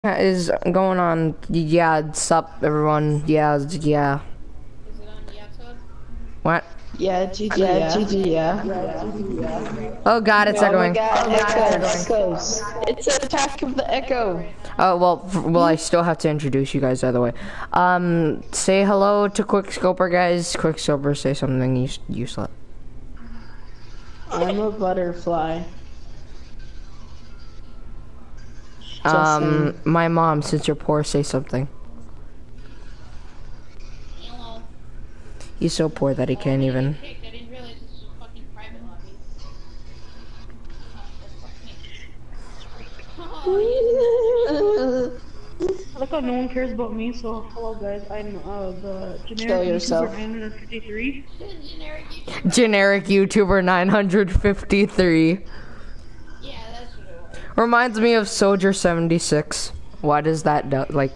is going on? Yeah, sup everyone? Yeah. Is it on Yachtub? What? Yeah, GG, yeah. Oh god, it's Oh my echoing. god, echoes. It's an attack of the echo. Oh well, I still have to introduce you guys either way. Say hello to Quickscoper, guys. Quickscoper, say something useless. I'm a butterfly. My mom, since you're poor, say something. Hello. He's so poor that he can't even. I didn't realize this was a fucking private lobby. I like how no one cares about me, so hello guys, I'm the Kill generic yourself. YouTuber 953. Generic YouTube. Generic YouTuber 953 Yeah, that's what it was. reminds me of Soldier 76. Why does that do, like?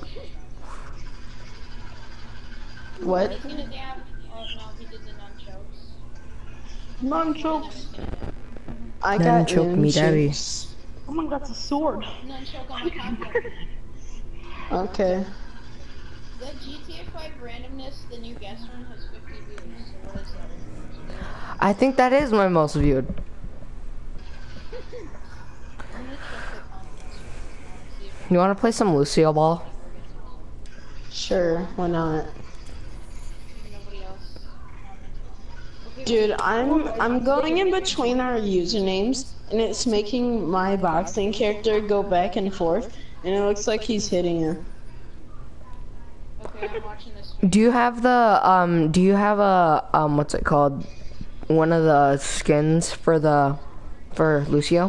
What? He's gonna dab. Oh no, he did the nunchucks. Nunchucks! I got Choke me, daddy. nunchucks. Oh my god, it's a sword! Nunchuck on my pocket. Okay. The GTA 5 randomness, the new guest one, has 50 views. So what is that? I think that is my most viewed. I'm gonna check the comments. See if You want to play some Lucio Ball? Sure, why not? nobody else comments on it. Dude, I'm going in between our usernames, and it's making my boxing character go back and forth, and it looks like he's hitting her. Okay, I'm watching this. Do you have the do you have a what's it called? One of the skins for Lucio?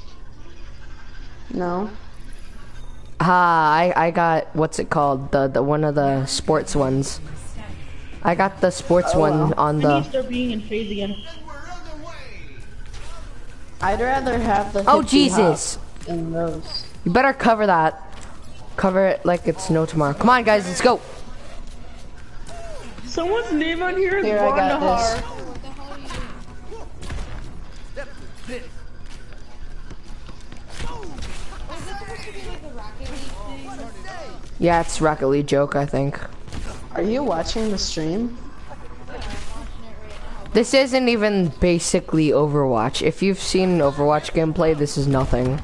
No? I got what's it called? The one of the sports ones. I got the sports one on I need to the. start being in phase again. I'd rather have the Oh hippie Jesus! hop than those. You better cover that. Cover it like it's no tomorrow. Come on, guys, let's go. Someone's name on here is Here, I got Bondahar. this. What the hell are you doing? Oh, is this supposed to be like a Rocket League thing? Yeah, it's Rocket League joke, I think. Are you watching the stream? Yeah, I'm watching it right now. This isn't even basically Overwatch. If you've seen Overwatch gameplay, this is nothing.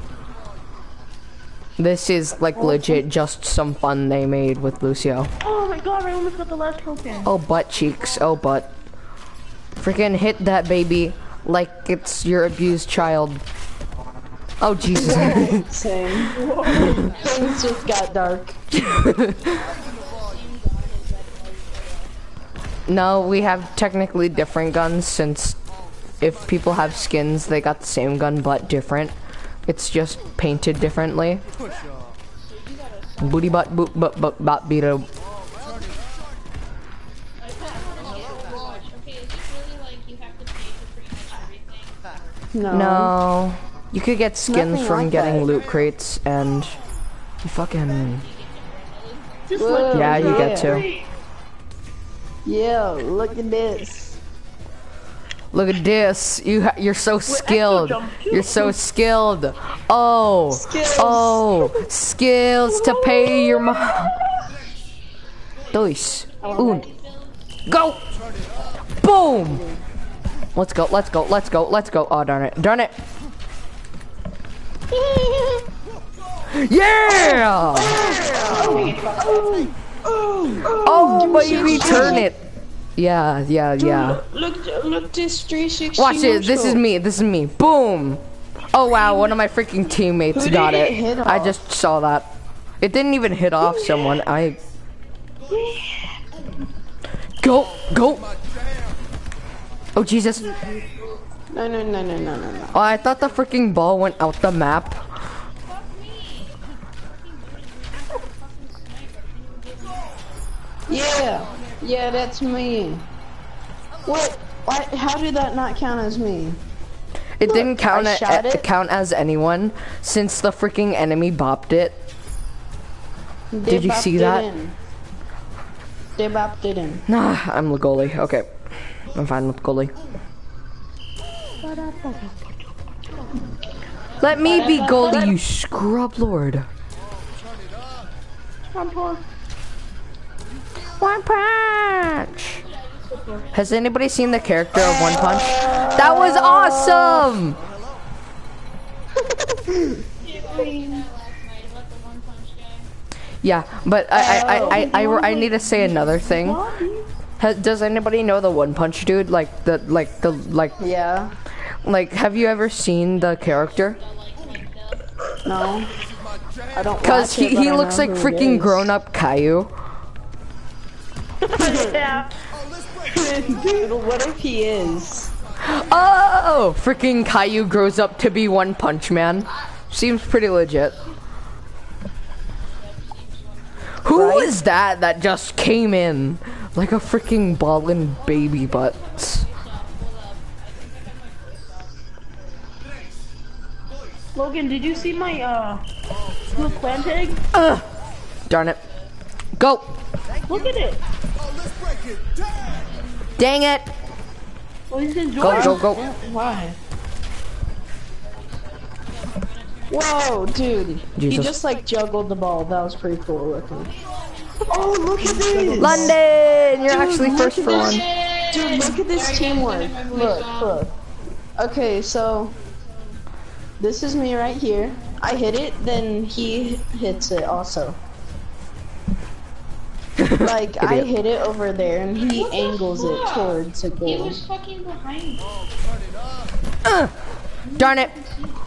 This is like legit just some fun they made with Lucio. Oh my god, I almost got the last token. Oh, butt cheeks. Oh, butt. Freaking hit that baby like it's your abused child. Oh, Jesus. Same. Things just got dark. No, we have technically different guns since if people have skins, they got the same gun but different. It's just painted differently. Booty butt boop butt butt bot beat up. Okay, is it really like you have to pay for pretty much everything? No. No. You could get skins Nothing from like getting that. loot crates and you fucking Just Whoa, like yeah, you get yeah. to. Yeah, look at this. Look at this. You're so skilled. jump too. You're so skilled. Oh. Skills. Oh. Skills to pay your mom. Dois. Un. Go. Boom. Let's go. Let's go. Let's go. Let's go. Oh darn it. Darn it. Yeah. Oh, but you return it. Yeah. Yeah. Yeah. Look this 360. Watch it. This is me. This is me. Boom. Oh wow, one of my freaking teammates Who got did it. it hit I off? just saw that. It didn't even hit off someone. Go. Oh Jesus. No. Oh, I thought the freaking ball went out the map. Yeah, that's me. What? Why? How did that not count as me? It didn't count I shot it. count as anyone since the freaking enemy bopped it. Did you see that? They bopped it in. Nah, I'm the goalie. Okay. I'm fine with goalie. Let me be goalie, you scrub lord. One punch. One Punch! Has anybody seen the character of One Punch? That was awesome! Yeah, but I need to say another thing. Does anybody know the One Punch dude? Yeah. Like, have you ever seen the character? No. I don't. Cause watch it, but he I looks know like who it freaking is. grown-up Caillou. Yeah. Dude, what if he is? Oh, freaking Caillou grows up to be One Punch Man. Seems pretty legit. Who was that just came in like a freaking ballin' baby butts? Logan, did you see my little clan tag? Darn it. Go. Look at it. Dang it. Oh, he's enjoying. Go. Why? Whoa, dude. He Jesus. just like juggled the ball. That was pretty cool looking. Oh, look at this! London, you're Dude, actually look first at for this. one. Dude, look at this teamwork. Look. Okay, so this is me right here. I hit it, then he hits it also. Like, I Idiot. hit it over there, and he angles it towards a He goal. was fucking behind me. Darn it.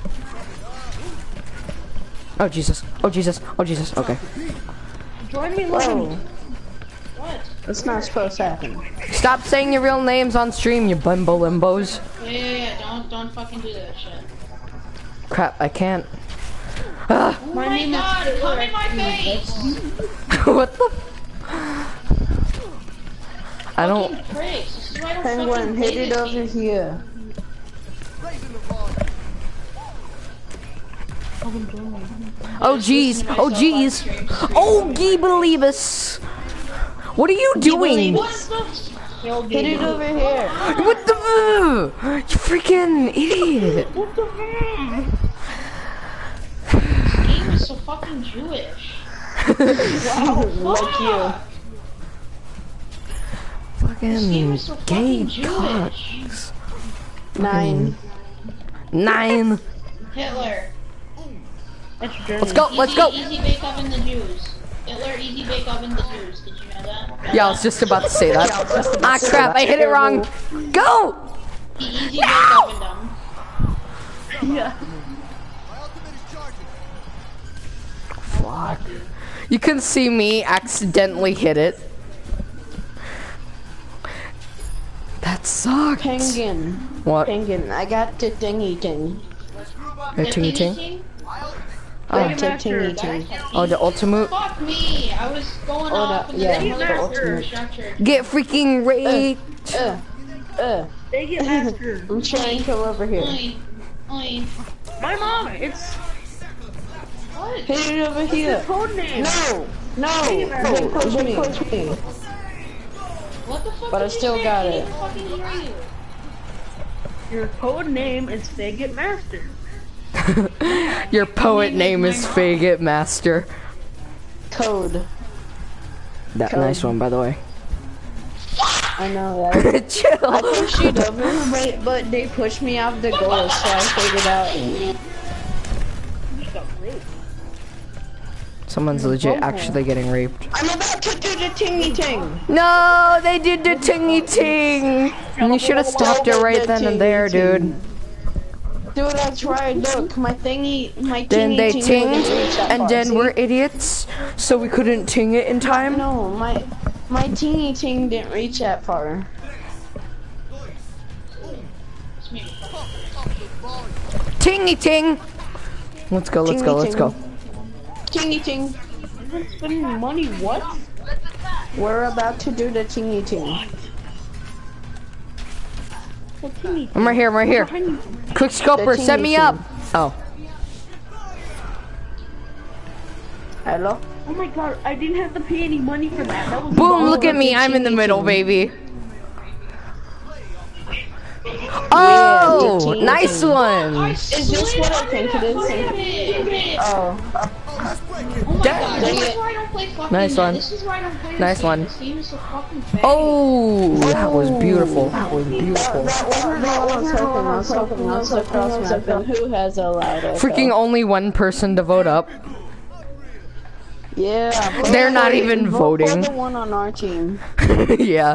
Oh Jesus. Okay. Join me, Whoa, Logan. What? that's not supposed to happen. Stop saying your real names on stream, you bimbo limbos. Yeah. Don't fucking do that shit. Crap, I can't. Oh my god, come in my face! What the? I don't. Fucking pricks. This is why I don't Penguin, fucking hit play it this over game. here. Oh jeez. Oh Geebeliebus. What are you doing? What the? Hit it over here. What the? You freaking idiot. What the heck? This game is so fucking Jewish. Like you. This game Fucking is so gay fucking cock. Jewish. 9. 9. Hitler. That's your Let's journey. go. Let's go. Easy bake oven the Jews. Hitler, easy bake oven the Jews. Did you know that? Yeah, I was just about to say that. Ah crap, I hit it wrong. Go. He easy bake oven them. Yeah. Fuck. You can see me accidentally hit it. That sucks. Penguin. What? Penguin, I got the thingy thing. A tingy ting? Oh, Take the it tingy back, thing. Oh, the ultimate. Fuck me! I was going off no, and yeah, then the the ultimate. structure. Get freaking raped. They get mastered. I'm trying to come over here. Oin. My mom, it's What? Hit it over here. code name. No, push me. What the fuck? But I did you still say? got I it. didn't fucking hear you. Your code name is They Get Mastered. Your poet name is Faggot Master. Code. That nice one, by the way. I know that. Chill. I pushed it over, but they pushed me off the goal, so I figured out. Someone's legit actually getting raped. I'm about to do the tingy ting. No, they did the tingy ting. And you should have stopped it right then and there, dude. Dude, I tried. Look, my tingy Then they ting tinged, wouldn't reach that and far, then see? we're idiots, so we couldn't ting it in time. No, my tingy ting didn't reach that far. Tingy ting. Let's go. Let's go. Let's go. Tingy ting. Spending money, what? We're about to do the tingy ting. I'm right here. I'm right here. Quick scoper, set me up. Oh. Hello? Oh my god, I didn't have to pay any money for that. That was Boom! Look at me. I'm in the middle, baby. Oh, nice one. Is this what I think it is? Oh. Oh Damn. This is why I don't play fucking. Nice one. This is why I don't play Nice this one. game. This game is so fucking bad. Oh, that was beautiful. That was beautiful. That wasn't what I was hoping. I was cross-mapping. Who has a loud echo? Freaking only one person to vote up. Yeah. They're not even vote for voting. the one on our team. Yeah.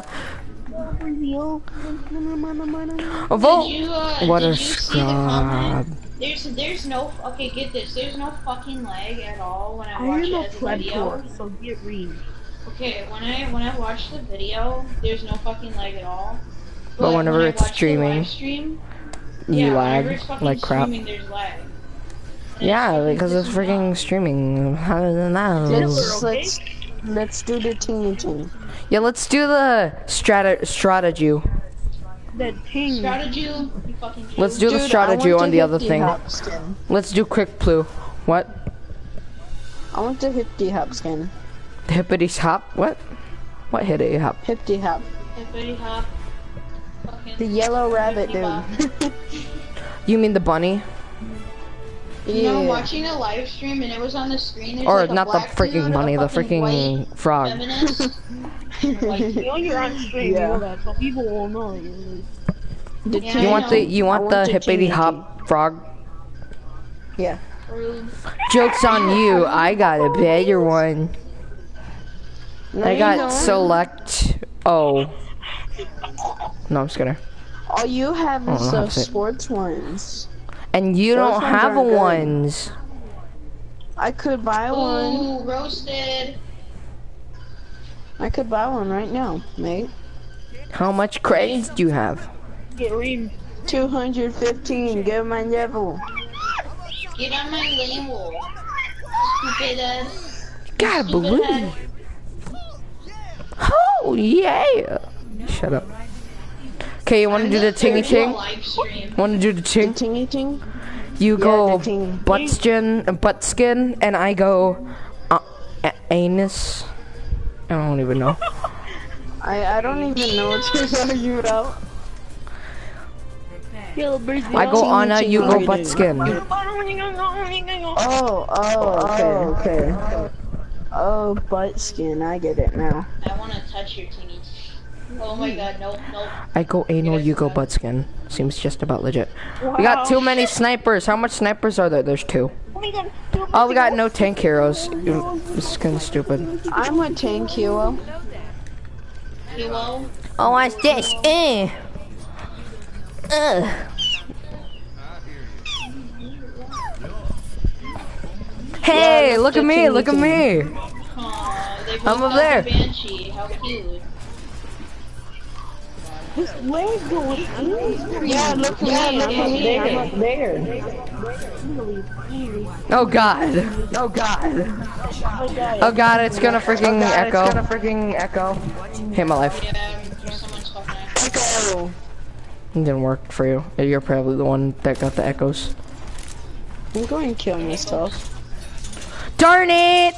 A vote. What Did a you see the comment? scrub. There's no, okay, get this, there's no fucking lag at all when I I watch am it a as a video. pleb so get read. Okay, when I watch the video, there's no fucking lag at all. But whenever when I it's watch the streaming, live stream, you whenever lag it's fucking like crap. streaming, there's lag. And Yeah, fucking because it's pissing me freaking off. streaming. How than that? Let's do the ting. Yeah, let's do the strategy. The ting. Strategy, you fucking Jew. Let's do the Dude, strategy I want on the other 50 thing. hop skin. Let's do quick blue. What? I want the 50 hop skin. Hippity hop? What? What hippity hop? 50 hop. Hippity hop. Fucking The yellow rabbit, hippity bop. dude. You mean the bunny? You know, watching a live stream and it was on the screen. There's Or like a not the black freaking dude, bunny, a the fucking freaking white frog. feminist. Like, You know you're on stream, you know that, so people will know you. The Yeah, You I want know. the you want the hippity tingy. hop frog? Yeah. rude. Joke's on you. I got a better one. No, I you got don't. select. Oh. No, I'm just kidding. All you have Oh, is no, the that's it. sports ones. And you Those don't ones have a aren't good. ones. I could buy one. Ooh, roasted. I could buy one right now, mate. How much credits do you have? Get read. 215. Get my level. Get on my label. Stupid ass. Got a Stupid balloon. head. Oh yeah. Shut up. Okay, you want to do the tingy There's no ting? live stream. Want to do the The ting? tingy ting? You go the ting. butt skin, and I go anus. I don't even know. I don't even know what you're talking about. I go Anna, you go butt skin. Oh, okay. Oh, butt skin. I get it now. I want to touch your tingy. Oh my god, nope. I go anal, you go butt skin. Seems just about legit. We got too many snipers. How much snipers are there? There's 2. Oh, we got no tank heroes. This is kind of stupid. I'm a tank hero. Kilo. Oh, what's this? Hey, Yeah, look at me, look at me. Aw, they I'm both up got there. the Banshee. How cute. Where's going? Yeah, look at me. I'm up there. Oh god. Oh god. Oh god, it's gonna freaking echo. It's gonna freaking echo. Hate my life. Yeah, someone's fucking Echo. It didn't work for you. You're probably the one that got the echoes. I'm going to kill myself. Darn it!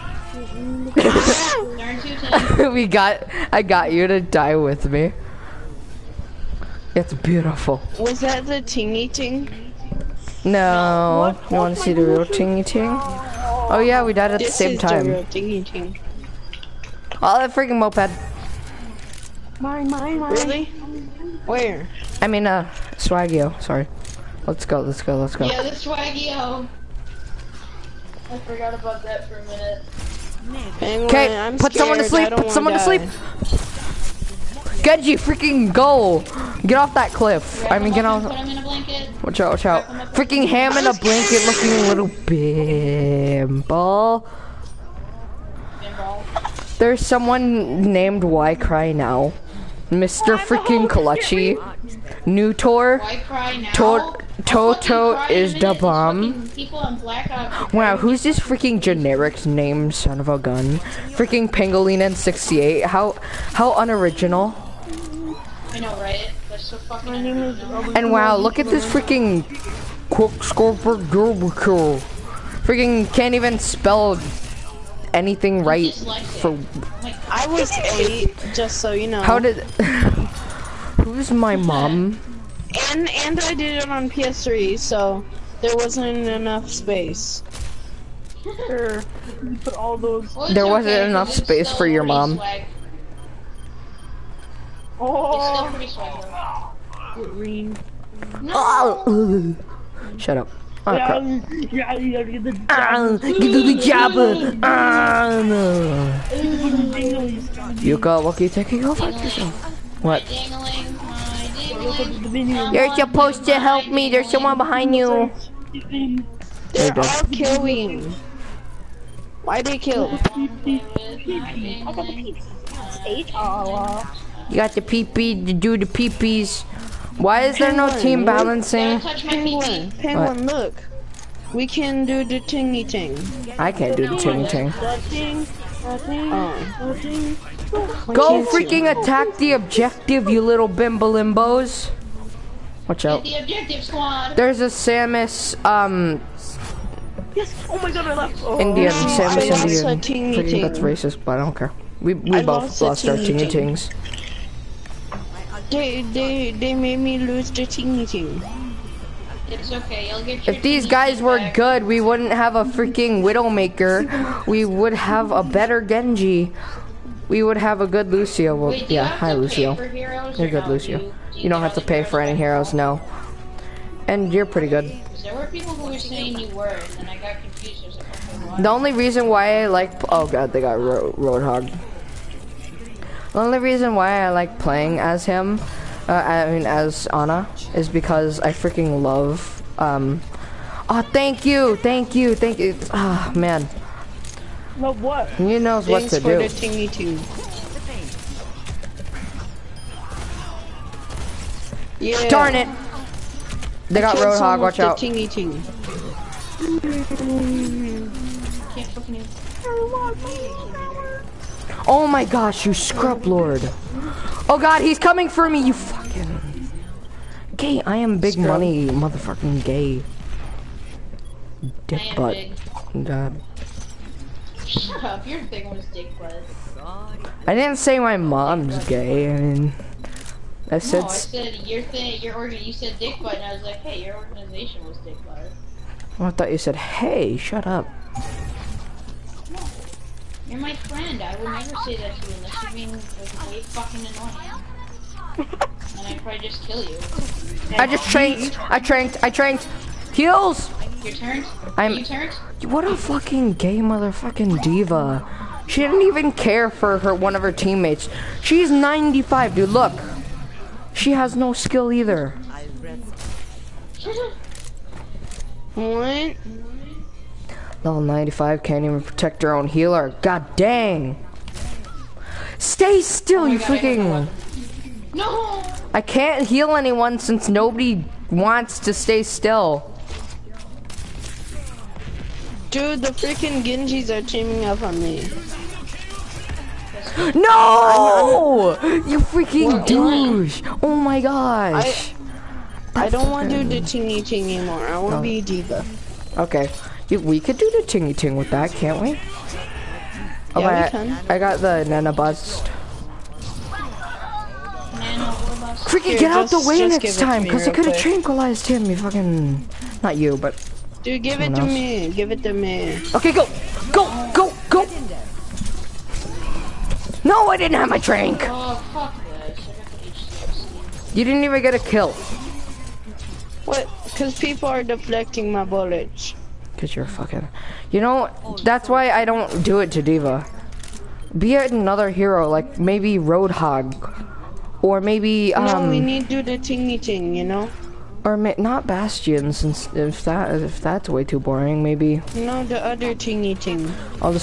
Darn tootin'. I got you to die with me. It's beautiful. Was that the tingy ting? No. You wanna see the real tingy ting? Oh yeah, we died at the same This is the time. real tingy ting. Oh, that freaking moped. Mine. Really? Where? I mean, Swaggio. Sorry. Let's go. Yeah, the Swaggio. I forgot about that for a minute. Penguin, Okay, I'm put someone to scared. sleep. I don't Put someone to wanna sleep. die. Genji, freaking go! Get off that cliff. I mean, get Put off. him in a blanket. Watch out, watch out. Freaking ham in a blanket looking little bimbo. Pinball. There's someone named Why Cry Now. Mr. freaking Kalechi. New tour. Why cry now? Toto is the bomb. People on Black Ops. Wow, who's this freaking generic name, son of a gun? Freaking Pangolin 68. How unoriginal. I know, right? That's so fucking. And wow, look at this freaking quickscoper Gilberto. Freaking can't even spell anything right for. I was 8, just so you know. How did? Who's my mom? And I did it on PS3, so there wasn't enough space. Sure. You put all those. Well, it's There wasn't okay, enough 'cause it's space still for your pretty mom. swag. It's still Oh. pretty swag though. Green. No! Oh, shut up. Oh, Yeah, crap. yeah, you get the Get to the chopper. No. Yuka, what are you taking off at yourself? What? Dingling, my dingling. You're supposed to help me. There's someone behind you. They're all killing. Why they kill? I got the peeps. Stage. You got the pee-pee to do the pee-pees. Why is there no team balancing? Touch my pee-pee. Penguin, look. We can do the tingy ting. I can't do the ting-ting. Oh. Go freaking attack the objective, you little bimbalimbos. Watch out. The objective squad. There's a Samus, Yes. Oh my god, I left. Oh. Indian, Samus lost Indian. a tingy Freaking, ting. that's racist, but I don't care. We I both lost a lost our tingy ting. ting-tings. They made me lose the tingy ting. It's okay, you'll get your If these tingy guys ting were back. good, we wouldn't have a freaking Widowmaker. We would have a better Genji. We would have a good Lucio. Well, Wait, do you yeah, have hi to Lucio. pay for heroes You're or good, no? Lucio. Do You don't have to pay for any heroes, no. And you're pretty good. Because there were people who were saying you were, and then I got confused. I was like, okay, what? The only reason why I like, oh god, they got Roadhog. The only reason why I like playing as him, as Ana, is because I freaking love, oh, thank you. Ah, man. No, what? He knows what Thanks to for do. the tingy ting. Yeah. Darn it! They got Killed Roadhog, some watch with out. the tingy ting. Can't fucking use. Oh my gosh, you scrub lord. Oh god, he's coming for me, you fucking gay. I am big money, motherfucking gay. Dick I am butt. big. God. Shut up, your big one's dick butt. I didn't say my mom's gay, I mean, I said, No, I said you said dick butt, and I was like, hey, your organization was dick butt. oh, I thought you said, hey, shut up. You're my friend. I would never say that to you unless you're being like, way fucking annoying. And I'd probably just kill you. I tranked. Heals! Your turn? I'm- You turned? What a fucking gay motherfucking diva. She didn't even care for one of her teammates. She's 95, dude, look. She has no skill either. What? Level 95 can't even protect her own healer. God dang. Stay still, you freaking... No! I can't heal anyone since nobody wants to stay still. Dude, the freaking Genjis are teaming up on me. No! You freaking douche. Oh my gosh. I don't want to do the tingy ting anymore. I want to be a diva. Okay. We could do the tingy ting with that, can't we? Yeah, we can. I got the Nana bust. Freaking Here, get out the just way give next it to time, me because I real could have quick. tranquilized him, you fucking... Not you, but... Dude, give it to Someone else. me. Give it to me. Okay, go! Go! No, I didn't have my trank! Oh, fuck this. I got the H6. You didn't even get a kill. What? Because people are deflecting my bullets. Because you're fucking... You know, that's why I don't do it to Diva. Be it another hero, like maybe Roadhog. Or maybe, No, we need to do the tingy ting, you know? or not Bastion, since if that's way too boring, maybe. No, the other tingy ting. All the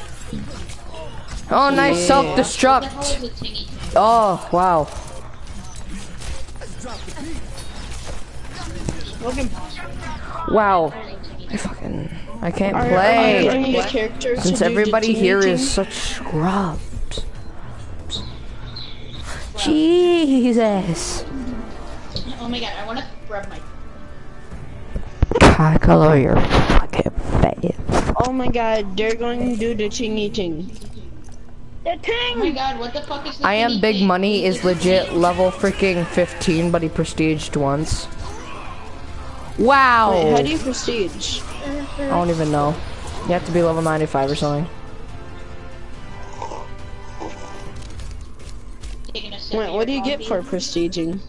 Oh, nice Yeah. self-destruct. What the hell is a tingy thing? Oh, wow. Wow. I can't Are play. you getting the characters Since to do the everybody tingy here ting? is such scrubs. Jesus. Oh my god, I want to rub my... Color your fucking face. Oh my god, they're going to do the tingy ting. Oh my god, what the fuck is this? I am big money is legit level freaking 15, but he prestiged once. Wow. Wait, how do you prestige? I don't even know. You have to be level 95 or something. Wait, what do you get for prestiging?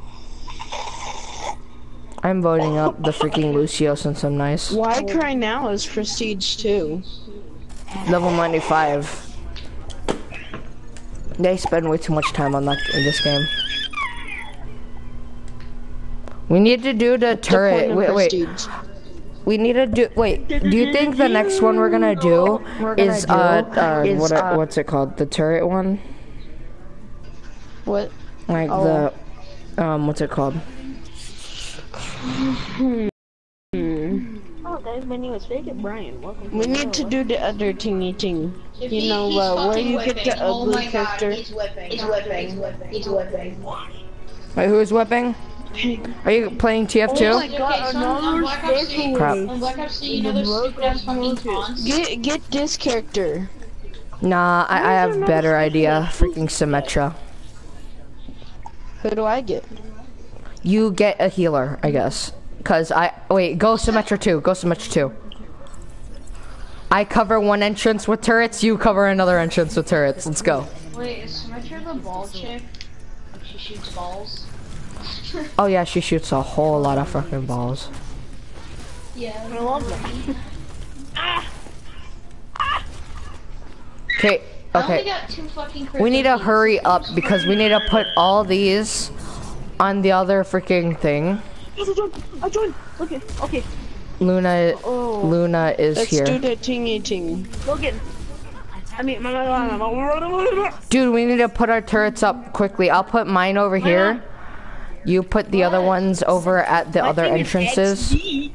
I'm voting up the freaking Lucio since I'm nice. Why Cry Now is prestige too? Level 95. They spend way too much time on that in this game. We need to do the turret. Wait. We need to do. Wait. Do you think the next one we're gonna do is what's it called? The turret one? What? Like the what's it called? Oh, guys, my name is Fake It Brian. Welcome. We need to do the other tingy ting. You know, where you get the ugly character. He's whipping. Wait, who's whipping? Are you playing TF2? Oh my god, on Black Ops 3, Crap. on Black Ops 3, you know those stupid ass fucking taunts? Get this character. Nah, I have better idea. Freaking Symmetra. Who do I get? You get a healer, I guess. Cause wait, go Symmetra 2. Go Symmetra 2. I cover one entrance with turrets. You cover another entrance with turrets. Let's go. Wait, is Symmetra the ball chick? Like she shoots balls? Oh yeah, she shoots a whole lot of fucking balls. Yeah, I love that. Okay, okay. We need to hurry up because we need to put all these on the other freaking thing. I joined. Okay. Luna is Let's here. do the tingy ting. Logan. Dude, we need to put our turrets up quickly. I'll put mine over here. You put the other ones over at the other entrances.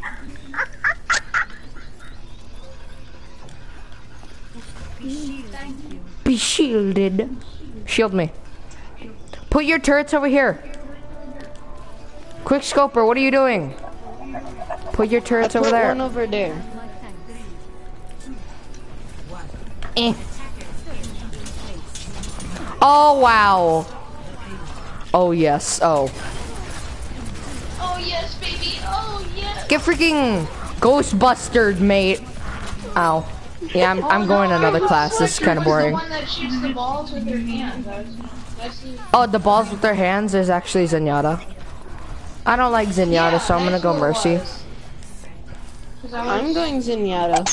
Be shielded. Shield me. Put your turrets over here. Quick scoper, what are you doing? Put your turrets over there. One over there. Oh wow. Oh yes. Oh. Oh yes, baby. Oh yes. Get freaking Ghostbustered, mate. Ow. Yeah, I'm going to another class. This is kind of boring. The one that shoots the balls with their hands. Oh, the balls with their hands is actually Zenyatta. I don't like Zenyatta, so I'm gonna go Mercy. I'm going Zenyatta.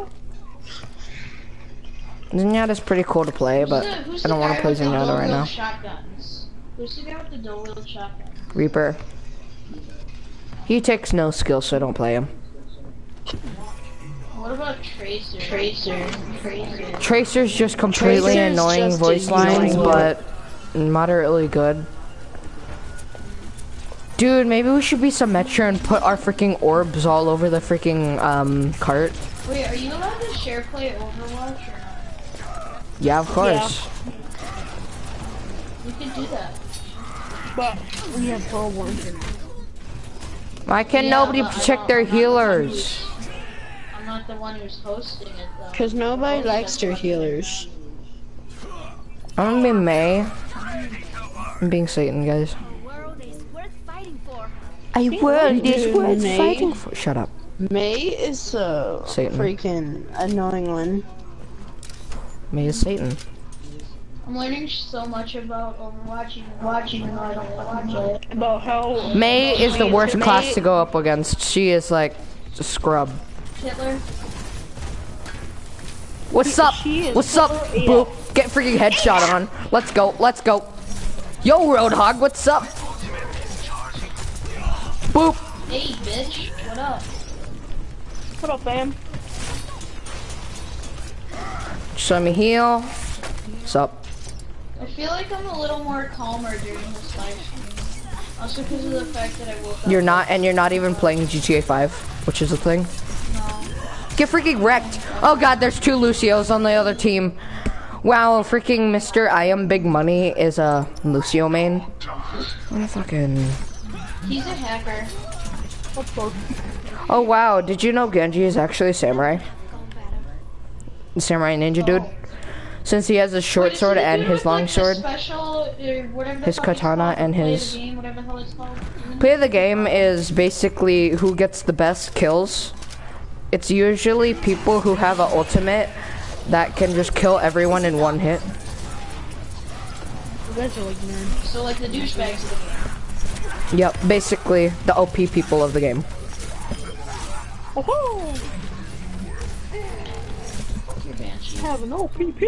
Zenyatta's pretty cool to play, but I don't want to play Zenyatta right now. Who's the guy with the dual-wielded shotgun? Reaper. He takes no skill, so I don't play him. What about Tracer? Tracer's just completely Tracer's annoying just voice lines, but moderately good. Dude, maybe we should be Symmetra and put our freaking orbs all over the freaking cart. Wait, are you allowed to share play Overwatch or not? Yeah, of course. Yeah. We could do that. But we have 12 ones. Why can nobody protect their healers? I'm not the one who's hosting it though. Because nobody likes their healers. I'm gonna be May. I'm being Satan, guys. A world is worth fighting for. Shut up. May is a freaking annoying one. May is Satan. I'm learning so much about Overwatch even though I don't watch it. About how May is the worst class to go up against. She is like a scrub. Hitler. What's up? What's up? Boop. Get freaking headshot on. Let's go. Let's go. Yo, Roadhog, what's up? Boop. Hey, bitch. What up? What up, fam? Just let me heal. What's up? I feel like I'm a little more calmer during this live stream. Also because of the fact that I woke up. You're not, and you're not even playing GTA 5, which is the thing. No. Get freaking wrecked. Oh god, there's 2 Lucios on the other team. Wow, freaking Mr. I Am Big Money is a Lucio main. What a fucking... He's a hacker. Oh wow, did you know Genji is actually a samurai? Samurai ninja dude? Since he has his short sword and his long sword. His katana and his... Play of the game is basically who gets the best kills. it's usually people who have an ultimate that can just kill everyone in one hit. You guys are like nerds. So like the douchebags of the game. Yep, basically the OP people of the game. Oh, Your banshee. have an OPP.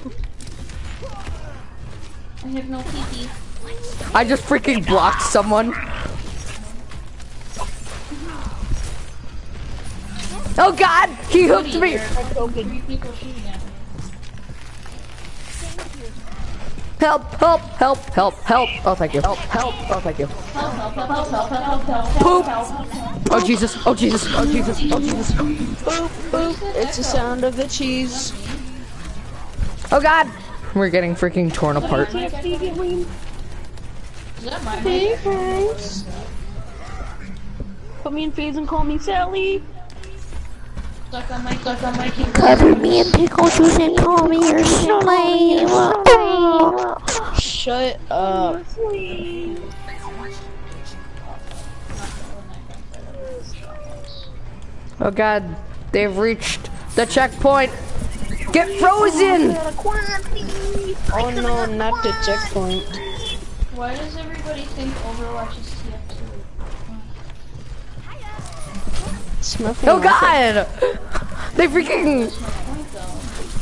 I have no PP. I just freaking blocked someone. Oh god, he hooked me. Three people shooting at me. Help, help, help, help, help. Oh, thank you. Help, help. Oh, thank you. Poop. Oh, Jesus. Oh, Jesus. Oh, Jesus. Oh, Jesus. Boop, boop. It's the sound of the cheese. Oh, God. We're getting freaking torn apart. Is that my Hey, mic? guys. Put me in phase and call me Sally. Stuck on my keyboard. Cover me in pickle juice and call me your slave. Shut up. Oh, God. They've reached the checkpoint. Get frozen. Oh no, not the checkpoint. Why does everybody think Overwatch is TF2? It's nothing Oh, like it. God. They freaking... That's my point though.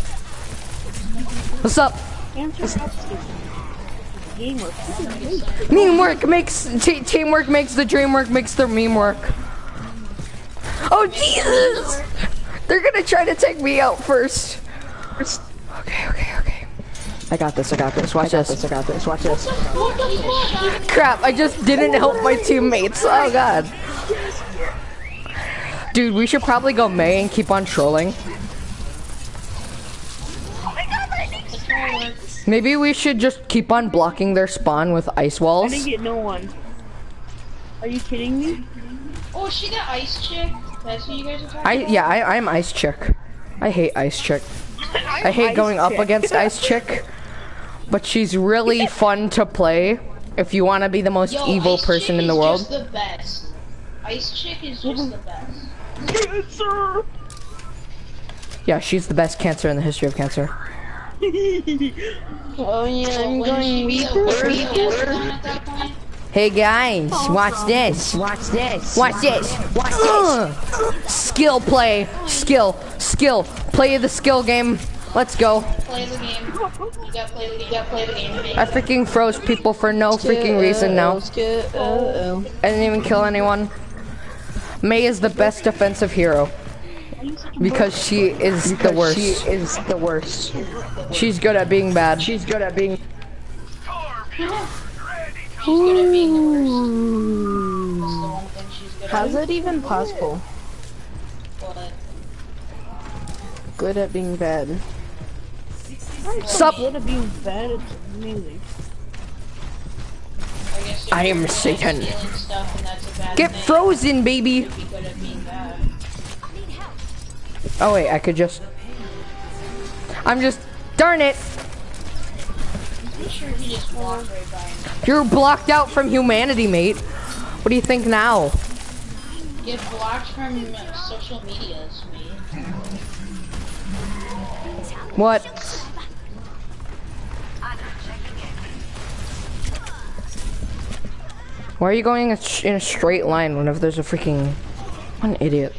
What's up? Teamwork makes the dream work, makes the meme work. Oh Jesus! They're gonna try to take me out first. Okay. I got this. Watch this. Crap! I just didn't help my teammates. Oh God. Dude, we should probably go May and keep on trolling. Maybe we should just keep on blocking their spawn with ice I walls. didn't get no one. Are you kidding me? Oh, she got ice chick. That's what you guys are talking about? I'm ice chick. I hate ice chick. I hate going up against ice chick, but she's really fun to play if you want to be the most Yo, evil ice person chick in the is world. Just the best. Ice chick is just the best. Cancer! Yeah, she's the best cancer in the history of cancer. Oh yeah, So I'm wouldn't she going be a cancer at that point? Hey guys, watch this. Skill play. Skill. Play the skill game. Let's go. Play the game. You gotta play the game. I freaking froze people for no freaking reason now. I didn't even kill anyone. May is the best defensive hero. Because she is the worst. She's good at being bad. She's good at being the worst. That's the one thing she's good How's at. that even possible? But Good at being bad. Sup? Good at being bad, it's amazing. I guess I am you're Satan. stealing stuff and that's a bad Get thing. frozen, baby. You'd be good at being bad. Oh wait, I could just... Darn it! I'm sure he just walked right by him. You're blocked out from humanity, mate. What do you think now? Get blocked from social medias, mate. What? Why are you going in a straight line whenever there's a freaking... What an idiot.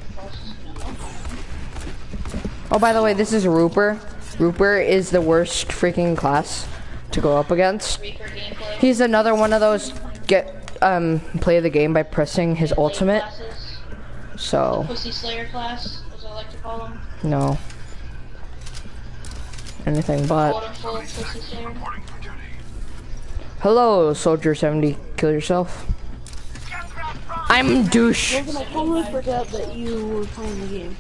Oh, by the way, this is Rooper. Rooper is the worst freaking class to go up against. Reaper gameplay. He's another one of those play the game by pressing his ultimate. Classes. So, Pussy Slayer class, as I like to call them. no. Anything but. Waterfall Pussy Slayer. Hello, Soldier 70. Kill yourself. I'm douche. Logan, I totally forgot that you were playing the game.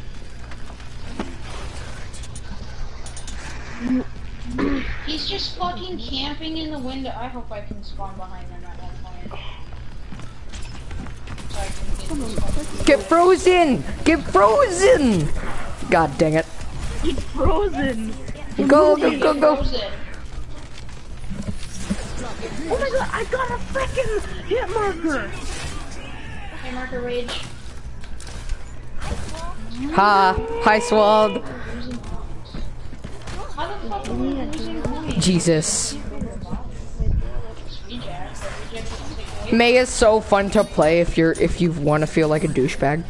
He's just fucking camping in the window. I hope I can spawn behind him at one point. So I can get this fucking- Get frozen! Get frozen! God dang it. It's frozen! Go. Frozen. Oh my god, I got a freaking hit marker! Hey, marker rage. Ha! Hi, Swald. How the fuck are we losing points? Jesus. Reject, but reject doesn't take away. May is so fun to play if you want to feel like a douchebag.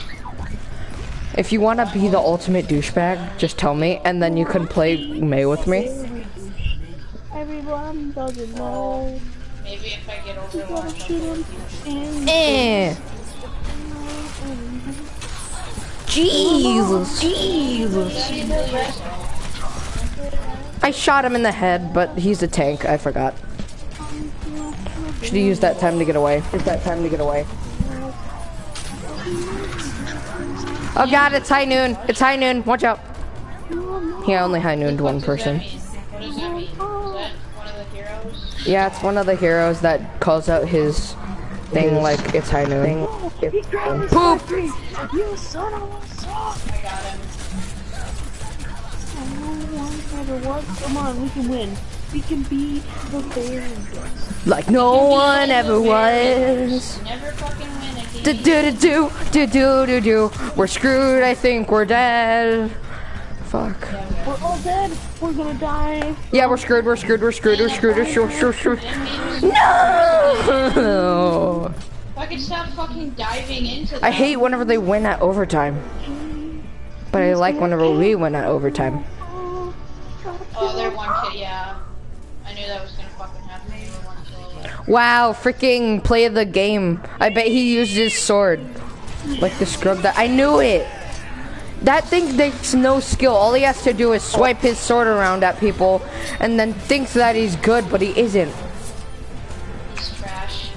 If you want to be the ultimate douchebag, just tell me, and then you can play May with me. Everyone doesn't know. Maybe if I get Overwatch, Jesus. I shot him in the head, but he's a tank. I forgot. Should have used that time to get away. Oh god, it's high noon. It's high noon. Watch out. He only high nooned one person. What does that mean? Is that one of the heroes? Yeah, it's one of the heroes that calls out his thing like it's high noon. Poop! You son of a suck! I got him. Come on, we can win. We can be the fairies. Like no one ever was. Never fucking win again. Do. We're screwed. I think we're dead. Fuck. We're all dead. We're gonna die. Yeah, we're screwed. We're screwed. No. If I could stop fucking diving into that. I hate whenever they win at overtime. But I like whenever we win at overtime. Oh, they're one kid, yeah. I knew that was gonna fucking happen. They were one kill. Wow, freaking play the game. I bet he used his sword. Like the scrub that. I knew it. That thing takes no skill. All he has to do is swipe his sword around at people and then thinks that he's good, but he isn't. He's trashy.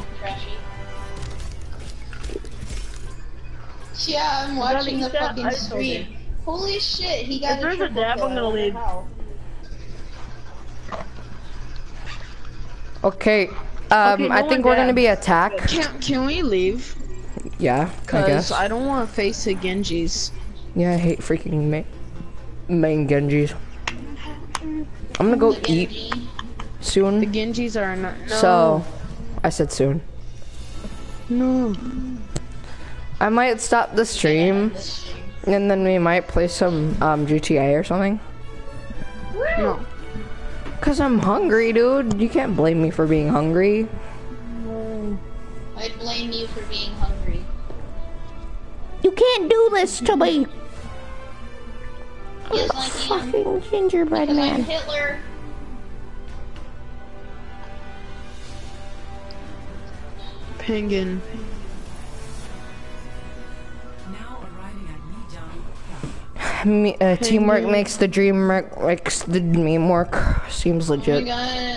Yeah, I'm watching the fucking stream. Holy shit, he got If there's a dab, I'm gonna leave. Okay, I think we're gonna be attacked. Can we leave? Yeah, I Cause guess. I don't want to face the Genjis. Yeah, I hate freaking main Genjis. I'm gonna go eat The soon. Genjis are not. No. So, I said soon. No. I might stop the stream, and then we might play some GTA or something. No. Cause I'm hungry, dude. You can't blame me for being hungry. I blame you for being hungry. You can't do this to me. Yes, I am. Fucking gingerbread Because I'm man. Hitler. Penguin. Teamwork makes the dream work, makes the meme work. Seems Oh my legit. god.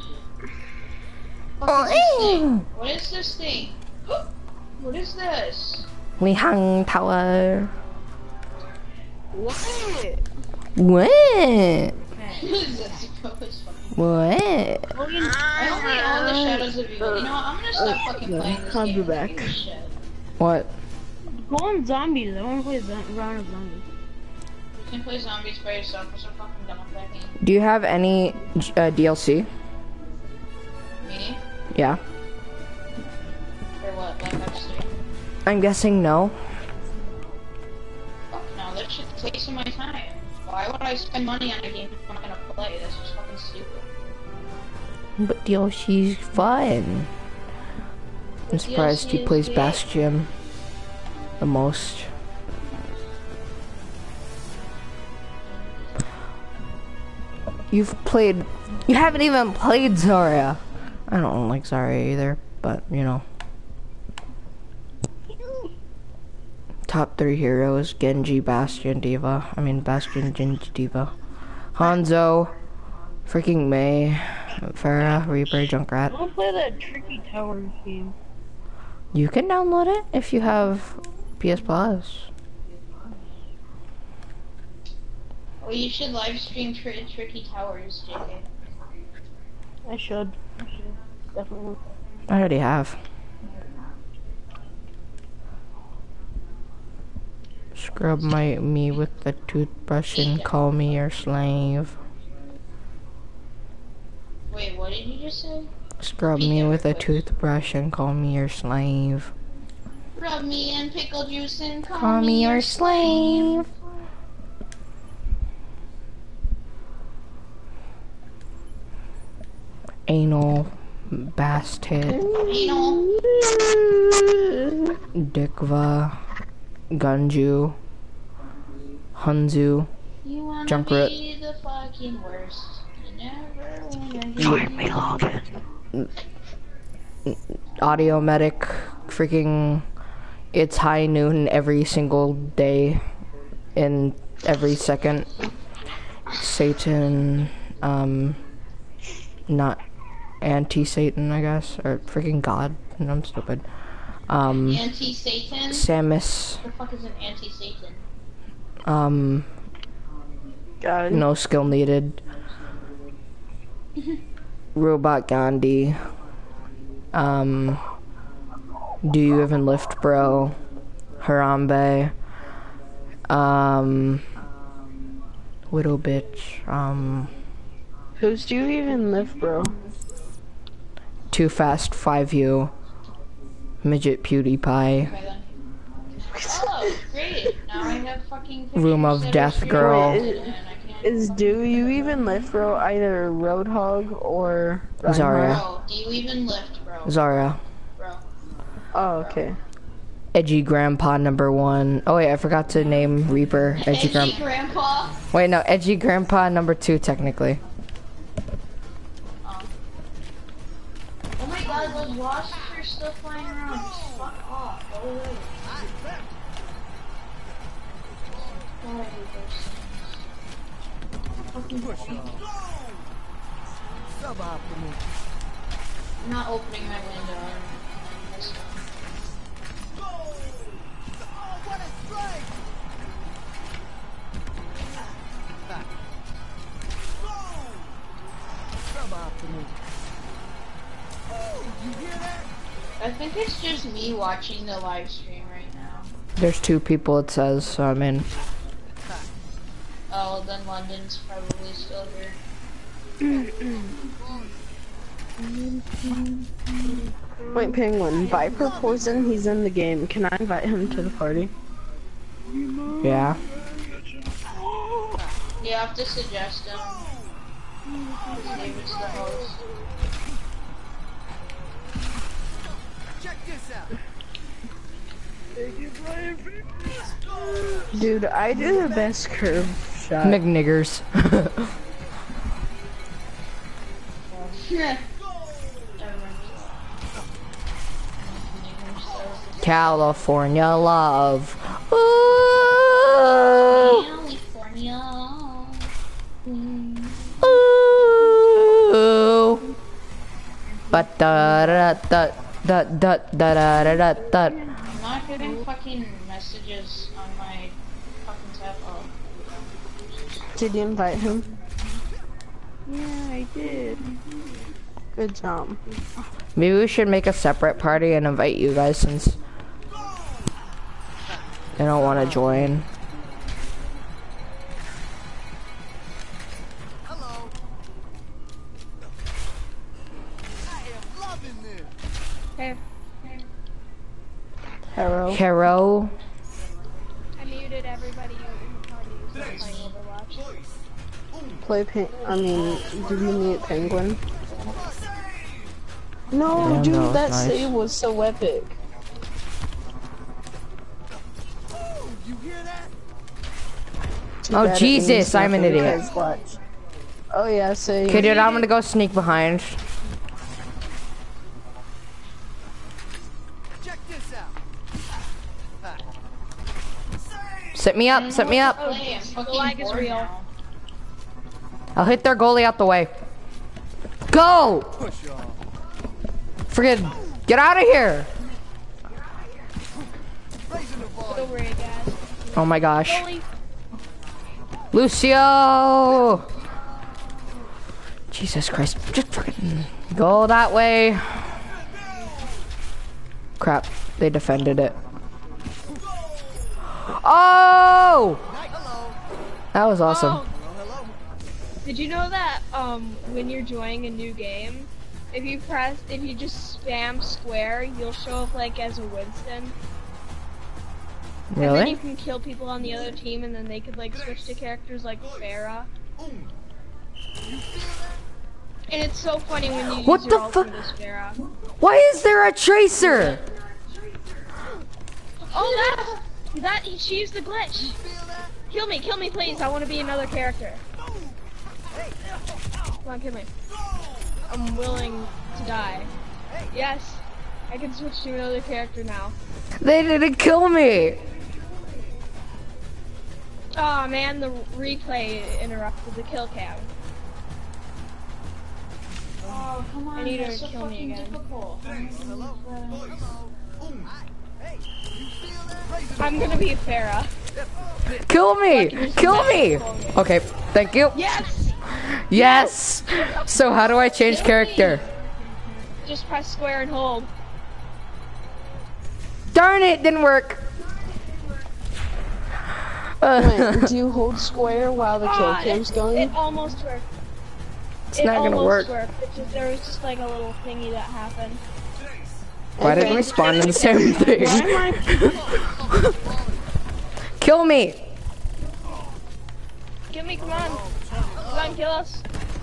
Oh, What is this thing? What is this? We hung tower. What? What? What is this? What? I only own the Shadows of Evil. You know what? I'm gonna stop fucking playing this I'll game. be back. Holy shit. What? Go on zombies. I want to play round of zombies. You can play zombies by yourself. I'm so fucking done with that game. Do you have any DLC? Me? Yeah. For what? Black Ops 3? I'm guessing no. Fuck no, that shit takes my time. Why would I spend money on a game I'm not gonna play? That's just fucking stupid. But DLC's fun. I'm surprised he DLC is plays good. Bastion the most. You haven't even played Zarya. I don't like Zarya either, but you know. Top 3 heroes: Genji, Bastion, Diva. Bastion, Genji, Diva. Hanzo, freaking Mei, Pharah, Reaper, I Junkrat. want to play that Tricky Towers game. You can download it if you have PS Plus. Well, you should live stream Tricky Towers, JK. I should. Definitely. I already have. Scrub me with the toothbrush and call me your slave. Wait, what did you just say? Scrub me with a toothbrush and call me your slave. Rub me in pickle juice and Call me your slave. Anal bastard. Anal. Dikva. Gunju. Hunzu. You wanna Junkrat. be the fucking worst. You never wanna be. Join me, Logan. Audio medic. Freaking. It's high noon every single day. In every second. Satan. Not anti-Satan, I guess. Or freaking God. No, I'm stupid. Anti-Satan? Samus. What the fuck is an anti-Satan? God. No skill needed. Robot Gandhi. Do you even lift, bro? Harambe. Widow bitch. Who's do you even live, bro? Too Fast 5U. Midget PewDiePie. Okay then. Oh, great. Now I have fucking Room of pictures Death that are Girl. streamed and I can't- Is do you even live, bro? Either Roadhog or Zarya. Bro, do you even lift, bro? Zarya. Bro. Oh, okay. Edgy Grandpa #1. Oh wait, I forgot to name Reaper. Edgy Grandpa. Grandpa. Wait, no, Edgy Grandpa #2 technically. Oh my god, those wasps are still flying around. Just fuck off. Go away. God, I hate those things. I'm not opening my window. I'm this one. I think it's just me watching the live stream right now. There's 2 people it says, so I'm in. Oh, then London's probably still here. Wait, Penguin. Viper Poison, he's in the game. Can I invite him to the party? Yeah. You have to suggest him. His name is the host. Dude, I do the best curve shot. McNiggers. California love. Ooh. California. Ooh. But da da da da da da da da da. I'm not getting fucking messages on my fucking tab. Oh. Did you invite him? Yeah, I did. Good job. Maybe we should make a separate party and invite you guys since they don't want to join. Hey, Hello. Hero. I muted everybody in the party so I play Overwatch. Play did you meet Penguin? No, Damn, dude, that was that nice. save was so epic. Too Oh, bad it Jesus, means I'm an nothing idiot. because watch. Oh yeah, say. Okay, dude, I'm gonna go sneak behind. Set me up, set me up. Play, I'm fucking lag is bored real. now. I'll hit their goalie out the way. Go! Friggin', get out of here! Get over it, guys. Oh my gosh. Goalie. Lucio! Jesus Christ, just fucking go that way. Crap, they defended it. Oh! That was awesome. Did you know that when you're joining a new game, if you just spam square, you'll show up like as a Winston, And then Really? you can kill people on the other team, and then they could like switch to characters like Farah. And it's so funny when you What use your the fu- ultimate as Farah. Why is there a tracer? Oh, she used the glitch. Kill me, please. I want to be another character. Come on, kill me. I'm willing to die. Yes, I can switch to another character now. They didn't kill me. Oh man, the replay interrupted the kill cam. Oh, come on. I need her that's to so kill me fucking again. difficult. I'm gonna be a Farah. Kill me. Kill me. Okay, thank you. Yes! Yes. So how do I change character? Just press square and hold. Darn it, didn't work. Wait, do you hold square while the kill cam's going? It almost worked. It's not gonna work. There was just like a little thingy that happened. Why didn't we spawn in the same thing? Kill me. Kill me, come on. Come on, kill us.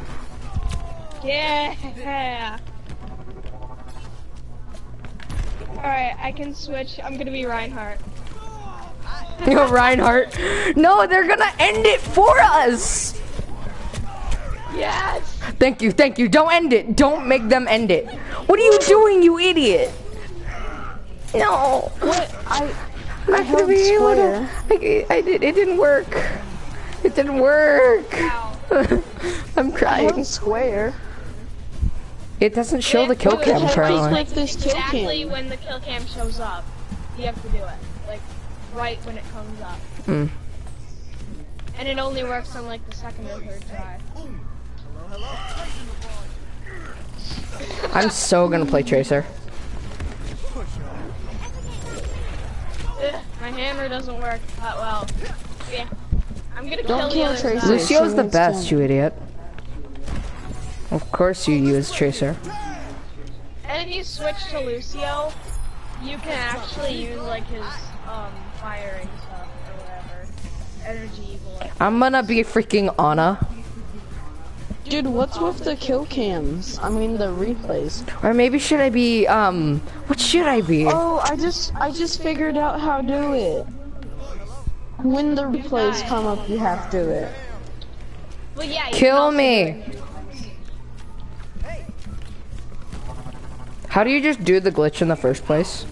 Yeah. Alright, I can switch. I'm gonna be Reinhardt. Yo, Reinhardt. No, they're gonna end it for us. Yes! Thank you, thank you. Don't end it. Don't make them end it. What are you doing, you idiot? No. What? I'm not gonna be able to. It didn't work. It didn't work. Wow. I'm crying. Square. It doesn't show the kill cam apparently. Like this kill Exactly cam. when the kill cam shows up. You have to do it. Like, right when it comes up. Mm. And it only works on like the second or third try. I'm so gonna play Tracer. Ugh, my hammer doesn't work that well. Yeah. I'm gonna Don't kill the kill other Tracer. side. Lucio's the She needs best, to. you idiot. Of course you use Tracer. And if you switch to Lucio, you can actually use like his firing stuff or whatever. Energy evil. I'm gonna be freaking Ana. Dude, what's with the kill cams? I mean the replays. Or maybe should I be, what should I be? Oh, I just figured out how to do it. When the replays come up, you have to do it. Well, yeah. You Kill can also me. do it. How do you just do the glitch in the first place?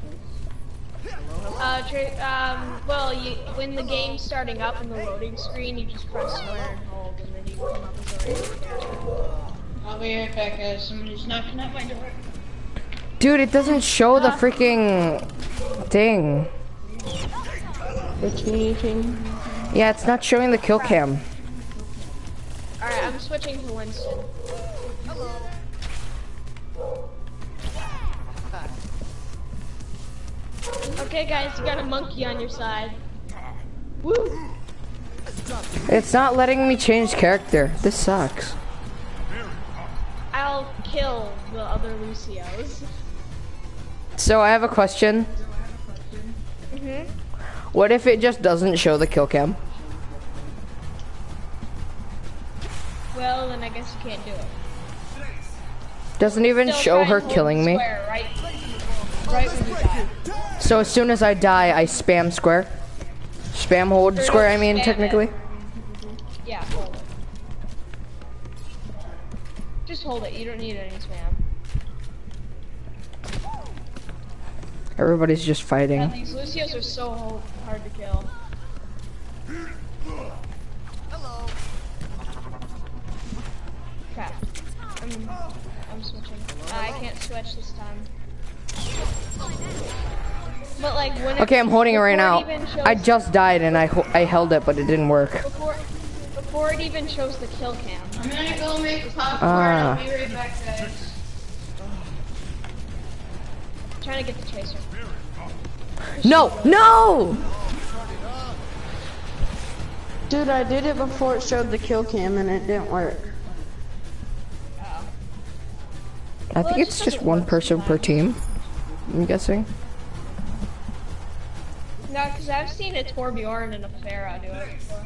Well, when the game's starting up in the loading screen, you just press square and hold, and then you come up with a regular character. I'll be right back, guys. Somebody's knocking at my door. Dude, it doesn't show the freaking thing. It's meeting. Yeah, it's not showing the kill cam. Alright, I'm switching to Winston. Okay, guys, you got a monkey on your side. Woo! It's not letting me change character. This sucks. I'll kill the other Lucios. So I have a question. Mhm. What if it just doesn't show the kill cam? Well, then I guess you can't do it. Doesn't even Still show try her and hold killing me. square, right when you die. So as soon as I die, I spam square. Spam hold Or square, I don't mean, spam technically. it. Yeah, hold it. Just hold it. You don't need any spam. Everybody's just Yeah, fighting. these Lucios are so hard to kill. Crap. I'm switching. I can't switch this time. But like when Okay, I'm holding it right now. I Shows, just died and I held it, but it didn't work. before it even shows the kill cam. I'm gonna go make popcorn. Ah. I'll be right back, guys. I'm trying to get the tracer. No, no! Dude, I did it before it showed the kill cam and it didn't work. I think it's just one person per team. I'm guessing. No, because I've seen a Torbjorn and a Pharah do it before.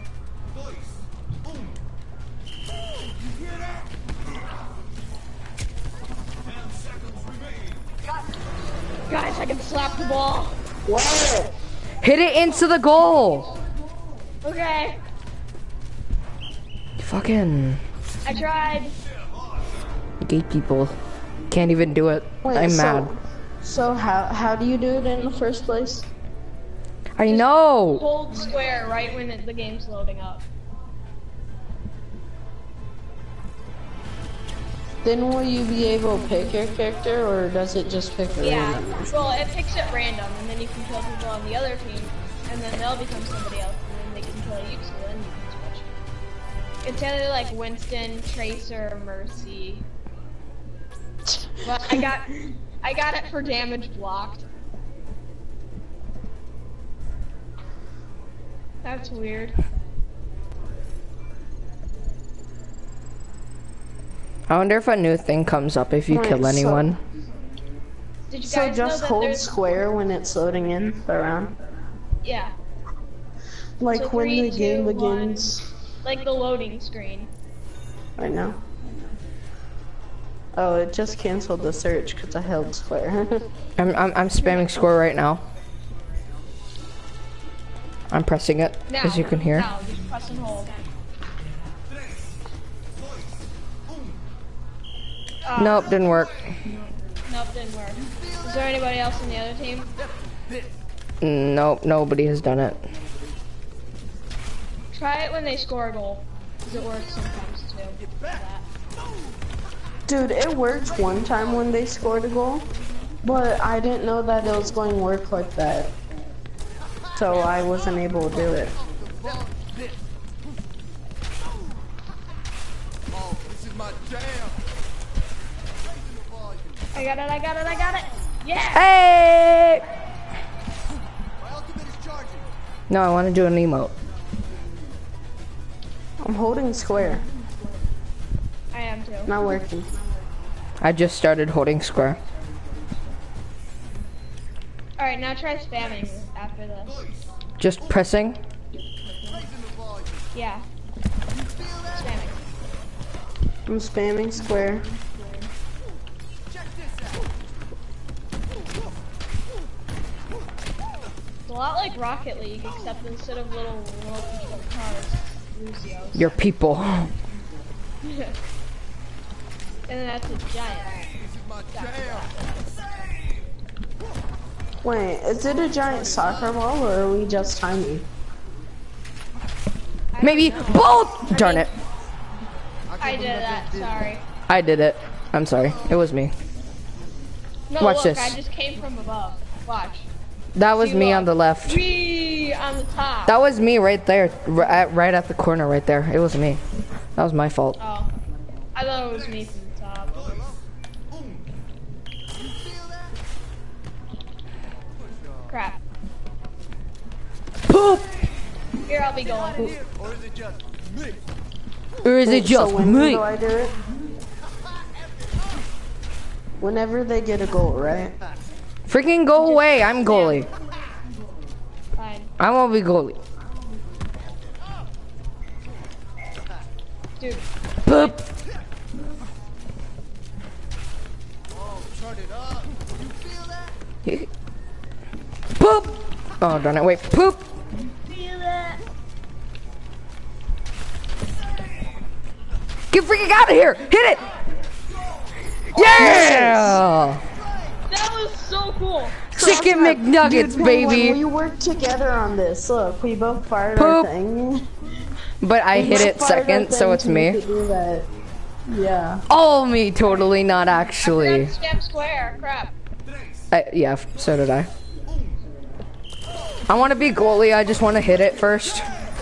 Guys, I can slap the ball. What? Hit it into the goal. Okay. Fucking I tried. gay people can't even do it. Wait, I'm mad. So how do you do it in the first place? I know. Hold square right when the game's loading up. Then will you be able to pick your character, or does it just pick Yeah. random? Well, it picks at random, and then you can kill people on the other team, and then they'll become somebody else, and then they can kill you, so then you can switch. It's either like Winston, Tracer, Mercy. But I got it for damage blocked. That's weird. I wonder if a new thing comes up if you Right, kill so- anyone. Did you So guys know just that hold there's... square when it's loading in the round. Yeah, Like So when 3, the game 2, 1. begins. like the loading screen. Right now. Oh, it just canceled the search because I held square. I'm spamming score right now. I'm pressing it, Now, as you can hear. Now, just press and hold. Nope, didn't work. Nope, didn't work. Is there anybody else on the other team? Nope, nobody has done it. Try it when they score a goal, because it works sometimes too. That. Dude, it worked one time when they scored a goal, but I didn't know that it was going to work like that. So I wasn't able to do it. I got it, I got it, I got it! Yeah! Hey! No, I want to do an emote. I'm holding square. I am too. Not working. I just started holding square. Alright, now try spamming after this. Just pressing. Yeah. Spamming. I'm spamming square. It's a lot like Rocket League, except instead of little control cars, Lucio's. Your people. And then that's a giant. Wait, is it a giant soccer ball or are we just tiny? Maybe both! Darn it. I did that, sorry. I did it. I'm sorry. It was me. No, Watch look, this. I just came from above. Watch. That was See, me look. on the left. Whee! On the top. That was me right there. Right at the corner right there. It was me. That was my fault. Oh. I thought it was me from the top. Crap. Poop! Here, I'll be going. Or is it just so when me? do I do it? Whenever they get a goal, right? Freaking go away. I'm goalie. Fine. I won't be goalie. Dude. Poop! Poop! Oh, darn it. Wait. Poop! Feel that? Get freaking out of here! Hit it! Yeah! That was so cool. Chicken McNuggets, Dude, baby! When we worked together on this, look, we both fired Poop. our thing. But I We hit both it fired our second, so thing it's to make me. it do that. Yeah. All me, totally not actually. Spam square. Crap. Yeah, so did I. I want to be goalie, I just want to hit it first.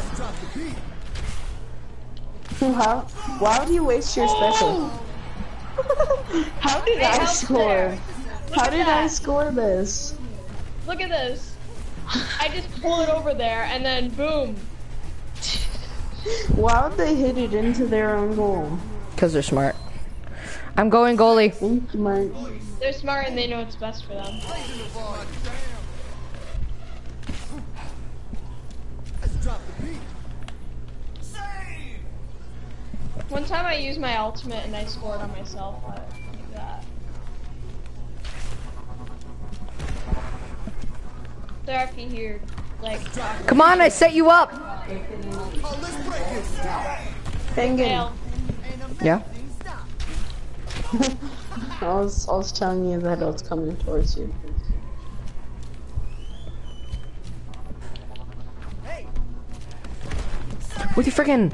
Why would you waste your special? How did Hey, I how's score? there? How at did I that. score this? Look at this. I just pull it over there and then boom. Why would they hit it into their own goal? Because they're smart. I'm going goalie. They're smart and they know what's best for them. One time I used my ultimate and I scored on myself like that. Therapy here, like. Come on, I set you up. Penguin. Yeah. I was telling you that it was coming towards you. With your freaking.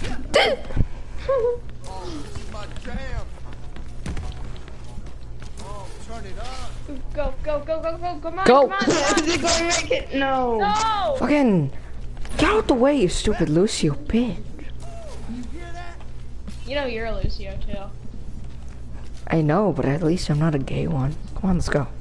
Go, go, go, go, go, come on, Go. come on. Is it gonna make it? No. No! Fucking. Get out the way, you stupid Lucio bitch. You know you're a Lucio too. I know, but at least I'm not a gay one. Come on, let's go.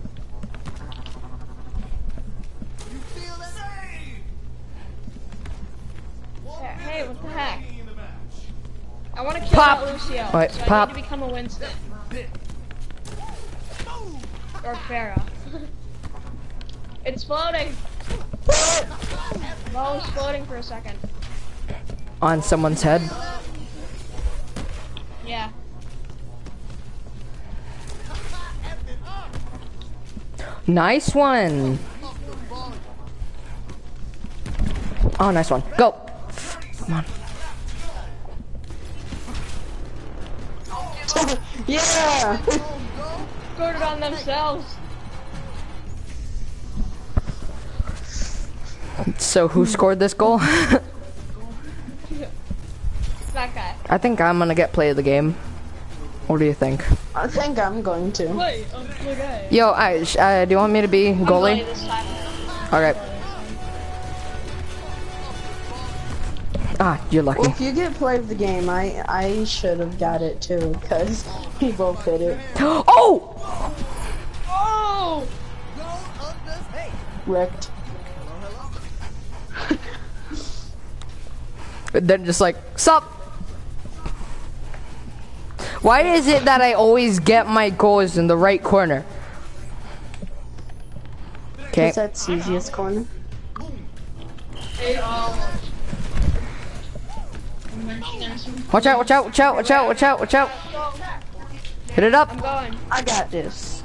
Hey, what the heck? I want to kill Pop. that Lucio. Alright, so pop. I need to become a Winston. Or Pharah. It's floating. Ball was floating for a second. On someone's head. Yeah. Nice one. Oh, nice one. Go. Come on. Yeah. Scored it on themselves. So who scored this goal? That guy. I think I'm gonna get play of the game. What do you think? I think I'm going to. Wait, the guy. Yo, do you want me to be goalie? This time. Alright. Ah, you're lucky. Well, if you get play of the game, I should have got it too, because we both hit it. Oh! Oh! Wrecked. Then just like, sup? Why is it that I always get my goals in the right corner? Okay. Is that the easiest corner? Watch out, watch out, watch out, watch out, watch out, watch out. Hit it up. I'm going. I got this.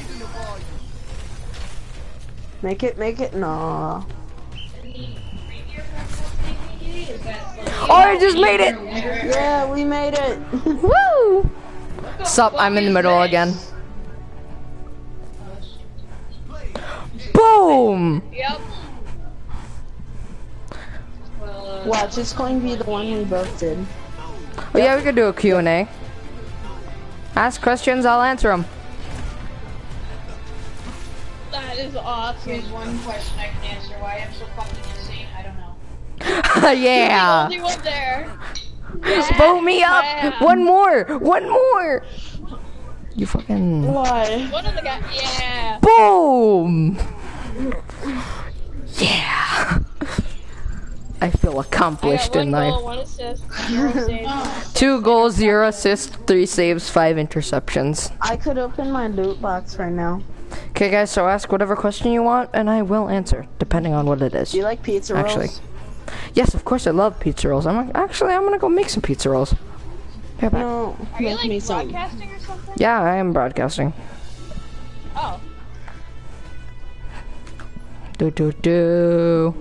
Make it, nah. Oh, I just made it. Yeah, we made it. Woo! Sup, I'm in the middle again. Boom! Yep. Watch, it's going to be the one we both did. Oh yeah, we could do a Q&A. Ask questions, I'll answer them. That is awesome. Here's one question I can answer. Why I'm so fucking insane, I don't know. Yeah! The only one there. Bow me up! Yeah. One more! One more! You fucking... Why? One of the guys. Yeah. Boom! Yeah! I feel accomplished in I got 1 life. goal, 1 assist, 0 saves. 2 goals, 0 assists, 3 saves, 5 interceptions. I could open my loot box right now. Okay guys, so ask whatever question you want and I will answer, depending on what it is. Do you like pizza rolls? Actually. Yes, of course I love pizza rolls. I'm gonna go make some pizza rolls. Here, back. No, Are you make me like some. broadcasting or something? Yeah, I am broadcasting. Oh. Do.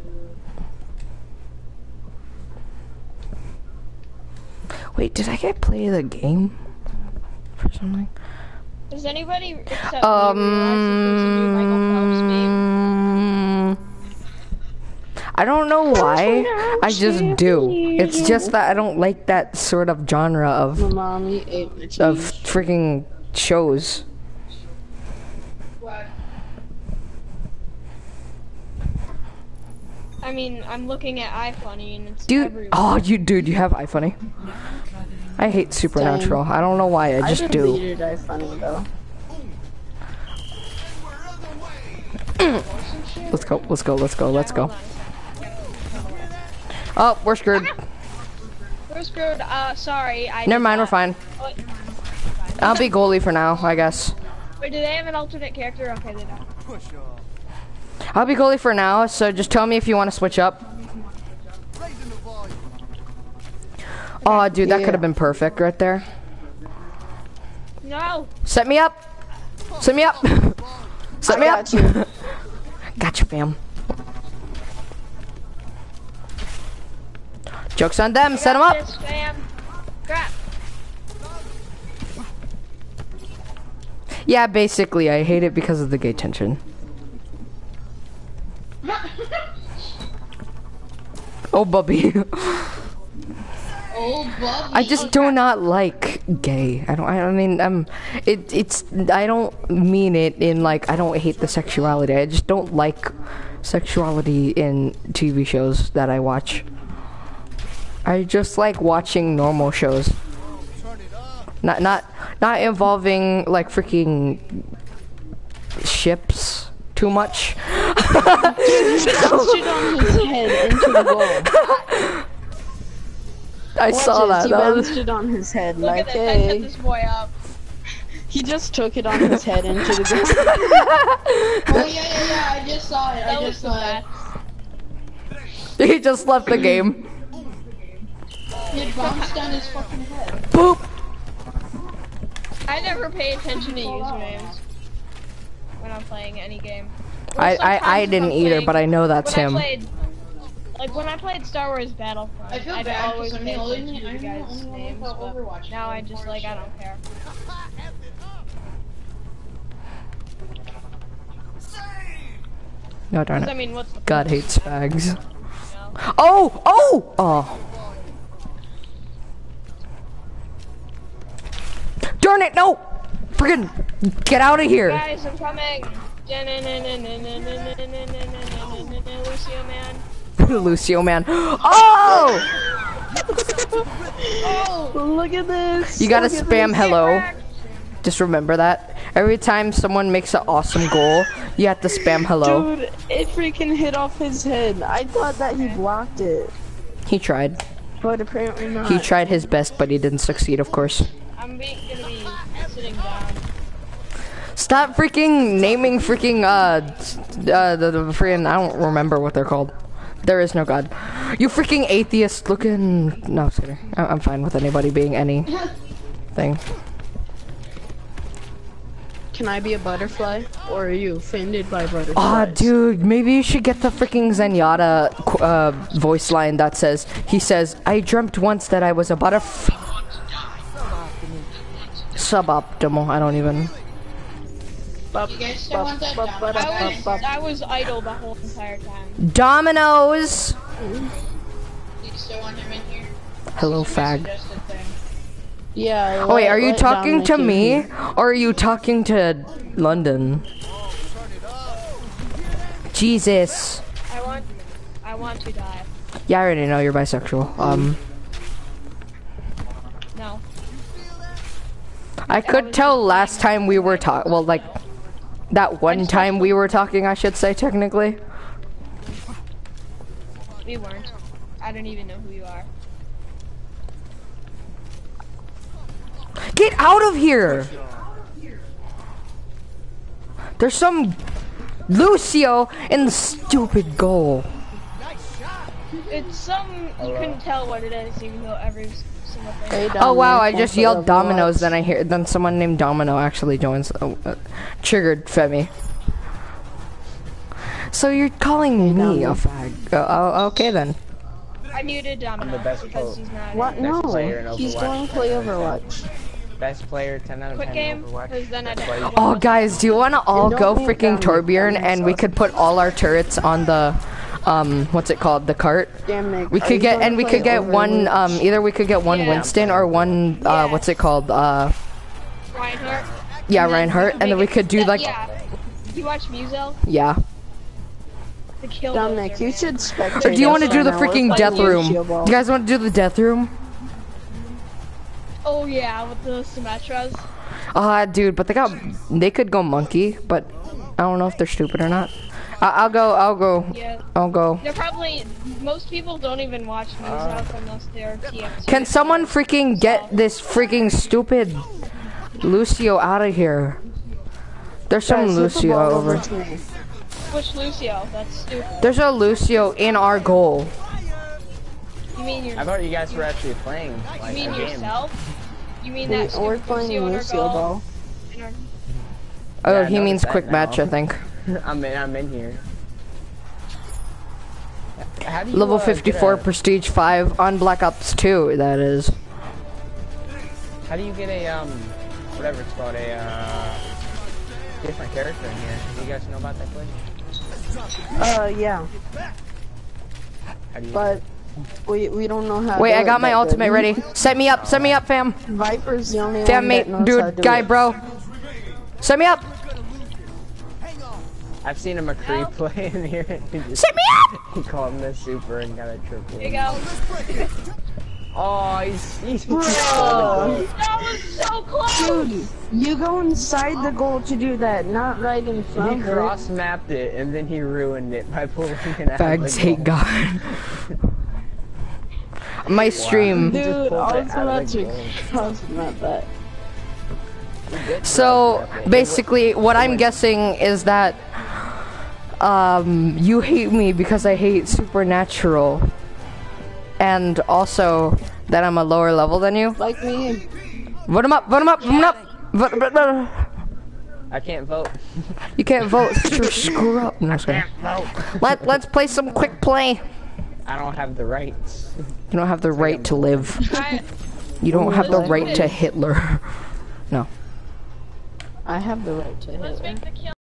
Wait, did I get play of the game for something? Does anybody except me realize that there's a new Michael Phelps meme? I don't know why. I just do. It's just that I don't like that sort of genre of Mommy ate my cheese. freaking shows. I mean, I'm looking at iFunny and it's Dude, everywhere. oh, you have iFunny. I hate Supernatural. I don't know why. I just do. deleted iFunny though. Let's go. Let's go. Let's go. Let's go. Oh, we're screwed. We're screwed. Sorry. Never mind. We're fine. Oh, I'll be goalie for now, I guess. wait, do they have an alternate character? Okay, they don't. I'll be goalie for now, so just tell me if you want to switch up. Oh, dude, that could have been perfect right there. No. Set me up. Set me up. Set me up. got you. Gotcha, fam. Joke's on them. Set them up. This, fam. Crap. Yeah, basically, I hate it because of the gay tension. Oh, Bubby. Oh, Bubby. I just do not like gay. I mean, I don't mean it in like, I don't hate the sexuality. I just don't like sexuality in TV shows that I watch. I just like watching normal shows. Not involving like freaking ships too much. He bounced it on his head into the goal. I saw that. He That was... bounced it on his head. Look Like, at this. I set hey. this boy up. He just took it on his head into the goal. Oh, yeah. I just saw it. That I was just the saw it. best. He just left the game. It bounced on his fucking head. Boop. I never pay attention to usernames when I'm playing any game. Well, I sometimes if didn't I'm either, playing- but I know that's him. When I played Star Wars Battlefront, I feel I'd bad always because I'm pay the only attention to you guys' one names, without but Overwatch. now I just like, I don't care. No, darn 'Cause, I it. mean, what's the God point? hates fags. You know? Oh! Darn it, no! Friggin' get out of here! Guys, I'm coming! Lucio, man. Lucio, man. Oh! Oh, look at this. You gotta Look at spam this. hello. Just remember that. Every time someone makes an awesome goal, you have to spam hello. Dude, it freaking hit off his head. I thought that he blocked it, He tried. but apparently not. He tried his best, but he didn't succeed, of course. I'm gonna be sitting down. Stop freaking naming freaking, the freaking, I don't remember what they're called. There is no God. You freaking atheist looking, no, I'm just kidding. I'm fine with anybody being anything. Can I be a butterfly, or are you offended by butterflies? Aw, dude, maybe you should get the freaking Zenyatta voice line that says, he says, I dreamt once that I was a butterfly. Suboptimal, I don't even. You guys still want that down? I was idle the whole entire time. Dominoes! You still want him in here? Hello, This is my fag. suggested thing. Yeah. Oh wait, are you let talking to Dominic me? in. Or are you talking to London? Jesus. I want to die. Yeah, I already know you're bisexual. No. I could tell last time we were talking, well, like, that one time we were talking, I should say, technically. We weren't. I don't even know who you are. Get out of here! There's some Lucio in the stupid goal. It's some, you couldn't tell what it is, even though every single thing. Hey, Oh wow, I Dominic, just want yelled to Dominoes, Overwatch? then someone named Domino actually joins. Triggered Femi. So you're calling me a fag? Okay then. I muted Domino because he's not. What? Best player in No, he's Overwatch. going to play Overwatch. Best player, 10 out of 10 Quick game, in Overwatch. because then I Best player. don't. Oh guys, do you want to all don't go mute freaking Dominic, Torbjorn Dominic's and we could put all our turrets on the what's it called, the cart? Dominic, We are could you get gonna and we play could get one Overwatch? either we could get one Yeah. Winston or one what's it called? Reinhardt. Yeah, And then Reinhardt, and then we make could do it- like Yeah. You watch Muzel? yeah. The kill. Dominic, you should spectate. Or do you us want to do right the now. We're freaking playing death room? Lucio You Ball. guys want to do the death room? Oh yeah, with the Symmetras. Dude, but they could go monkey, but I don't know if they're stupid or not. I'll go. Yeah. I'll go. They're probably, most people don't even watch Muzel unless they're TF2. Can someone freaking get this freaking stupid Lucio out of here? There's some Guys, hit the Lucio ball over. to me. Which Lucio? That's stupid. There's a Lucio in our goal. You mean your? I thought you guys were actually playing like You mean a game. yourself? You mean that? We're playing Lucio Ball. Oh, Yeah, I he means noticed that quick match, now. I think. I'm in here. How do you, Level get 54, a- Prestige 5 on Black Ops 2. That is. How do you get a whatever it's called, a different character in here? Do you guys know about that glitch? Yeah. How do you? But we don't know how. Wait, to do I got it my that ultimate good. ready. Set me up, fam. Viper's the only Fam, one mate, that knows how to dude, do guy, it. bro. Set me up. I've seen a McCree play in here. Set me up. He called him the super and got a triple. Here you go. Oh, he's Bro. That was so close. Dude, you go inside the goal to do that, not right in front He of it. cross-mapped it and then he ruined it by pulling it out. Fags of the hate goal. God. My stream. Just Dude, pulled I it was out of about the to goal. cross-map that. He did So cross-map it. basically, what I'm guessing is that you hate me because I hate Supernatural, and also that I'm a lower level than you. Like me. Vote him up. Vote him up. Vote him up. Vote. I can't vote. You can't vote. Screw up. No, sorry. Let's play some quick play. I don't have the rights. You don't have the right to live. I, You don't have the Let's right do to this. Hitler. No. I have the right to let's hit. make the kill.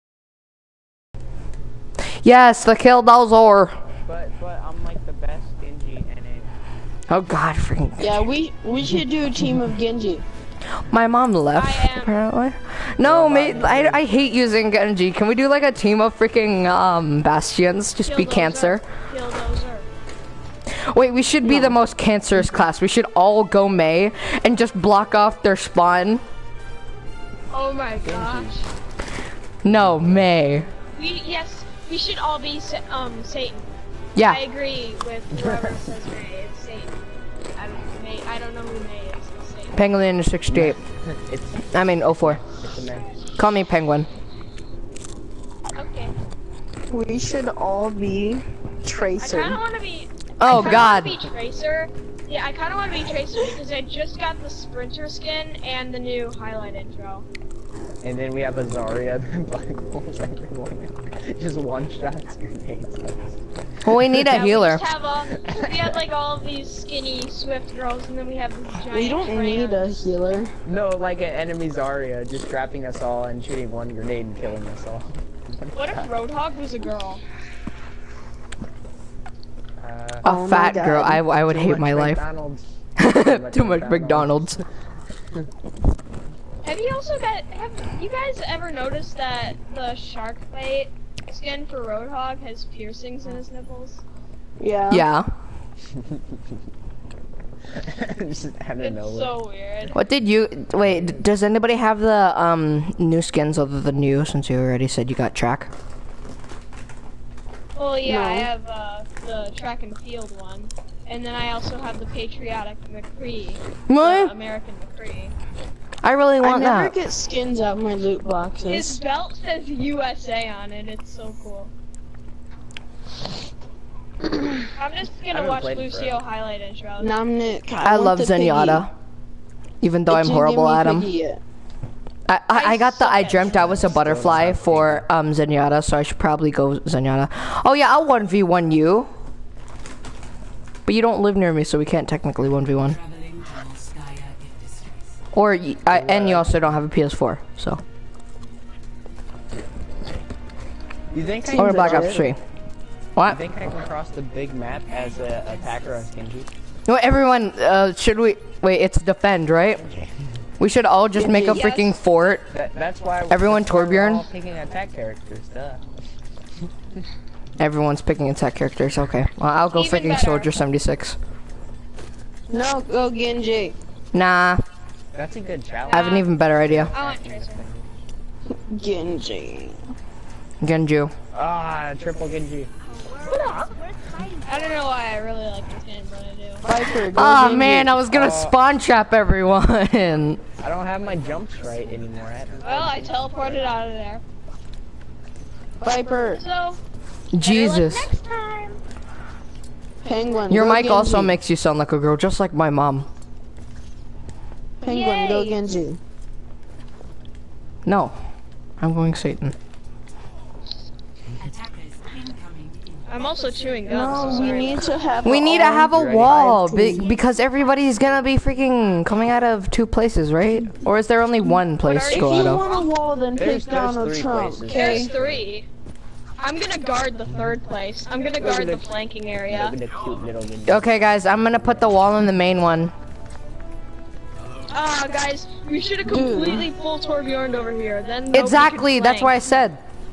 Yes, the kill dinosaur. But I'm like the best Genji in it. Oh God, freaking. Yeah, we should do a team of Genji. My mom left, I am. apparently. No, mate, I hate using Genji. Can we do like a team of freaking Bastions? Just be Killdozer. cancer. Killdozer. Wait, we should be the most cancerous class. We should all go Mei and just block off their spawn. Oh my gosh. No, Mei. Yes, we should all be Satan. I Yeah. agree with whoever says May. It's Satan. I don't know who May is. It's Satan. Penguin 68. It's I mean 04. a man. Call me Penguin. Okay. We should all be I kind of Tracer. want to be. Oh I kinda God. wanna be Tracer. Yeah, I kind of want to be Tracer because I just got the Sprinter skin and the new highlight intro. And then we have a Zarya that black holes everyone. Just one shots grenades. Well, we need a Yeah, healer. We have like all of these skinny Swift girls, and then we have these giant. We don't need a Freya. healer. No, like an enemy Zarya, just trapping us all and shooting one grenade and killing us all. What if Roadhog was a girl? A Oh my fat God. girl. I would hate my life. McDonald's. Too much McDonald's. Have you guys ever noticed that the shark bait skin for Roadhog has piercings in his nipples? Yeah. Yeah. Just out of It's nowhere. so weird. What did you wait? Does anybody have the new skins other than you? Since you already said you got track. Well, yeah, No. I have the track and field one, and then I also have the patriotic McCree, What? American McCree. I really I want never that. get skins out of my loot His boxes. belt says USA on it. It's so cool. I'm just gonna haven't watch played Lucio forever. highlight intro. Namnik, I want love the piggy. Zenyatta, even though It I'm didn't horrible give me at him. piggy yet. I got the suck I at dreamt I was a butterfly for Zenyatta, so I should probably go Zenyatta. Oh yeah, I'll 1v1 you. But you don't live near me, so we can't technically 1v1. Or and you also don't have a PS4, so. You think I Or can Black cross- Ops 3. You What? think I can cross the big map as an attacker as Genji? No, everyone, should we wait? It's defend, right? We should all just make a Yes. freaking fort. That's why. Everyone that's why we're Torbjorn? all picking attack characters. Duh. Everyone's picking attack characters. Okay, well I'll go Even freaking better. Soldier 76. No, go Genji. Nah, That's a good challenge. I have an even better idea. I want Tracer. Genji. Genju. Ah, triple Genji. I don't know why I really like this game, but I do. Viper, go Oh Genji. man, I was gonna Oh. spawn trap everyone. I don't have my jumps right anymore. Well, I teleported out of there. Viper. So, Jesus. next time. Penguin. Your go mic also Genji. makes you sound like a girl, just like my mom. Penguin, go Yay. Genji. No, I'm going Satan. I'm also chewing gum. No, so we sorry. need to have. We need to have a ready? wall 5T. because everybody's gonna be freaking coming out of 2 places, right? Or is there only one place to If go you out of? want a wall, then pick There's Donald 3 Trump. places. There's Okay. 3. I'm gonna guard the 3rd place. I'm gonna guard the flanking area. Look at the cute little Genji. Okay, guys, I'm gonna put the wall in the main one. Ah, guys, we should have completely full Torbjorn over here. Then nobody Exactly, could that's flank. why I said.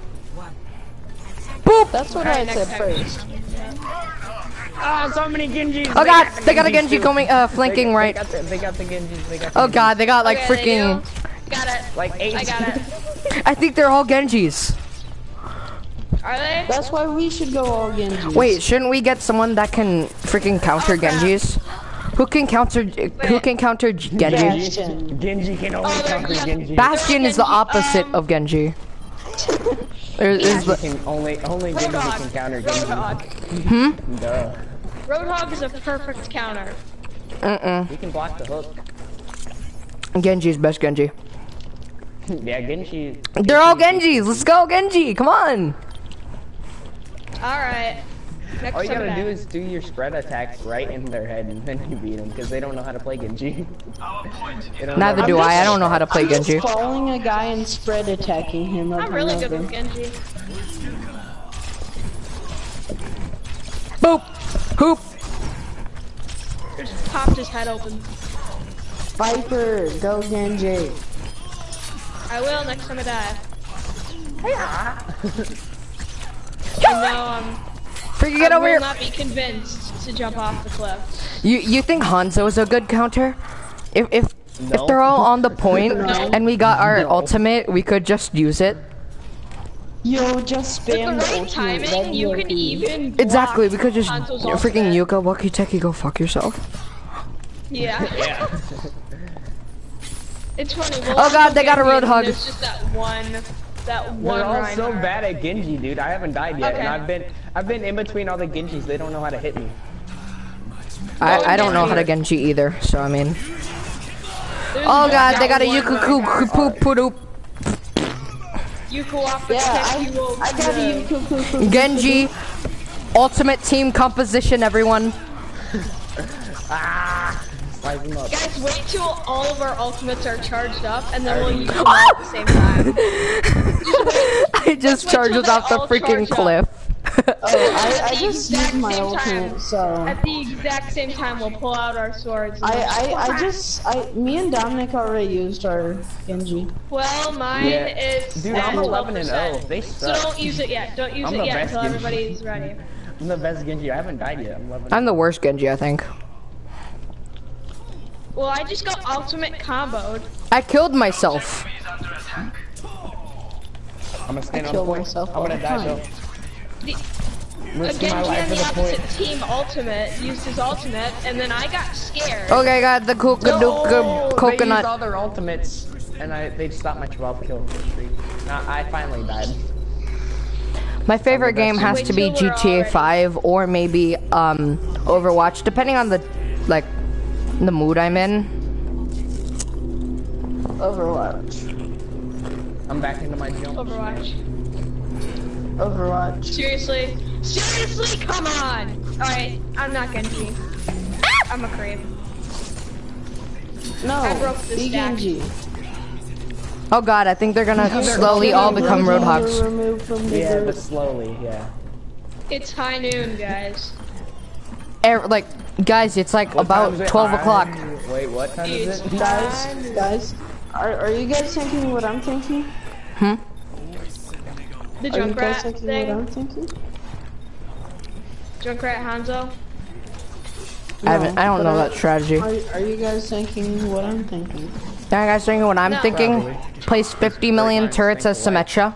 Boop! That's what Alright, I said next time. first. Ah, so many Genjis. Oh god, they got a Genji coming, flanking right. They got the Genjis. They got the Oh god, they got like Okay, they freaking. do. Got it. Like 8. I got it. I think they're all Genjis. Are they? That's why we should go all Genji. Wait, shouldn't we get someone that can freaking counter Genjis? Who can counter Genji? Bastion. Genji can only counter Genji. Bastion is the opposite of Genji. There's the, Only Genji can counter Genji. Roadhog. Duh. Roadhog is a perfect counter. He can block the hook. Genji's best Genji. Yeah, Genji. They're all Genjis. Let's go Genji. Come on. Alright. Next All you time gotta back. do is do your spread attacks right in their head, and then you beat them because they don't know how to play Genji. They don't Neither know do I. I don't know how to play I'm just Genji. following a guy and spread attacking him. I'm really good with Genji. Boop. Hoop. Just popped his head open. Viper, go Genji. I will next time I die. And now Freaking get I over will here. not be convinced to jump off the cliff. You think Hanzo is a good counter? If No. they're all on the point and we got our ultimate, we could just use it. Yo, just With spam the the right ultimate. timing, That'd you be can OP. even block Exactly, we could just Hanzo's freaking ultimate. Yuka Waki Teki go fuck yourself. Yeah. Yeah. It's funny. Oh god, they got a Genji, Roadhog. There's just that one They're all Reinhardt. so bad at Genji, dude. I haven't died yet, Okay. and I've been in between all the Genjis. They don't know how to hit me. I don't know how to Genji either, so I mean. There's Oh just god, that they got a one Yuka Reinhardt. poop poop. Yuka off the Yeah, kick, you will I got the- you. Cuckoo. Genji, ultimate team composition, everyone. Slice them up. Guys, wait till all of our ultimates are charged up, and then we'll use them all at the same time. I just wait charged till us off they the all freaking charge up. cliff. I At the just exact used my same ultimate, time. so. At the exact same time, we'll pull out our swords. and Me and Dominic already used our Genji. Well, mine Yeah. is Dude, at I'm 11 and 0. 12%. They So suck. don't use it yet. Don't use I'm it the yet best until Genji. everybody's ready. I'm the best Genji. I haven't died yet. I'm 11. I'm the worst Genji, I think. Well, I just got ultimate comboed. I killed myself. I'm gonna stand on the killed point. myself I'm gonna all the die time. though. A Risking my Genji life on for the the opposite point. team ultimate used his ultimate, and then I got scared. Okay, got the They used coconut. all their ultimates, and they stopped my 12 kill streak. Now I finally died. My favorite game has to be Wait till we're GTA all 5 or maybe Overwatch, depending on the the mood I'm in. Overwatch. I'm back into my jump. Overwatch. Seriously? Seriously? Come on! Alright, I'm not Genji. I'm a creep. No, I broke this be stack. Genji. Oh god, I think they're gonna slowly all become Roadhogs. Removed from the Yeah, group. but slowly, yeah. It's high noon, guys. Guys, it's like What time is about it? 12 o'clock. Wait, what time is it? Guys, are you guys thinking what I'm thinking? The Are you guys Junkrat thinking what I'm thing. thinking? Junkrat Hanzo. I don't but know that strategy. Are you guys thinking what I'm thinking? You guys thinking what I'm No. thinking? Probably. Place 50 million turrets as Symmetra.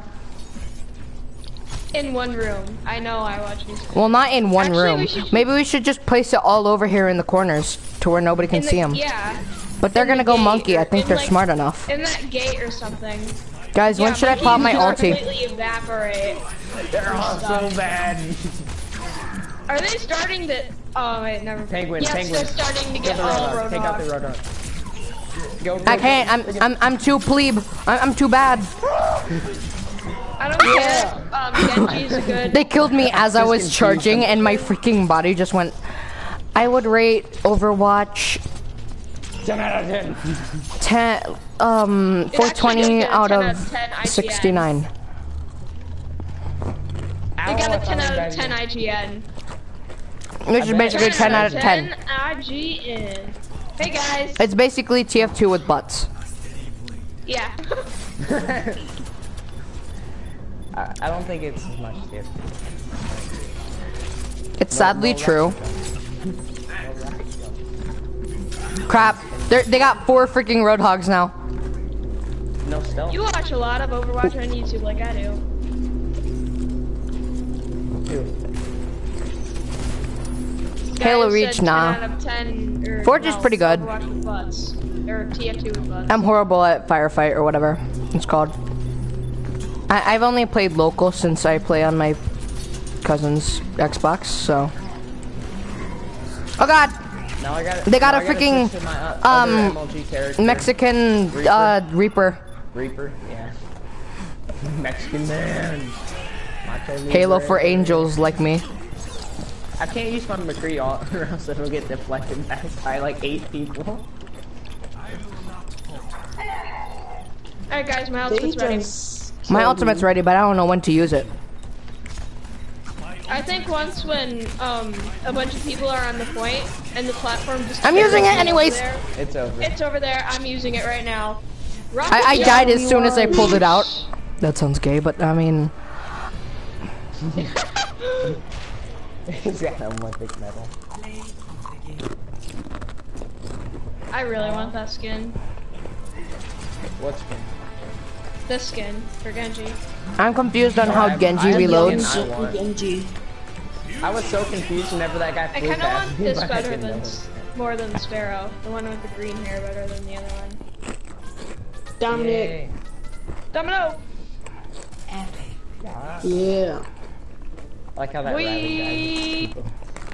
In one room. I know I watch these. Well, not in one Actually, room. we should- Maybe we should just place it all over here in the corners to where nobody can see them. Yeah. But they're in the gonna go gate, monkey. I or think in, they're like, smart enough. In that gate or something. Guys, when should I monkeys pop my just ulti? completely evaporate. They're all so bad. Are they starting to Oh wait, never. Penguin, yes, penguin. they're starting to Kill get the all roadhog. Take out the roadhog. roadhog. Go, I can't. I'm too plebe. I'm too bad. I don't care. Genji's a good. They killed me as I was charging, and my freaking body just went. I would rate Overwatch 10 out of 10. 420 out of 10 69. You got a 10 out of 10 IGN. Which is basically 10 out of 10. IGN. Hey guys. It's basically TF2 with butts. Yeah. I don't think it's as much as TF2. It's sadly true. Crap. They got 4 freaking roadhogs now. No stealth. You watch a lot of Overwatch on YouTube like I do. Halo Guys Reach, said 10 nah. out of 10, or, Forge is pretty good. Overwatch with butts. Or TF2 with butts. I'm horrible at firefight or whatever it's called. I've only played local since I play on my cousin's Xbox, so. Oh god! Now They got a freaking MLG Mexican Reaper. Reaper, yeah. Mexican man. Halo for angels like me. I can't use my McCree or else it'll get deflected back by like 8 people. Alright guys, my ultimate's ready. My ultimate's ready, but I don't know when to use it. I think once when a bunch of people are on the point and the platform just I'm using it anyways. It's over. It's over there. I'm using it right now. I died as soon as I pulled it out. That sounds gay, but I mean. He's got Olympic medal. I really want that skin. What skin? This skin for Genji. I'm confused on how Genji reloads. Genji. I was so confused whenever that guy I flew kind of past want me, this but I better didn't than know. more than Sparrow. The one with the green hair better than the other one. Dominic. Yay. Domino. Yeah. I like how that rabbit guy.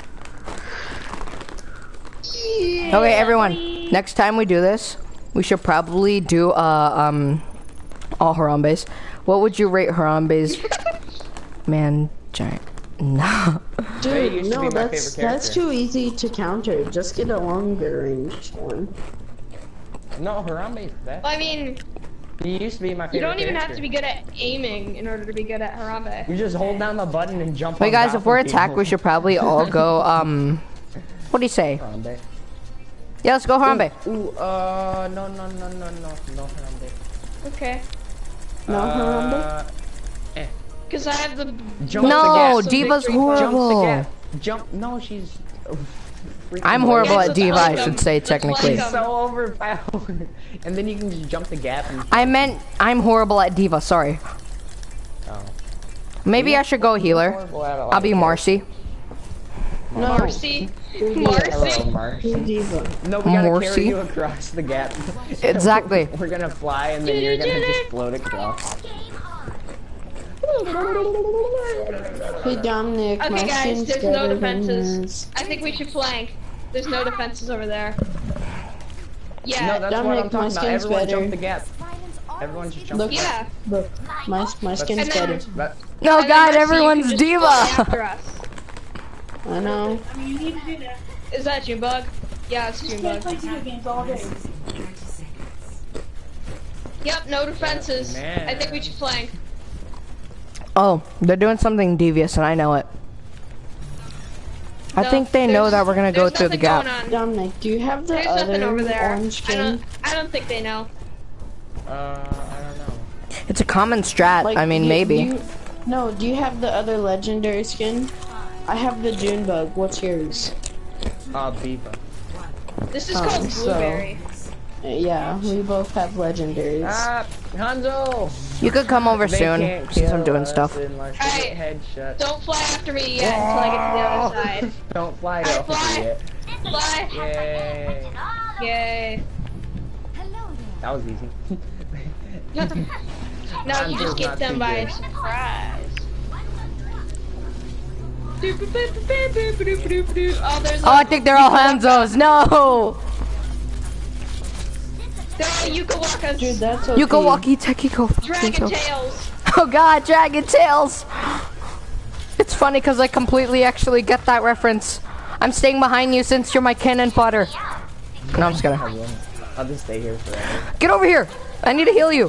Okay, everyone. Next time we do this, we should probably do all Harambe's. What would you rate Harambe's? Man, giant. No. Ray used Dude, to be no, my that's favorite character. too easy to counter. Just get a longer range one. No, Harambe's best. Well, I mean, He used to be my favorite you don't even have character. to be good at aiming in order to be good at Harambe. You just hold down the button and jump Wait, on guys, top if we're of attacked, people. we should probably all go, what do you say? Harambe. Yeah, let's go Harambe. Ooh, no Harambe. Okay. No, Harambe? Because I have the Jump No, the gap. Diva's victory horrible. Jump, no, she's... I'm horrible Guys, at Diva, I let's should say, let's like technically. them. so overpowered. And then you can just jump the gap and... I meant I'm horrible at Diva, sorry. Oh. Maybe I should go healer. Horrible at a lot I'll be of Marcy. No. Marcy. Hello, Marcy. Marcy. Diva. No, we gotta Marcy. carry you across the gap. Exactly. We're gonna fly and then you're gonna just float across. Hey Dominic, my Okay, guys, skin's there's no better than defenses. yours. I think we should flank. There's no defenses over there. Yeah. No, that's Dominic, what I'm my talking about. skin's Everyone better. jump the gap. Everyone just jump Look. the gap. Yeah. Look, my skin's And then- better. But No, And then God, Mercy, everyone's you can just fly after Diva. us. I know. Is that Junebug? Yeah, it's Junebug. Yep, no defenses. man. I think we should flank. Oh, they're doing something devious and I know it. I No, think they know there's- that we're gonna go there's through the nothing gap. going on. Dominic, do you have the There's nothing over other there. orange skin? I don't think they know. I don't know. It's a common strat, Like, I mean, do maybe. No, do you have the other legendary skin? I have the Junebug. What's yours? Diva. This is Oh, called so- Blueberry. Yeah, we both have legendaries. Hanzo! You could come over They soon, can't since I'm kill doing us stuff. unless we Alright. get headshots. Don't fly after me yet until I get to the other side. Don't fly Alright, off fly. yet. Fly! Yay. Yay. That was easy. No, you just Hanzo's get not them too by good. surprise. there's Oh, I think they're all Hanzos. No! Yuka Wakas. Dude, that's okay. Yuka Waki Tekiko. Dragon Tails. Oh god, Dragon Tails! It's funny because I completely actually get that reference. I'm staying behind you since you're my cannon fodder. No, I'm just gonna. I'll just stay here forever. Get over here! I need to heal you.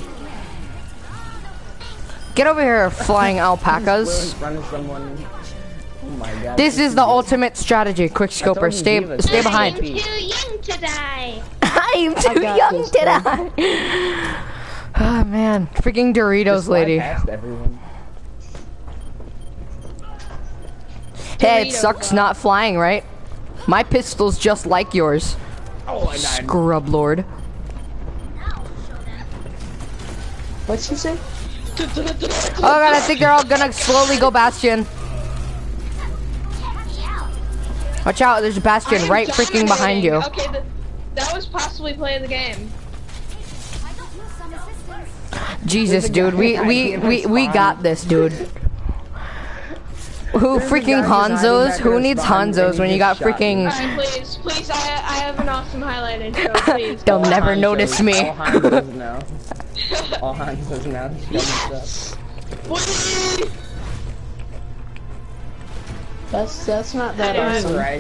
Get over here, flying alpacas. In front of someone. Oh my god. This is the ultimate strategy. Quick scoper, stay behind. I'm too young to die. I'm too young to die. Oh man, freaking Doritos lady. Past everyone. Hey, it sucks not flying, right? My pistol's just like yours. Oh, I died. Scrub lord. What'd you say? Oh god, I think they're all gonna slowly go Bastion. Watch out, there's a Bastion right freaking behind you. Okay, that was possibly play of the game. Jesus, dude, we got this, dude. Who freaking Hanzos? Who needs Hanzos when you got freaking... Alright, please, I have an awesome highlight intro, please. They'll never notice me. All Hanzos now. All Hanzos now. That's not that awesome. Right.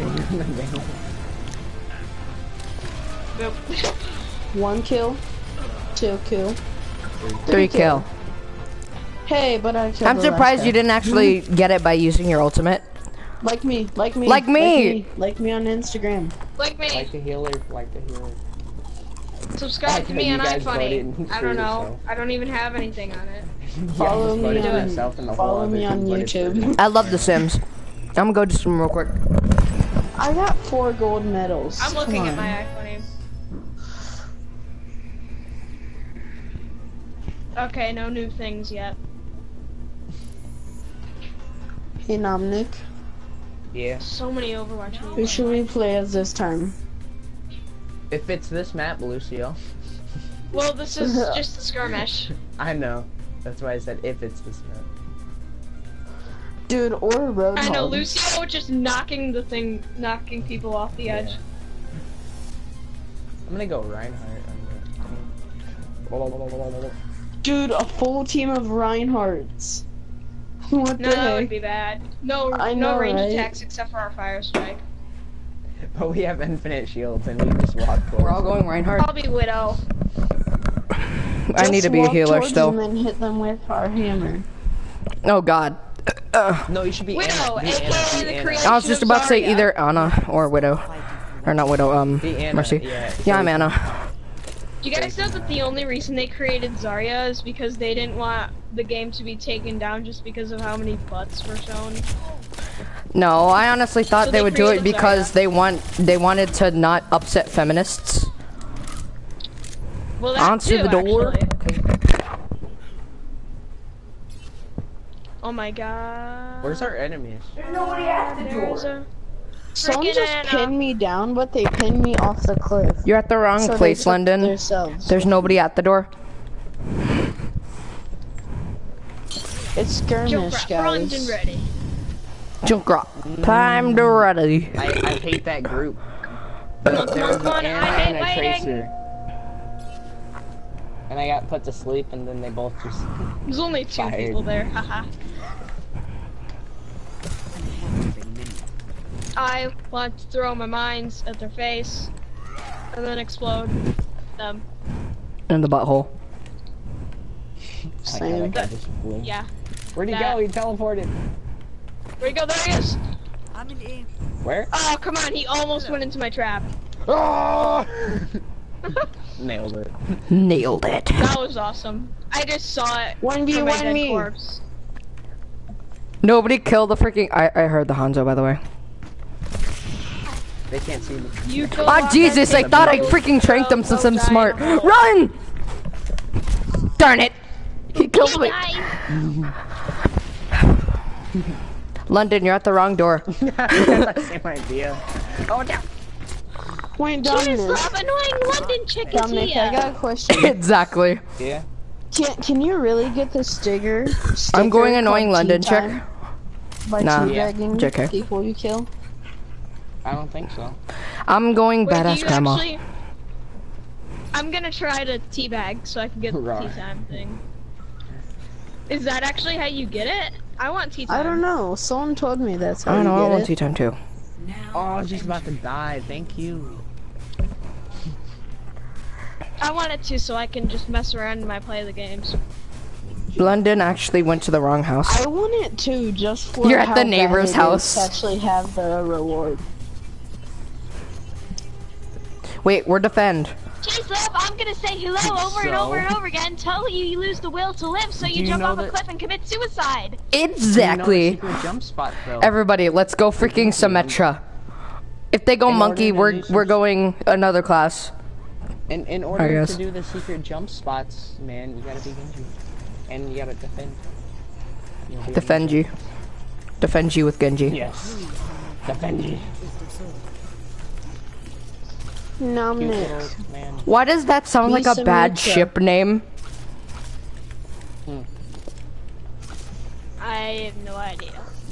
Nope. 1 kill, 2 kill, 3 kill. Hey, but I killed I'm the surprised last you guy. didn't actually get it by using your ultimate. Like me. Like me. Like me on Instagram. Like me. Like the healer, like the healer. Subscribe to me You on guys voted iFunny. and I don't screwed know. yourself. I don't even have anything on it. Follow Yeah, me voted on- myself and the follow whole me other on team voted for YouTube. me. I love The Sims. I'm gonna go do some real quick. I got 4 gold medals. I'm looking Come at on. my iFunny. Okay, no new things yet. Hey, Nomnick. Yeah. So many Overwatch Who moves. should we play as this time? If it's this map, Lucio. Well, this is just a skirmish. I know. That's why I said if it's this map. Dude, or Roadhog. I know, Lucio just knocking people off the edge. I'm gonna go Reinhardt. Dude, a full team of Reinhardts. What No, the that would heck? be bad. No, I no know, range right? attacks except for our fire strike. But we have infinite shields and we just walk towards We're all going Reinhardt. Probably Widow. I need to be a walk healer towards still. them and hit them with our hammer. Oh god. No, you should be Widow, Anna. Be aka Anna. the Be Anna. creator. I was just about to say either Anna or Widow. Or not Widow, Be Anna. Mercy. Yeah, I'm Anna. Do you guys know that the only reason they created Zarya is because they didn't want the game to be taken down just because of how many butts were shown? No, I honestly thought So they they would do it created because they wanted to not upset feminists. Well, that Answer too, the door. actually. Oh my god. Where's our enemies? There's a Someone freaking just Anna. pinned me down, but they pinned me off the cliff. You're at the wrong So they place, took London. themselves. There's nobody at the door. It's skirmish, Jump primed and guys. ready. Junk rock. Time to ready. I hate that group. Come There was on, an I Anna hate and a waiting. Tracer. And I got put to sleep and then they both just... There's only 2 Fired. people there, haha. I want to throw my mines at their face and then explode them. In the butthole. I like how that guy just flew. Yeah. Where'd he That- go? He teleported. Where'd he go? There he is! Where? Oh, come on, he almost went into my trap. Oh! Nailed it. Nailed it. That was awesome. I just saw it 1v1 from my dead me. corpse. Nobody killed the freaking. I heard the Hanzo, by the way. They can't see me. You go Ah, on Jesus! that I thought I table, freaking tranked him since go I'm die smart. in a hole. Run! Darn it! He killed me. London, you're at the wrong door. That's the same idea. Oh, no. Wait, Jeez, Dominic. stop annoying London chickens Dominic, I got a question. Exactly. Yeah. Can you really get the sticker I'm going called annoying Tea London Time? chick. By Nah, teabagging JK. people you kill? I don't think so. I'm going Wait, do badass you grandma. actually... I'm gonna try to teabag so I can get the Right. tea time thing. Is that actually how you get it? I want tea time. I don't know. Someone told me that's I how don't you know, I get want it. tea time too. Oh, I was just about to die. Thank you. I want it to so I can just mess around and I play the games. London actually went to the wrong house. I want it too, just for You're at how the bad neighbor's it is house. to actually have the reward. Wait, we're defend. Jeez, love, I'm gonna say hello over and over and over again, tell you lose the will to live, so Do you you jump know off a that- cliff and commit suicide. Exactly. You know the secret jump spot, though. Everybody, let's go freaking Symmetra. If they go In monkey, order to do we're some- going another class. In I order guess. to do the secret jump spots, man, you gotta be Genji. And you gotta defend. You'll be Defend you. Defend you with Genji. Yes. Defend you. Nom Cute Nick. little man. Why does that sound like a Lisa bad Mika. ship name? I have no idea.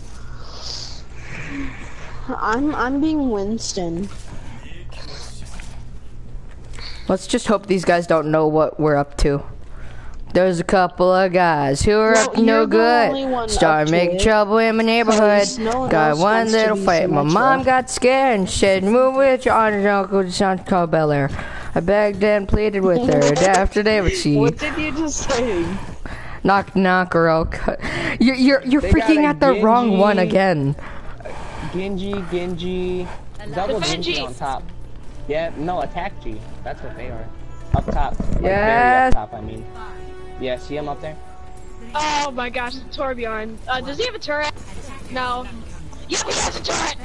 I'm being Winston. Let's just hope these guys don't know what we're up to. There's a couple of guys who are No, up to you're no the only good. one Started up to making it, trouble in my neighborhood. 'cause no one Got else one wants to little be fight. My Symmetra. mom got scared and said, "Move with your aunt and uncle to Santa Clara Bel Air." I begged and pleaded with her. Day after day, but she What did you just say? knock knock girl. You're They freaking got a at the wrong one Genji. again. Genji. Double Defend Genji G. on top. Yeah, no, attack G. That's what they are. Up top. Like very Yes. up top, I mean. Yeah, see him up there? Oh my gosh, Torbjorn. Does he have a turret? No. Yeah, he has a turret!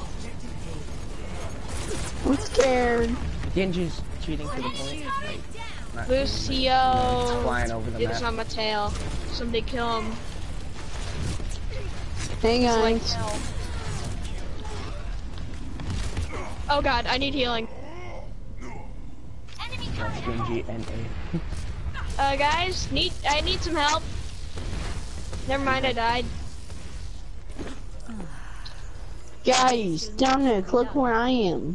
I'm scared. Genji's cheating to the point. Like, not Lucio flying over the is map. on my tail. Somebody kill him. Hey Like guys. hell. Oh god, I need healing. That's Genji and A. Guys, I need some help. Never mind, I died. Guys, down there, look where I am.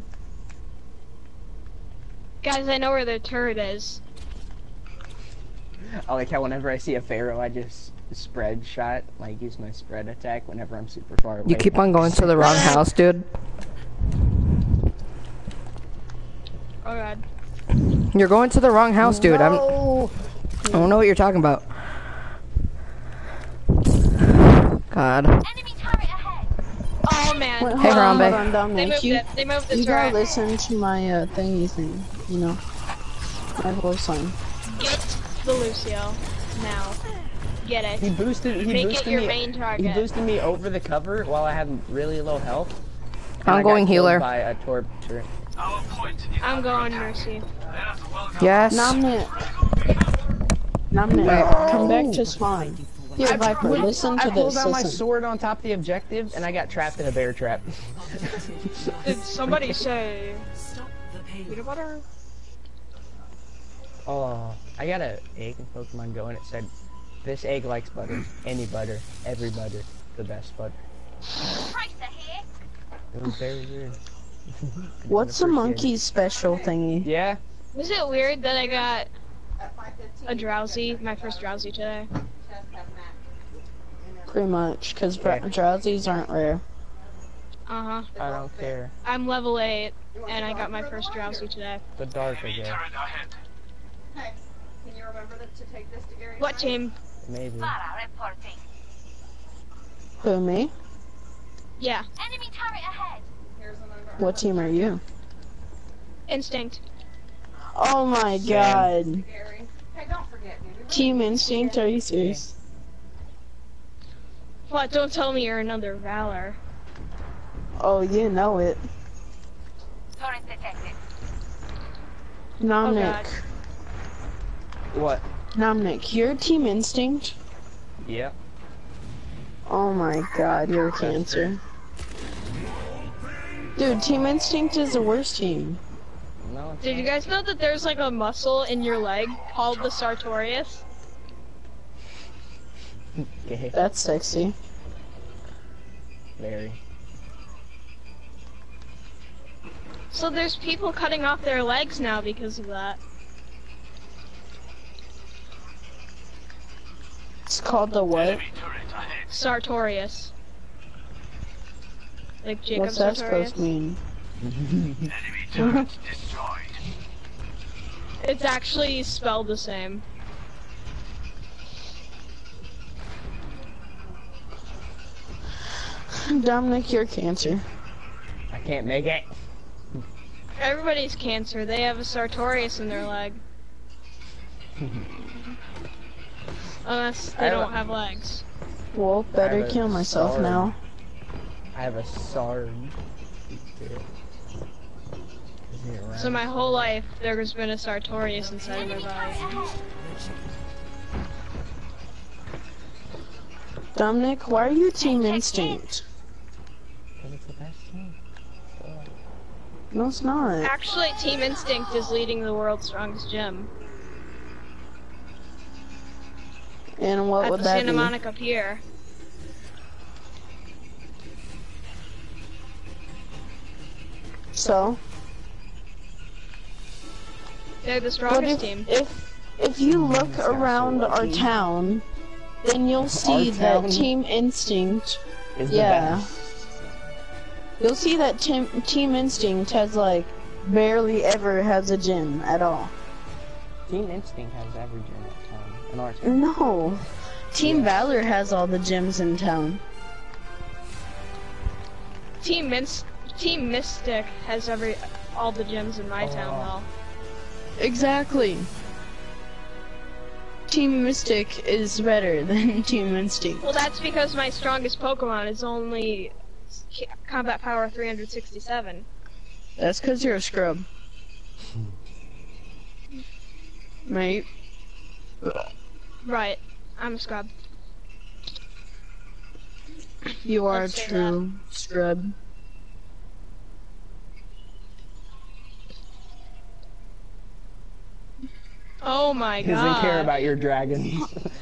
Guys, I know where the turret is. I like how whenever I see a Pharaoh, I just spread shot, like use my spread attack whenever I'm super far away. You keep on going to the wrong house, dude. Oh god. You're going to the wrong house, dude. I don't know what you're talking about. God. Enemy turret ahead. Oh man. Wait, Hey, hold on, Harambe. hold on, They Dominic. moved it. They moved the You gotta turret. listen to my thingy thing, you know. My voice line. Get the Lucio. Now. Get it. He boosted Make it your me. main He target. boosted me over the cover while I had really low health. and I'm I got going killed healer. By a torp turret. I'm going Mercy. Yes. Nomnic. Nomnic, come back to spawn. Here, Viper, listen to I pulled this, out my listen. sword on top of the objective, and I got trapped in a bear trap. Did somebody say peanut butter? Oh, I got an egg in Pokemon Go, and it said, "This egg likes butter. Any butter. Every butter. The best butter." Tracer here. It was very weird. What's a monkey's special thingy? Yeah. Was it weird that I got a drowsy, my first drowsy today? Pretty much, because Okay. drowsies aren't rare. Uh-huh. I don't care. I'm level 8, and I got my first drowsy today. The dark, I guess. What team? Maybe. Reporting. Who, me? Yeah, Enemy turret ahead. What team are you? Instinct. Oh my god. Team Instinct, are you serious? What, don't tell me you're another Valor. Oh, you know it. Turret detected. Nomnic. What? Nomnic, you're Team Instinct? Yeah. Oh my god, you're cancer. Dude, Team Instinct is the worst team. No. It's Did you guys know that there's like a muscle in your leg called the sartorius? Okay. That's sexy. Very. So there's people cutting off their legs now because of that. It's called the what? Sartorius. Like Jacob What's that Sartorius. supposed to mean? It's actually spelled the same. Dominic, you're cancer. I can't make it. Everybody's cancer. They have a Sartorius in their leg. Unless they don't have legs. Well, better kill myself now. I have a SARD. So my whole life, there's been a Sartorius inside of my body. Dominic, why are you Team Instinct? Because it's the best team. No, it's not. Actually, Team Instinct is leading the world's strongest gym. And what At would the that Santa be? Monica Pier. So? They're the But strongest team. if you look around our town, then you'll see that town Team Instinct, Is the yeah. best. You'll see that Team Instinct has like barely ever has a gym at all. Team Instinct has every gym in town. In our town. No. Team Valor has all the gyms in town. Team Mystic has all the gyms in my town though. Exactly. Team Mystic is better than Team Instinct. Well, that's because my strongest Pokemon is only Combat Power 367. That's because you're a scrub. Mate. Right. I'm a scrub. You are Let's a say true scrub. Oh my He doesn't care god. about your dragons.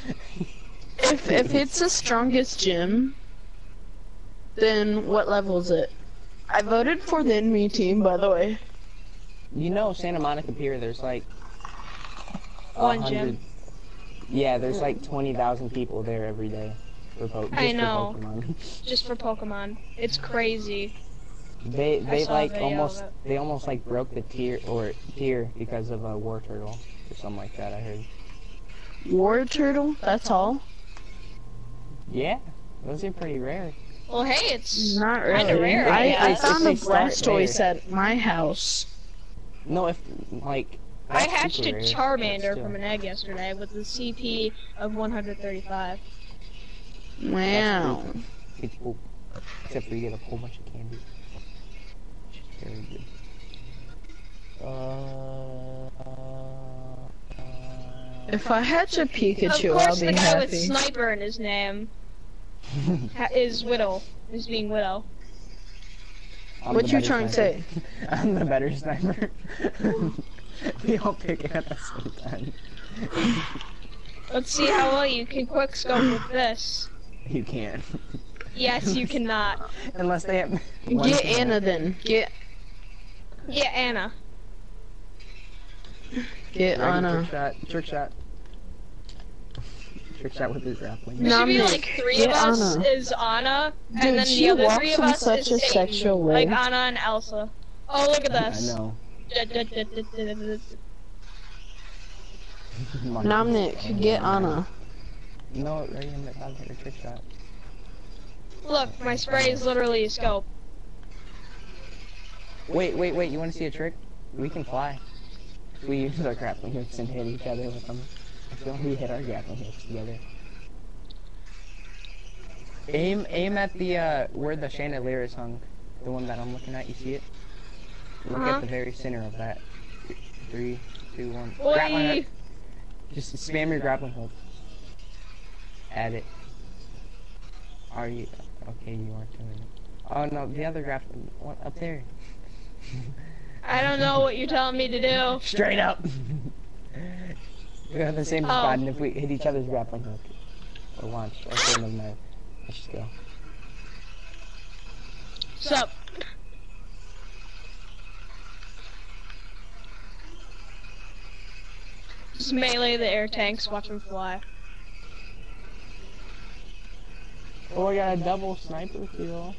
If it's the strongest gym, then what level is it? I voted for the enemy team, by the way. You know, Santa Monica Pier, there's like One 100 gym. Yeah, there's like 20,000 people there every day for I know. For Pokemon. Just for Pokemon. It's crazy. They saw a like video of almost it. like broke the tier because of a war turtle or something like that. I heard. War turtle? That's all? Yeah, those are pretty rare. Well, hey, it's Not kinda really. rare. I guess. found If a they start Blastoise there. at my house. No, if like. I not hatched super a rare, but Charmander still. from an egg yesterday with a CP of 135. Wow. It's cool. Except for you get a whole bunch of candy. Very good. If I hatch a Pikachu, Of I'll course, be the guy with happy. Sniper in his name is Whittle. Is being Whittle. I'm What the you better trying to sniper. say? I'm the better sniper. We all pick it at the same time. Let's see how well you can quick scope with this. You can't. Yes, you cannot. Unless they have. Get Anna then. Get Anna. Get Anna. Trick shot. Trick shot. Trick shot with his grappling. There should be Dominic, like three get of us Anna. is Anna, Dude, and then she the other walks three of in us such is a Satan. sexual way. Like Anna and Elsa. Oh, look at I this. know. Dominic, get Anna. No, right in the top of your trick shot. Look, my spray is literally a scope. Wait, you want to see a trick? We can fly. If we use our grappling hooks and hit each other with them. If we hit our grappling hooks together. Aim at the, where the chandelier is hung. The one that I'm looking at, you see it? Look at the very center of that. 3, 2, 1. Grappling Oi! hook. Just spam your grappling hook. Add it. Are you... Okay, you are doing it. Oh no, the other grappling... What? Up there. I don't know what you're telling me to do. Straight up! We have the same spot, and if we hit each other's grappling hook. Or launch. Okay, never mind. Let's just go. Sup? Just melee the air tanks, watch them fly. Oh, I got a double sniper kill.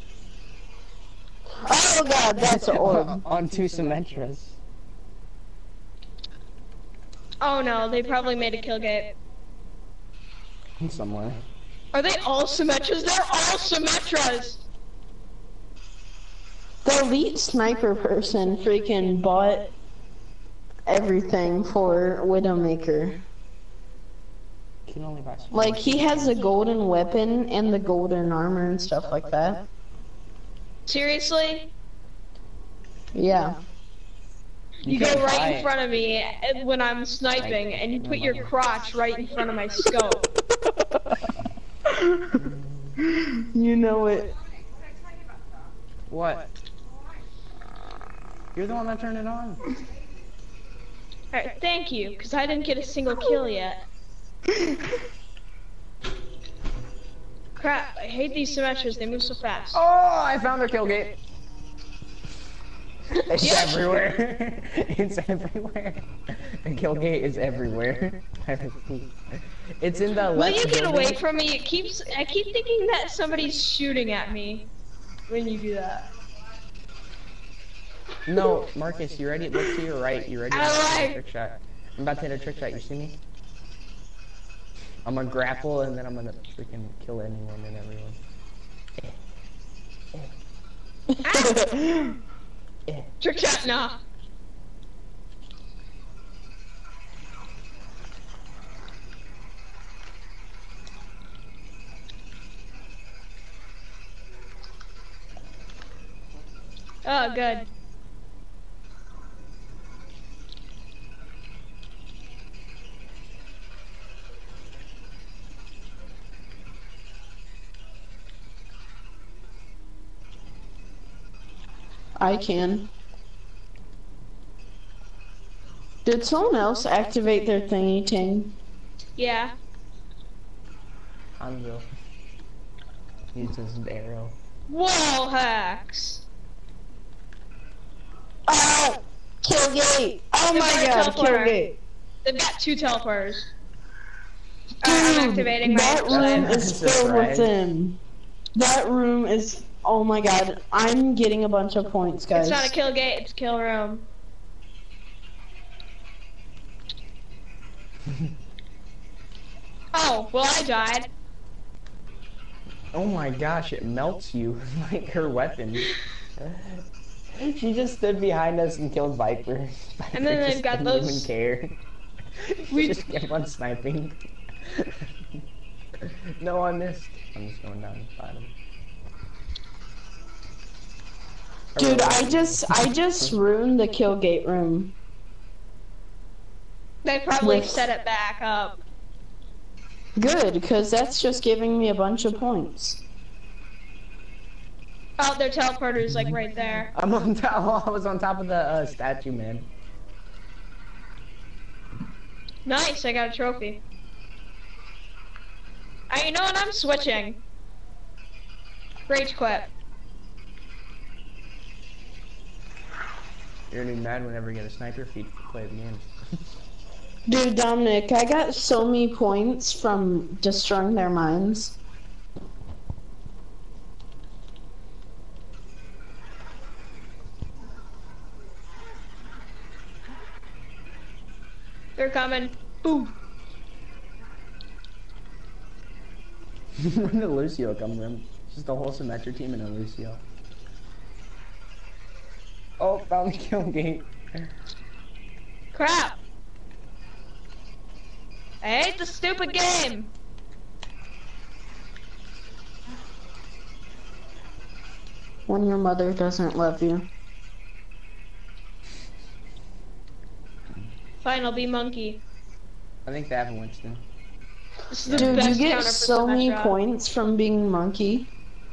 Oh god, that's an orb. On 2 Symmetras. Oh no, they probably made a kill gate. Somewhere. Are they all Symmetras? They're all Symmetras! The elite sniper person freaking bought everything for Widowmaker. Can only buy some. Like, he has a golden weapon and the golden armor and stuff like that. Seriously? Yeah. You go right in front of me when I'm sniping, and you put your crotch right in front of my scope. You know it. What? You're the one that turned it on. Alright, thank you, because I didn't get a single kill yet. Crap, I hate these Symmetras, they move so fast. Oh, I found their kill gate. It's everywhere. It's everywhere. The kill gate is everywhere. It's in the Will left you get building. away from me? I keep thinking that somebody's shooting at me when you do that. No, Marcus, you ready? Look to your right. You ready to hit a Alright. trick shot? I'm about to hit a trick shot. You see me? I'm gonna grapple and then I'm gonna freaking kill anyone and everyone. Trick shot, nah. Oh, good. I can. Did someone else activate their thingy ting? Yeah. Hanzo. Uses his arrow. Wall hacks. Oh! Kill gate! Oh They've my got a god, kill teleporter. gate! They've got 2 teleporters. I'm activating my That room flashlight. is filled with them. That room is... Oh my god, I'm getting a bunch of points, guys. It's not a kill gate, it's a kill room. Oh, well I died. Oh my gosh, it melts you like her weapon. She just stood behind us and killed Viper. And then they've just got didn't those- even care. We just kept on sniping. No, I missed. I'm just going down the bottom. Dude, I just ruined the kill gate room. They probably With- set it back up. Good, because that's just giving me a bunch of points. Oh, their teleporter's like right there. I'm on top. I was on top of the statue, man. Nice, I got a trophy. You know what? I'm switching. Rage quit. You're gonna be mad whenever you get a sniper feed play the game. Dude, Dominic, I got so many points from destroying their mines. They're coming. Boom. When did Lucio come from? Just the whole Symmetra team and a Lucio. Oh, found the kill gate. Crap. I hate the stupid game. When your mother doesn't love you. Fine, I'll be monkey. I think they have a Winston. This is the Dude, you best get counter for so many Symmetra. points from being monkey.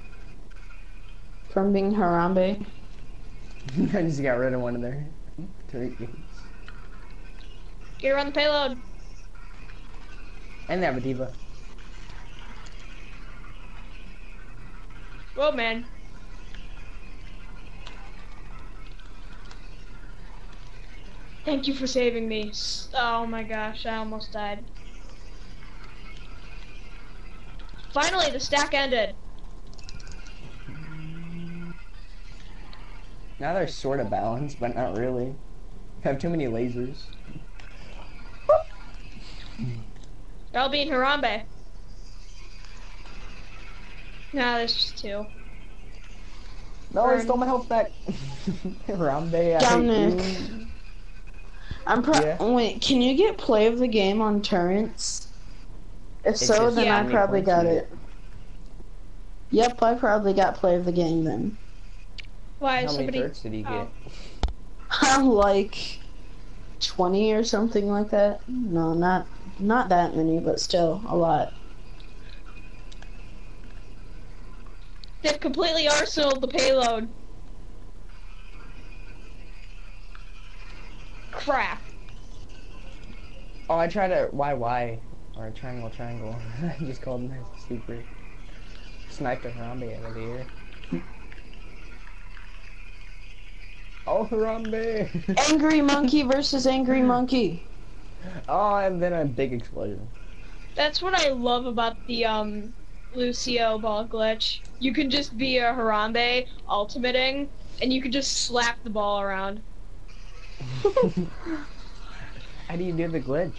From being Harambe. I just got rid of one of their turkeys. Get around the payload. And they have a diva. Whoa, man. Thank you for saving me. Oh my gosh, I almost died. Finally, the stack ended. Now they're sort of balanced, but not really. Have too many lasers. I'll be in Harambe. Nah, there's just two. No, I stole my health back. Harambe, I hate you. Wait, can you get play of the game on torrents? If so, then yeah, I probably got it. Yep, I probably got play of the game then. Why, How many turrets did he get? Like 20 or something like that. No, not that many, but still a lot. They've completely arsenaled the payload. Crap. Oh, I tried a YY or a triangle. I just called my secret. Sniped a Harambe out of the air. Oh, Harambe! Angry monkey versus angry monkey. Oh, and then a big explosion. That's what I love about the Lucio ball glitch. You can just be a Harambe ultimating, and you can just slap the ball around. How do you do the glitch?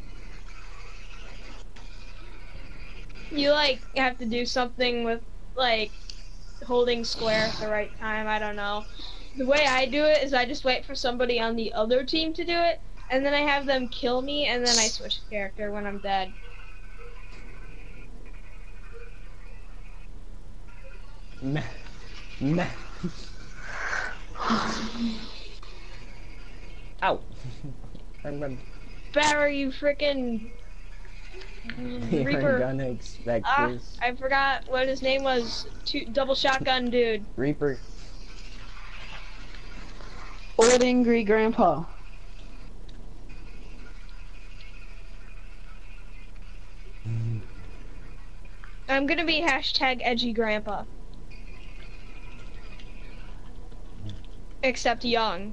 You like have to do something with like holding square at the right time. I don't know. The way I do it is I just wait for somebody on the other team to do it, and then I have them kill me, and then I switch character when I'm dead. Meh. Meh. Ow. Barry, you frickin' Reaper. You're gonna expect this. I forgot what his name was. Double shotgun dude. Reaper. Old angry grandpa. I'm gonna be hashtag edgy grandpa. Except young.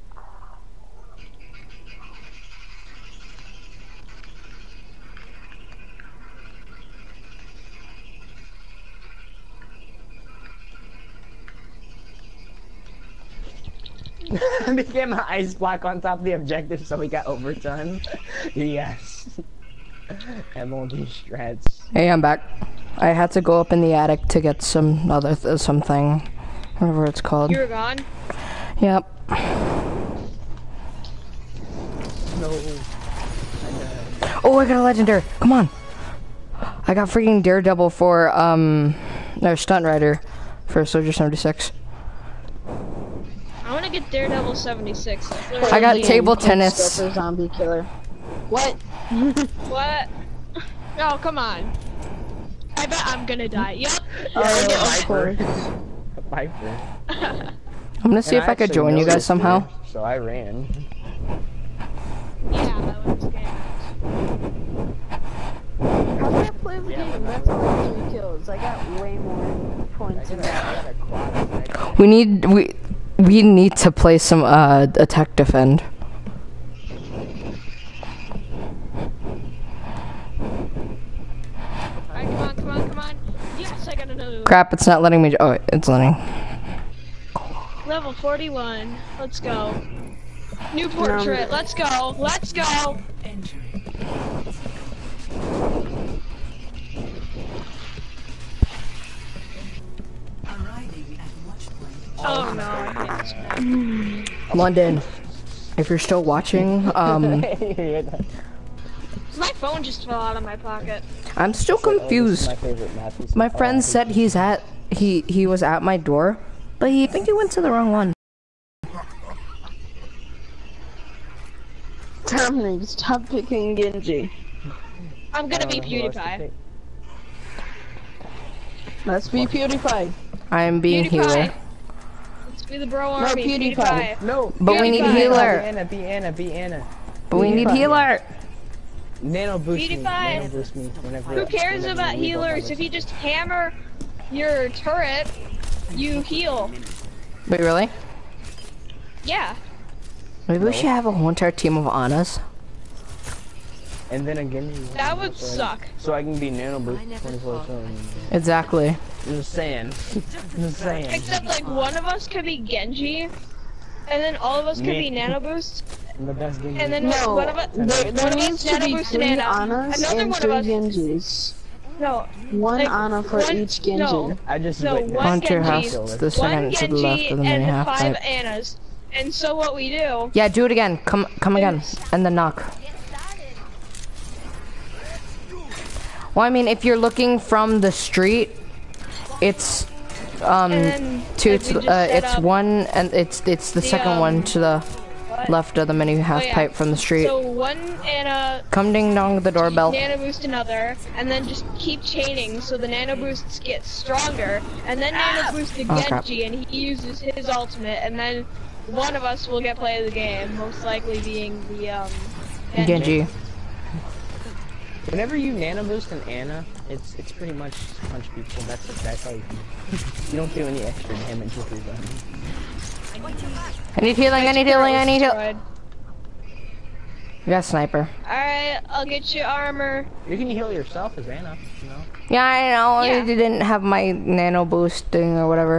Became an ice block on top of the objective, so we got overtime. Yes. MLG strats. Hey, I'm back. I had to go up in the attic to get some other something, whatever it's called. You were gone? Yep. No. Oh, I got a legendary. Come on. I got freaking Daredevil for no, Stunt Rider for Soldier 76. I wanna get Daredevil 76. I got table tennis. For zombie killer. What? What? Oh, come on. I bet I'm gonna die. Yep. Oh, of course. Viper. I'm gonna see if I could join you guys somehow. So I ran. Yeah, that was scary. How did I play the game? That's only 3 kills. I got way more points than that. We need to play some attack defend. Alright, come on. Yes, I got another. Crap, it's not letting me. Oh, it's letting. Level 41. Let's go. New portrait. Let's go. Let's go. Oh no, I hate this map. London, if you're still watching, My phone just fell out of my pocket. I'm still confused. My favorite map. My friend said he was at my door, but I think he went to the wrong one. Dominic, stop picking Genji. I'm gonna be PewDiePie. Let's be PewDiePie. I am being healer. Let's be the bro army. PewDiePie. No. But we need healer. Be Anna. But we need healer. Nano boost me. PewDiePie. Nano boost me whenever. Who cares about healers? If you just hammer your turret, you heal. Wait, really? Yeah. Maybe we should have a whole entire team of Annas. And then again, That would suck. so I can be nano boost 24/7. Exactly. Just saying. Just saying. Except like one of us could be Genji, and then all of us could be Nano Boost, I'm the best game. and then No, one of us, there needs to Nano be Boost 3 and Annas another and one 3 of us. Genjis. No, 1 like, Ana for one- each Genji. no. I just So witnessed- one Onto your Genji, house, it's the one second to the left Genji, of the mini and half 5 pipe. Annas. And so what we do? Yeah, do it again. Come again. And then knock. Well, I mean, if you're looking from the street, it's And two like, we to just set it's up one, and it's the second one to the what? left of the mini half yeah. pipe from the street. So one Ana, Come ding dong the doorbell. Nano Boost another, and then just keep chaining so the Nano Boosts get stronger, and then Nano Boost the Oh, crap. Genji, and he uses his ultimate, and then one of us will get play of the game, most likely being the Genji. Whenever you nano boost an Ana, it's pretty much just punch people. That's how you do. You don't do any extra damage with your gun. I need healing. I need healing. I need healing. Destroyed. You got a sniper. Alright, I'll get you armor. You can heal yourself as Ana, you know. Yeah, I know. Yeah. I didn't have my nano boosting or whatever.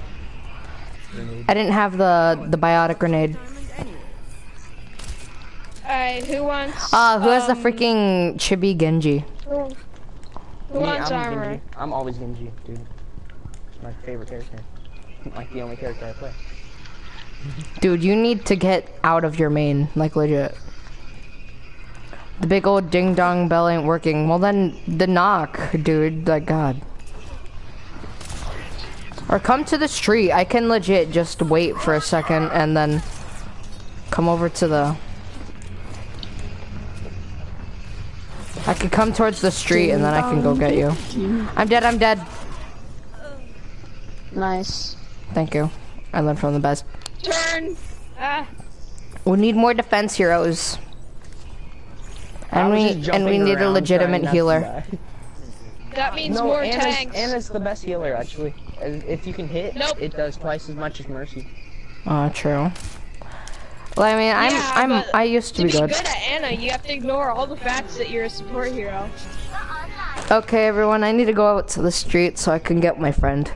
I didn't have the biotic grenade. Alright, who wants? Who has the freaking chibi Genji? Who wants I'm armor? Genji. I'm always Genji, dude. It's my favorite character. Like the only character I play. Dude, you need to get out of your main, like legit. The big old ding dong bell ain't working. Well then, the knock, dude. Like God. Or come to the street. I can legit just wait for a second and then come over to the. I can come towards the street and then I can go get you. I'm dead. I'm dead. Nice. Thank you. I learned from the best. Turn! Ah, We need more defense heroes. And we need a legitimate healer. that means No, more tanks. Ana's the best healer actually. If you can hit, Nope. it does twice as much as Mercy. Oh, true. Well, I mean, Yeah, but I used to be good. good at Ana, you have to ignore all the facts that you're a support hero. Okay, everyone, I need to go out to the street so I can get my friend.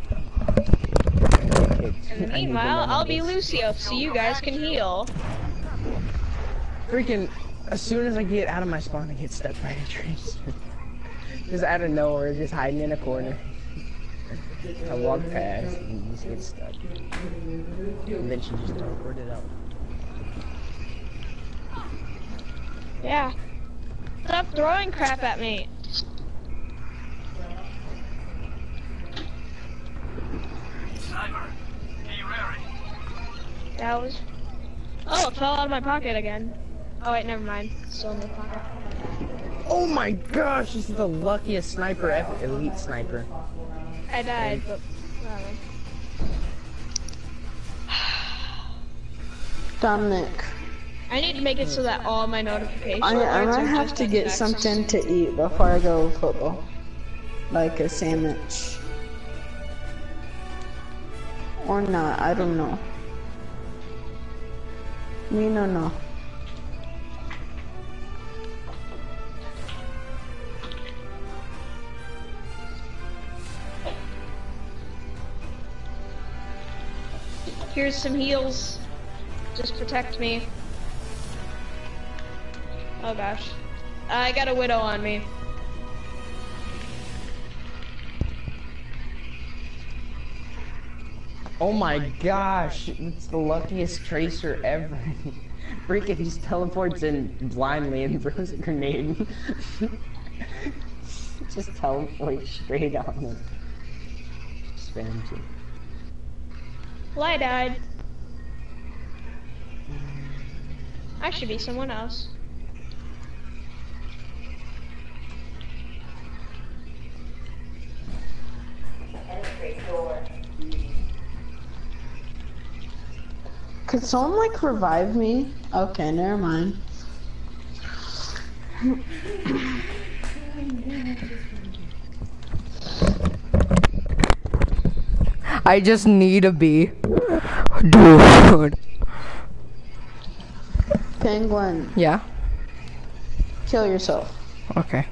And meanwhile, I'll be Lucio, so you guys can heal. Freaking, as soon as I get out of my spawn, I get stuck by a tree. Just out of nowhere, just hiding in a corner. I walk past and just get stuck. And then she just teleported out. Yeah. Stop throwing crap at me. That was... Oh, it fell out of my pocket again. Oh wait, never mind. It's still in my pocket. Oh my gosh, this is the luckiest sniper ever. Elite sniper. I died, but whatever. Dominic, I need to make it so that all my notifications I alerts might are have just to on get text. something to eat before I go football. Like a sandwich. Or not, I don't know. Me no no. Here's some heals. Just protect me. Oh gosh. I got a widow on me. Oh my gosh, it's the luckiest tracer ever. Freaking, he just teleports in blindly and throws a grenade. Just teleport straight on him. Spams it. Well, I died. I should be someone else. Could someone like revive me? Okay, never mind. I just need a bee. Dude. Penguin, Yeah? kill yourself. Okay.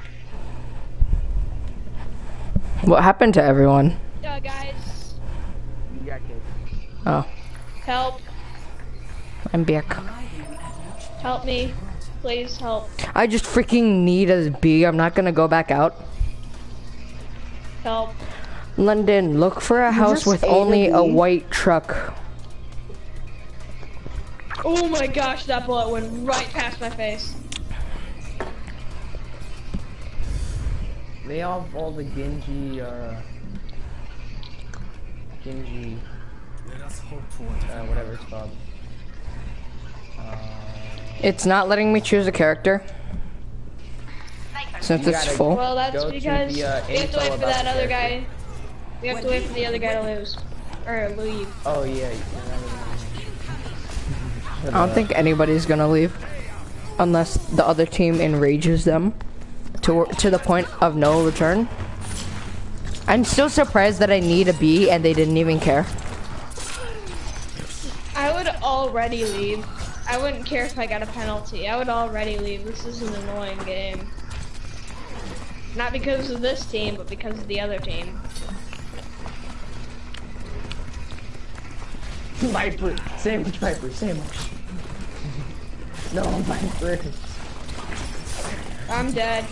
What happened to everyone? Guys, You got kicked. Oh, help. I'm back. Help me. Please help. I just freaking need a B. I'm not gonna go back out. Help. London, look for a house just with ate a only a bee. white truck. Oh my gosh, that bullet went right past my face. They all have all the Genji, whatever it's called. It's not letting me choose a character. Since You it's gotta full. Well, that's Go to because the, we have to info wait for about that the other character. guy. We have to wait for the other guy to lose. Or leave. Oh yeah. I don't think anybody's gonna leave. Unless the other team enrages them to the point of no return. I'm still surprised that I need a B and they didn't even care. I would already leave. I wouldn't care if I got a penalty. I would already leave. This is an annoying game. Not because of this team, but because of the other team. Viper, sandwich Viper, sandwich. No, Viper. I'm dead.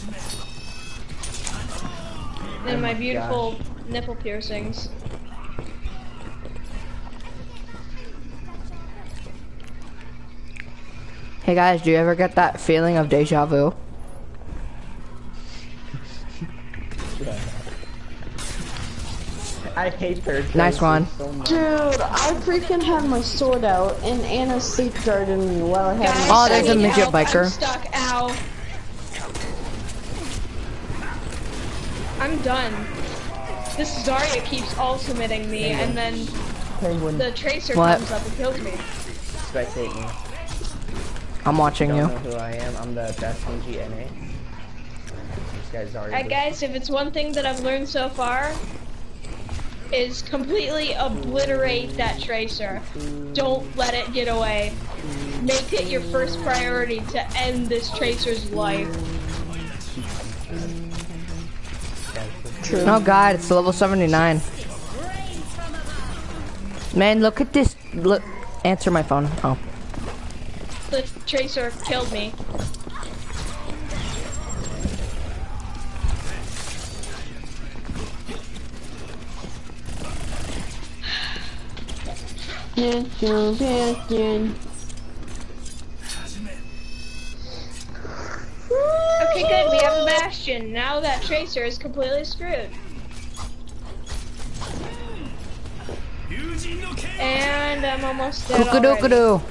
And my beautiful nipple piercings. Hey guys, do you ever get that feeling of deja vu? I hate third. Nice one. So much. Dude, I freaking had my sword out and Anna sleep guarded me while I had Guys, my Oh, there's I a need midget help. biker. I'm stuck. Ow. I'm done. This Zarya keeps ultimating me, and then Penguin, the Tracer What? comes up and kills me. spectate me. I'm watching Don't you. know who I am. I'm the best Genji NA. This guy's already. Alright guys, if it's one thing that I've learned so far, is completely obliterate that Tracer. Don't let it get away. Make it your first priority to end this Tracer's life. Oh god, it's level 79. Man, look at this. Look, answer my phone. Oh. The Tracer killed me. Okay, good. We have a Bastion. Now that Tracer is completely screwed. And I'm almost dead already. Cookadoo.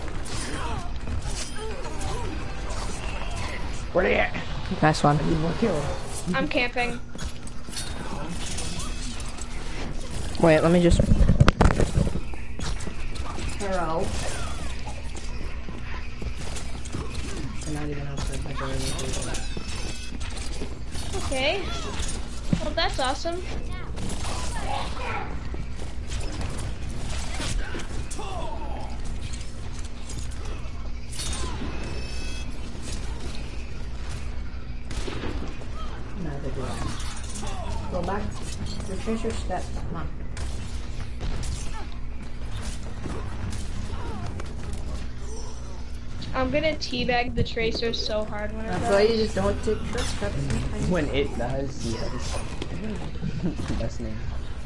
Where they at? Nice one. More kill. I'm camping. Wait, let me just. Hello. Okay. Well, that's awesome. Go back. Retrace your steps. Come on. I'm gonna teabag the Tracer so hard when it That's why you does. just don't take shortcuts sometimes. When it does, yes. Best name.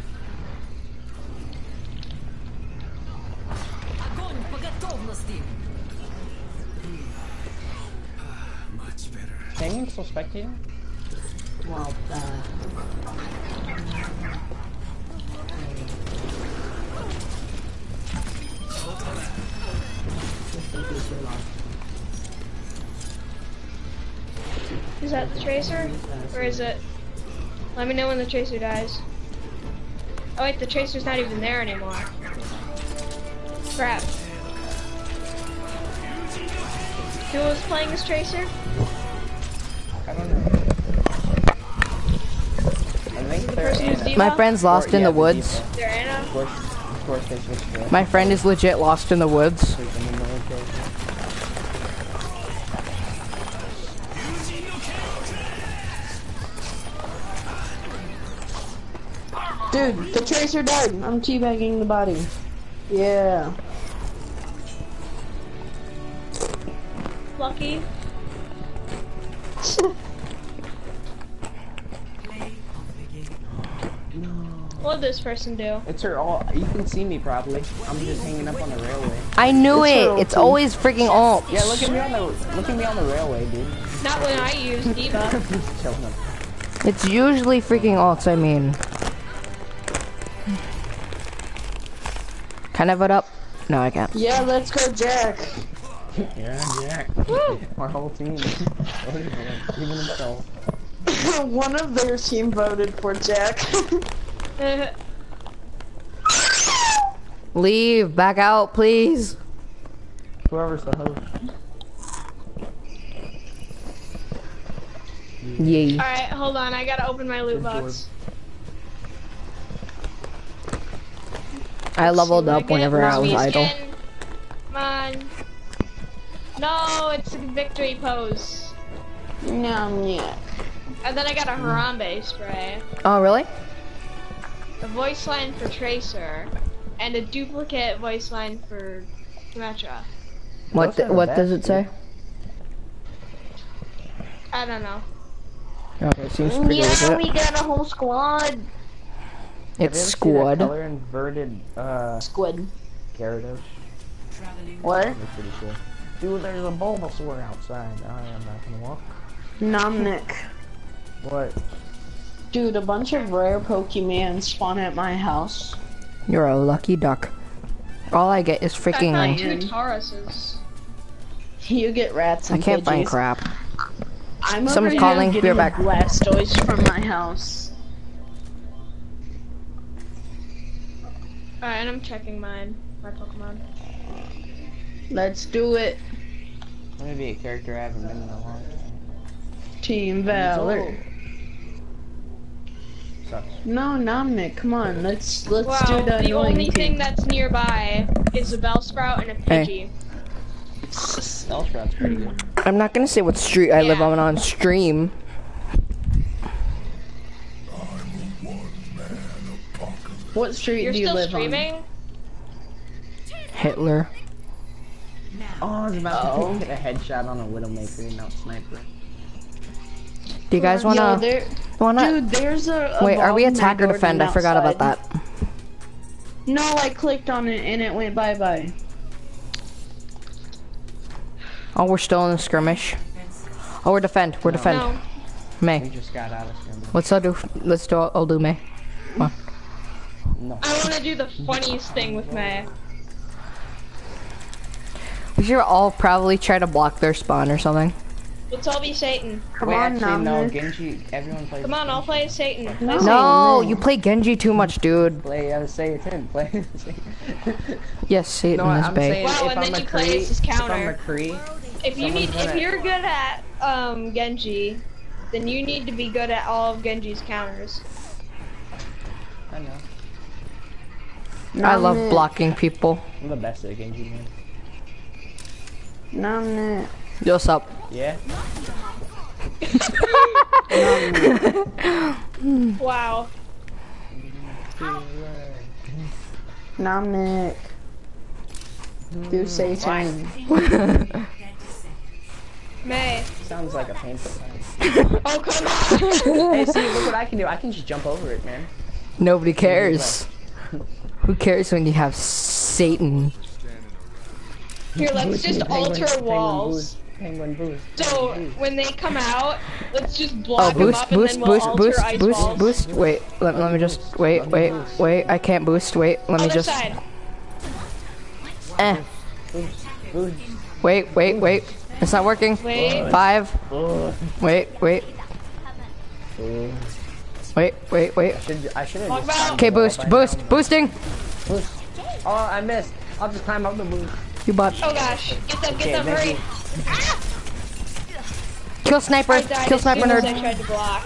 Penguin still spectating? Well, Is that the Tracer? Or is it? Let me know when the Tracer dies. Oh wait, the Tracer's not even there anymore. Crap. Who was playing as Tracer? I don't know. I think The they're person who's Anna. Diva? my friend's lost in Yeah, the woods. Diva. They're Anna? Of course they switched to My friend is legit lost in the woods. in the military. Dude, the tracer died. I'm teabagging the body. Yeah. Lucky. What did this person do? It's her all. You can see me probably. I'm just hanging up on the railway. I knew it. It's always freaking alt. Yeah, look at me on the railway, dude. Not when I use D.Va. Chilling up. It's usually freaking alts, I mean. Can I vote up? No, I can't. Yeah, let's go, Jack. Yeah, Jack. Our whole team. Even himself. One of their team voted for Jack. Leave. Back out, please. Whoever's the host. Yay. Alright, hold on. I gotta open my loot box. I leveled up whenever I was Sweet idle. skin. Come on. No, it's a victory pose. No, yeah. And then I got a Harambe spray, Oh, really? a voice line for Tracer, and a duplicate voice line for Symmetra. What does it say? I don't know. Okay, seems pretty legit. we got a whole squad. It's squad. Color inverted Squid. Gyarados. What? That's pretty cool. Dude, there's a Bulbasaur outside. I am not gonna walk. Nomnic. What? Dude, a bunch of rare Pokemon spawn at my house. You're a lucky duck. All I get is I freaking. found 2 Tauruses. You get rats I and can't find Pidgeys. crap. I'm Someone's over calling. here Be right getting back. Blastoise from my house. Alright, and I'm checking my Pokemon. Let's do it. I'm gonna be a character I haven't been in a long time. Team Valor. Sucks. No, Nomnic, come on, let's Wow, do the the annoying only team. thing that's nearby is a Bellsprout and a Pidgey. Spellsprout's pretty good. I'm not gonna say what street I live Yeah. on stream. What street You're do you still live streaming? Hitler. Oh, I was about to get a headshot on a Widowmaker, not sniper. Do you guys on? Yo, wanna? there, Wanna? dude, there's a Wait, are we evolved attack or Nightmare defend? I forgot about outside. that. No, I clicked on it and it went bye-bye. Oh, we're still in the skirmish. Oh, we're defend. We're defend. No. We May. just got out of skirmish. Let's all do. Let's do. I'll do May. Come on. No. I want to do the funniest thing with May. We should all probably try to block their spawn or something. Let's all be Satan. Come Wait, on, actually, no, Nomnic. Genji, everyone plays. Come on, I'll play as Satan. Play No. Satan. No, man. you play Genji too much, dude. Play Satan, play Yes, Satan No, is I'm bae. saying Wow, if and I'm then a you play as his Kree, if I'm counter. a Kree, If you're good at Genji, then you need to be good at all of Genji's counters. I know. I love Nomnic. blocking people. I'm the best at Genji, man. Nomnic. Yo, what's up? Yeah? Wow. Nomnic. Do Satan. May. Sounds like a painful thing. Oh, come on. Hey, see, look what I can do. I can just jump over it, man. Nobody cares. Who cares when you have Satan? Here, let's just alter walls. Penguin boost. So, when they come out, let's just Oh, block them boost, up and boost, then we'll boost, alter boost, ice boost, walls. boost. Wait, let me just wait. I can't boost. Wait, let me Other just. side. Boost. Wait. It's not working. Wait. 5. Wait. Boost. Wait. I should have Walk just back. climbed Okay, the wall boost, by boost, now. boosting. Boost. Oh, I missed. I'll just climb up the boost. You bot. Oh gosh. Get them, Okay, get them, thank hurry. Kill sniper. I died Kill as sniper soon as I nerd. tried to block.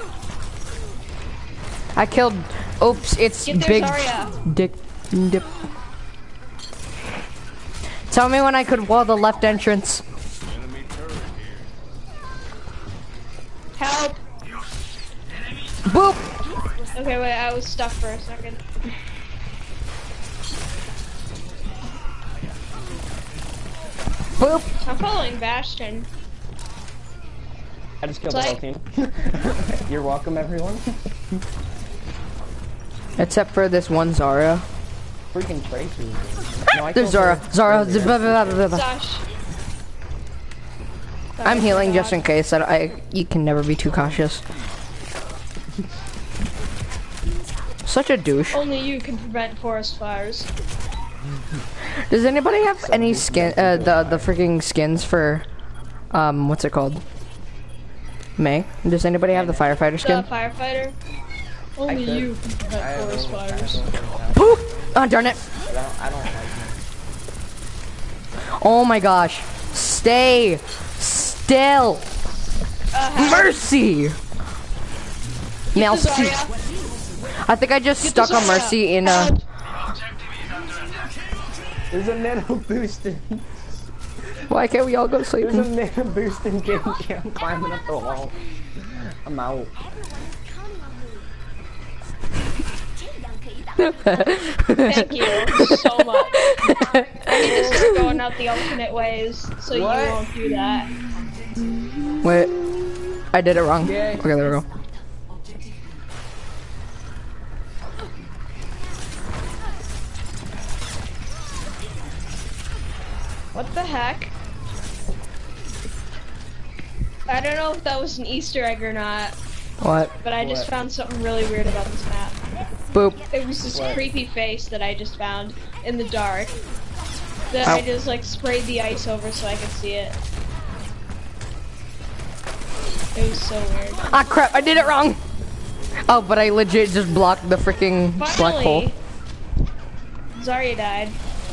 I killed. Oops, it's Get there, big Zarya. dick dip. Tell me when I could wall the left entrance. Help. Boop. Okay, wait, I was stuck for a second. Boop. I'm following Bastion. I just killed It's the whole team. You're welcome, everyone. Except for this one Zarya. Freaking Tracer. No, I There's killed Zara. her earlier. Gosh. I'm healing just in case. You can never be too cautious. Such a douche. Only you can prevent forest fires. Does anybody have any skin? The freaking skins for, what's it called? May. Does anybody have the firefighter skin? The firefighter. Only you can prevent forest fires. Poop! Oh darn it! I don't like it. Oh my gosh! Stay still. Mercy. Mercy. I think I just stuck a Mercy in a. There's a nano boost in. Why can't we all go to sleep? There's a nano boost in game. I'm climbing up the wall. I'm out. Thank you so much. I need to start going out the alternate ways so you won't do that. Wait, I did it wrong. Yay. Okay, there we go. What the heck? I don't know if that was an Easter egg or not, What? but I just found something really weird about this map. Boop. It was this creepy face that I just found in the dark that I just like sprayed the ice over so I could see it. It was so weird. Ah crap! I did it wrong. Oh, but I legit just blocked the freaking black hole. Zarya died.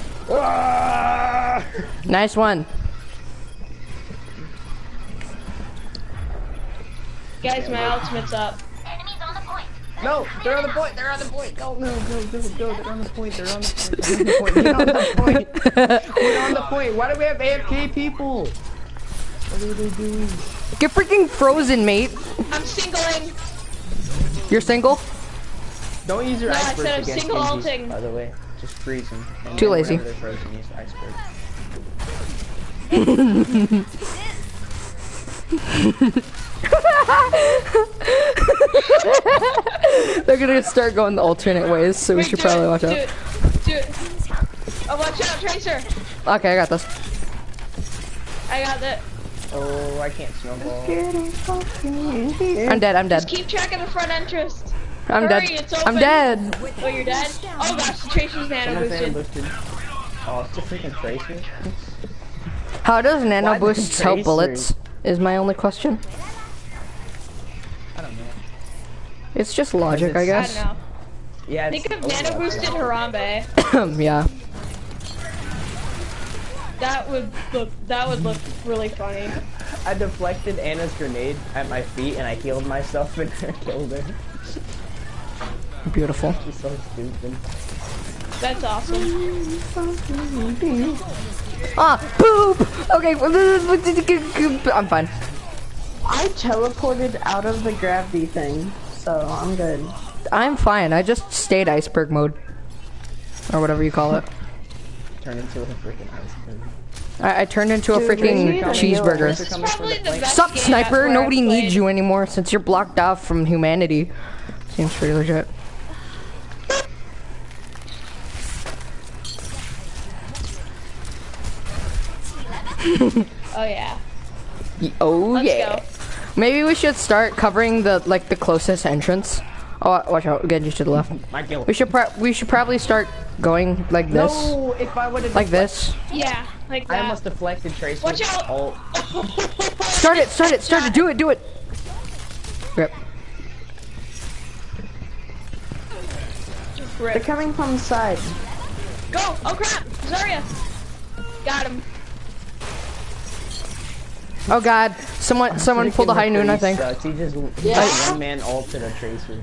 Nice one. Guys, my ultimate's up. No, they're on the point. They're on the point. Go, no, go. They're on the point. They're on the point. They're on the point. We're on the point. Why do we have AFK people? What are they doing? Get freaking frozen, mate. I'm singling. You're single? Don't use your No, I icebergs said I'm against single Genjis, ulting. by the way. Just freeze them. And Too then lazy. whenever they're frozen, use icebergs. They're gonna start going the alternate ways, so we should probably watch out. Do it. Oh, watch out, Tracer. Okay, I got this. I got it. Oh, I can't snowball. I'm dead. I'm dead. Just keep track of the front entrance. I'm Hurry, dead. it's open. I'm dead. Oh, you're dead? Oh gosh, the Tracer's nano Someone's nano boosted. boosted. Oh, it's a freaking Tracer. How does nano Why the boosts help Tracer? bullets? Is my only question. I don't know. It's just logic, I I guess. don't know. Yeah, Think it's of nano Overwatch. boosted Harambe. Yeah. That would look really funny. I deflected Anna's grenade at my feet and I healed myself and killed her. Beautiful. She's so stupid. That's awesome. Ah, poop! Okay, I'm fine. I teleported out of the gravity thing, so I'm good. I'm fine. I just stayed iceberg mode. Or whatever you call it. Turn into a freaking iceberg. I turned into a Dude, freaking we need a cheeseburger. This is probably the best Stop, game sniper! where Nobody I've needs played. you anymore since you're blocked off from humanity. Seems pretty legit. Oh yeah. Oh Let's yeah. go. Maybe we should start covering the the closest entrance. Oh, watch out! Genji to the left. My guilt. We should probably start going like this, No, if I would have like this. Yeah, like I that. almost deflected Tracer. Watch out! Oh, Start it! Do it! Rip. They're coming from the side. Go! Oh crap! Zarya! Got him. Oh god! Someone pulled a high noon, I think. Sucks. He just one man ulted a Tracer.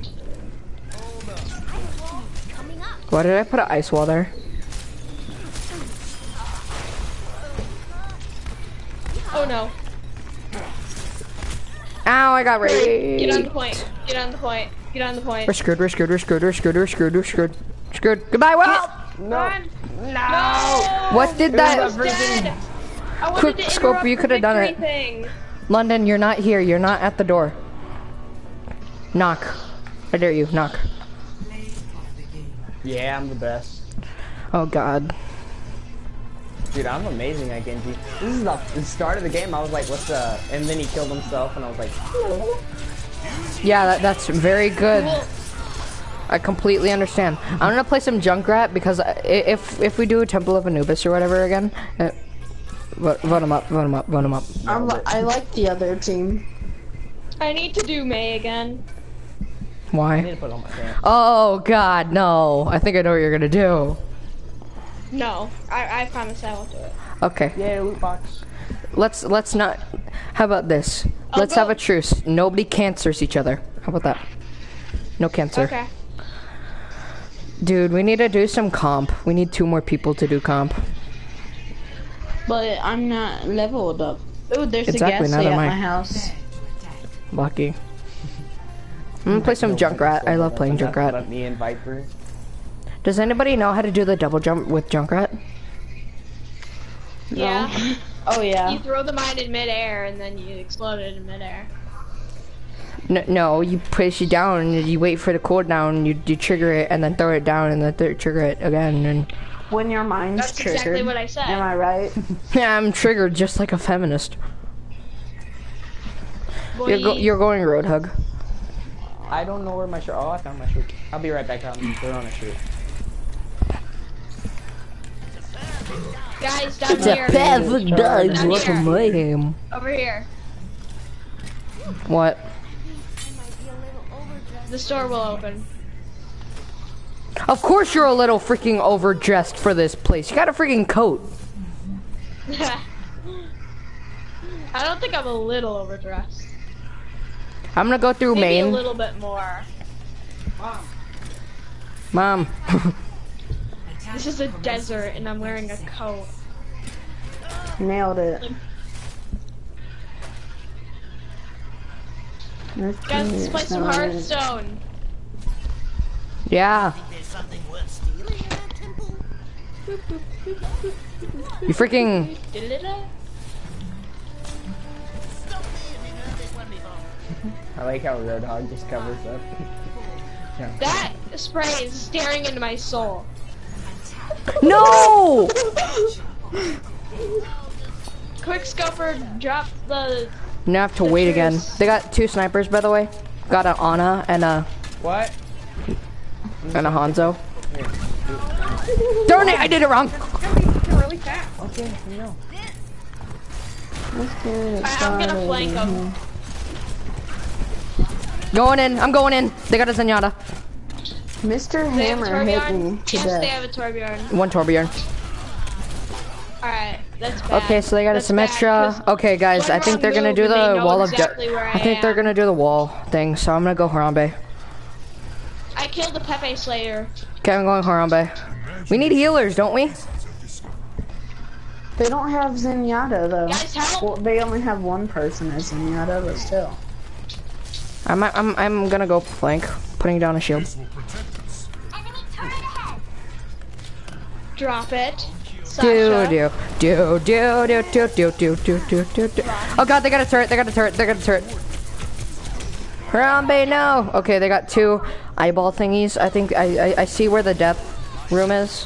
Why did I put an ice wall there? Oh no. Ow, I got raped. Get on the point. Get on the point. Get on the point. We're screwed, we're screwed, we're screwed, we're screwed, we're screwed, we're screwed. Screwed. Goodbye, Will! No. No! What did that? Dead. I wanted Quick to scope, interrupt you the could have done victory it. thing. London, you're not here. You're not at the door. Knock. I dare you. Knock. Yeah, I'm the best. Oh, God. Dude, I'm amazing at Genji. This is the start of the game. I was like, what's the... And then he killed himself, and I was like... Yeah, that's very good. I completely understand. I'm gonna play some Junkrat because if we do a Temple of Anubis or whatever again, vote him up, vote him up, vote him up. I like the other team. I need to do May again. I need Why? to put on my pants. Oh God, no! I think I know what you're gonna do. No, I promise I won't do it. Okay, Yeah, loot box. let's not. How about this? I'll Let's go- have a truce. Nobody cancers each other. How about that? No cancer. Okay. Dude, we need to do some comp. We need 2 more people to do comp. But I'm not leveled up. Ooh, there's Exactly, a gas neither at am I. my house. Lucky. I'm gonna play some Junkrat. I love playing Junkrat. Let me invite her. Does anybody know how to do the double jump with Junkrat? Yeah. Oh yeah. You throw the mine in midair and then you explode it in midair. No, you place it down and you wait for the cooldown, you trigger it and then throw it down and then trigger it again and... When your mind's That's triggered. exactly what I said. Am I right? Yeah, I'm triggered just like a feminist. Boy, You're going Roadhog. I don't know where my shirt... Oh, I found my shirt. I'll be right back. I'm put on a shirt. guys, down It's here. a perfect dog, Down what a here. mayhem. Over here. What? The store will open. Of course you're a little freaking overdressed for this place. You got a freaking coat. I don't think I'm a little overdressed. I'm gonna go through Maybe a Maine. little bit more. Mom. This is a desert and I'm wearing a coat. Nailed it. Guys, let's play some Hearthstone. Yeah. You freaking... I like how Roadhog just covers up. Yeah. That spray is staring into my soul. No! Quick scoper, drop the... Now I have to wait again. They got 2 snipers, by the way. Got an Ana and a What? Hanzo. Darn it! I did it wrong. really fast. Okay, no. I'm gonna flank them. Going in. I'm going in. They got a Zenyatta. Mr. They have a Hammer hit me Torbjorn? to Yes, they death. have a Torbjorn. 1 Torbjorn. Alright, that's bad. Okay, so they got a That's bad, Symmetra. 'cause Okay, guys, I one think they're wrong gonna do move and they the know wall of exactly where I think they're am. gonna do the wall thing, so I'm gonna go Harambe. I killed the Pepe Slayer. Okay, I'm going Harambe. We need healers, don't we? They don't have Zenyatta though. Guys, help! Well, they only have one person as Zenyatta, but still. I'm gonna go flank, putting down a shield. Drop it. Sasha. Do. Oh god, they got a turret, they got a turret, they got a turret. Harambe, no! Okay, they got 2 eyeball thingies. I think I see where the death room is.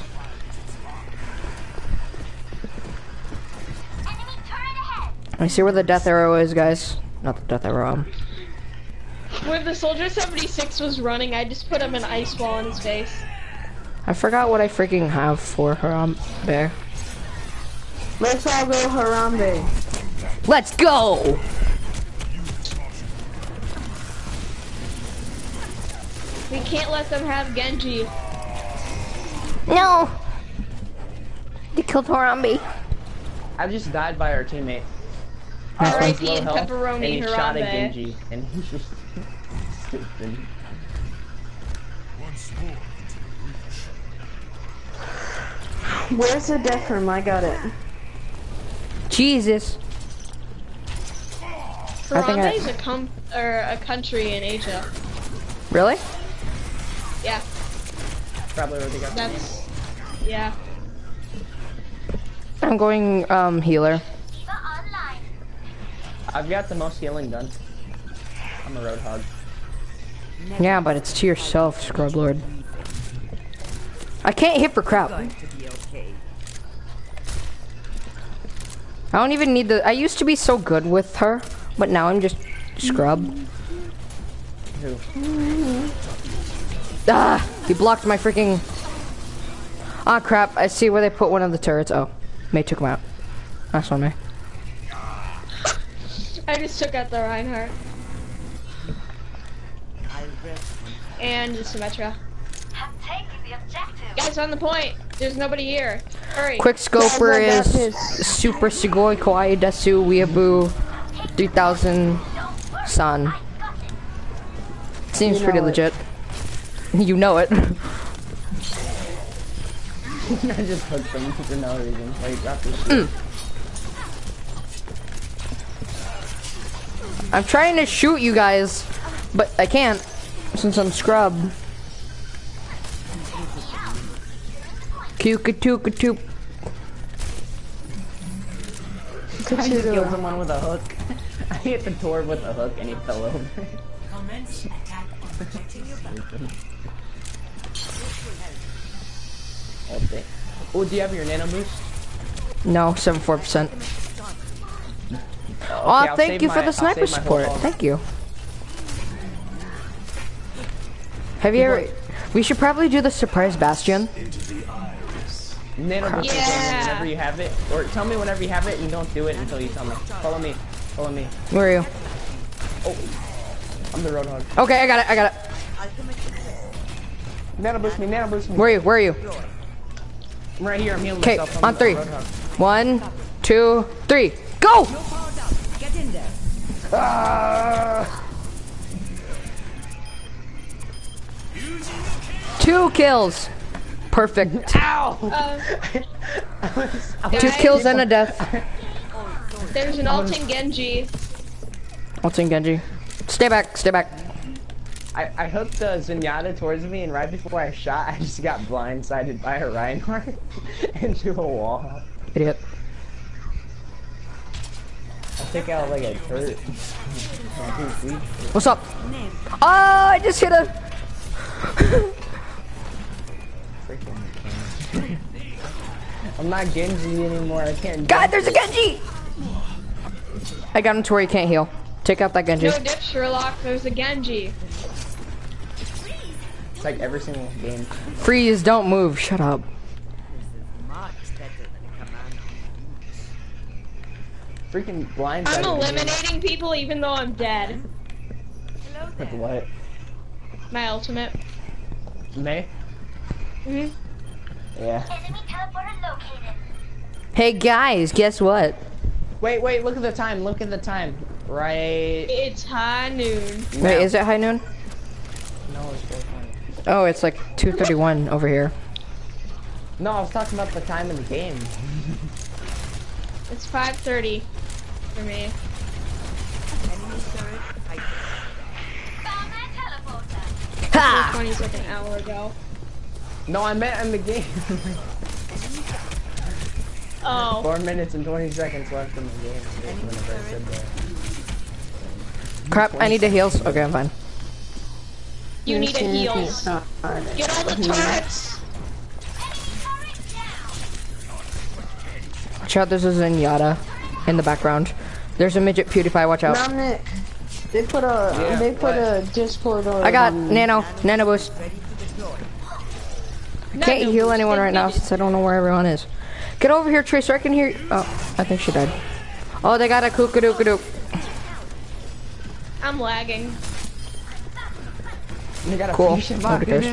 I see where the death arrow is, guys. Not the death arrow. When the Soldier 76 was running, I just put him an ice wall in his face. I forgot what I freaking have for Harambe. Let's all go Harambe. Let's go! We can't let them have Genji. No! They killed Harambe. I just died by our teammate. R.I.P. Low and health, Pepperoni and he shot at Harambe. Genji, and he's just stupid. Where's the death room? I got it. Jesus. Harambe is a country in Asia. Really? Yeah. Probably where they got That's yeah. I'm going healer. I've got the most healing done. I'm a roadhog. Yeah, but it's to yourself, Scrub Lord. I can't hit for crap. I don't even need the. I used to be so good with her, but now I'm just scrub. Who? Ah! He blocked my freaking. Ah, crap! I see where they put one of the turrets. Oh, May took him out. That's on me. I just took out the Reinhardt. And the Symmetra. Guys, on the point. There's nobody here. Hurry. Quick Scoper is Super Sugoi Kawaii Desu Weeaboo 3000 San. Seems pretty legit. You know it. I just hooked them for no reason. Like, drop this shit. I'm trying to shoot you guys, but I can't since I'm scrub. Took. I just killed someone with a hook. I hit the Torb with a hook and he fell over. Oh, do you have your nano boost? No, 74%. Okay, Oh, thank you for the sniper support. Thank you. Have you ever? We should probably do the surprise bastion. Nano boost whenever you have it, or tell me whenever you have it, and don't do it until you tell me. Follow me. Follow me. Where are you? Oh, I'm the roadhog. Okay, I got it. I got it. Nano boost me. Nano boost me. Where are you? Where are you? I'm right here. I'm healing Okay, myself. on 3. 1, 2, 3, go! Get in there. Two kills. Perfect. Ow! 2 kills and a death. There's an ulting Genji. What's in Genji? Stay back. Stay back. I hooked the Zenyatta towards me, and right before I shot, I just got blindsided by a Reinhardt into a wall. Idiot. I took out like a turret. What's up? Oh, I just hit a. I'm not Genji anymore. I can't. God, there's a Genji! I got him to where he can't heal. Take out that Genji. No dip, Sherlock. There's a Genji. It's like every single game. Freeze, don't move. Shut up. Freaking blind. I'm eliminating people even though I'm dead. With what? My ultimate. May? Mhm. Yeah. Hey guys, guess what? Wait, look at the time. Look at the time. Right. It's high noon. Wait, is it high noon? No, it's 4:20. Oh, it's like 2:31 over here. No, I was talking about the time in the game. It's 5:30 for me. Ha! 20 like an hour ago. No, I meant in the game. Oh. 4 minutes and 20 seconds left in the game. Whenever I said that. Crap, I need the heals. Okay, I'm fine. You need a heals. Get all the turrets. Watch out, there's a Zenyatta in the background. There's a midget PewDiePie, watch out. Dominic, they put a Discord or I got nano boost. Can't heal anyone right now since I don't know where everyone is. Get over here, Tracer, I can hear you. Oh, I think she died. Oh, they got a kookadookadoo. I'm lagging. They got a Cool. fish and Nobody cares.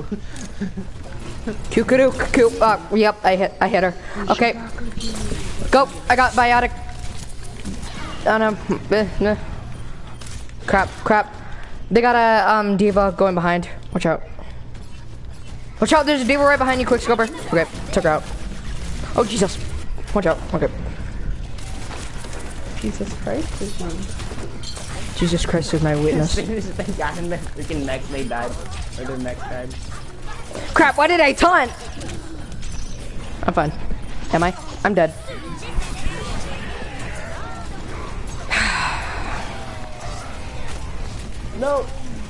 Bakadoo. Kookadook. Yep, I hit her. Okay. Go, I got biotic. Oh no. Crap. They got a diva going behind. Watch out. Watch out, there's a diva right behind you, quick scoper. Okay, took her out. Oh Jesus. Watch out. Okay. Jesus Christ, this one. Jesus Christ is my witness. As soon as they got in their freaking mechs, they died. Or their mechs died. Crap, why did I taunt? I'm fine. Am I? I'm dead. No!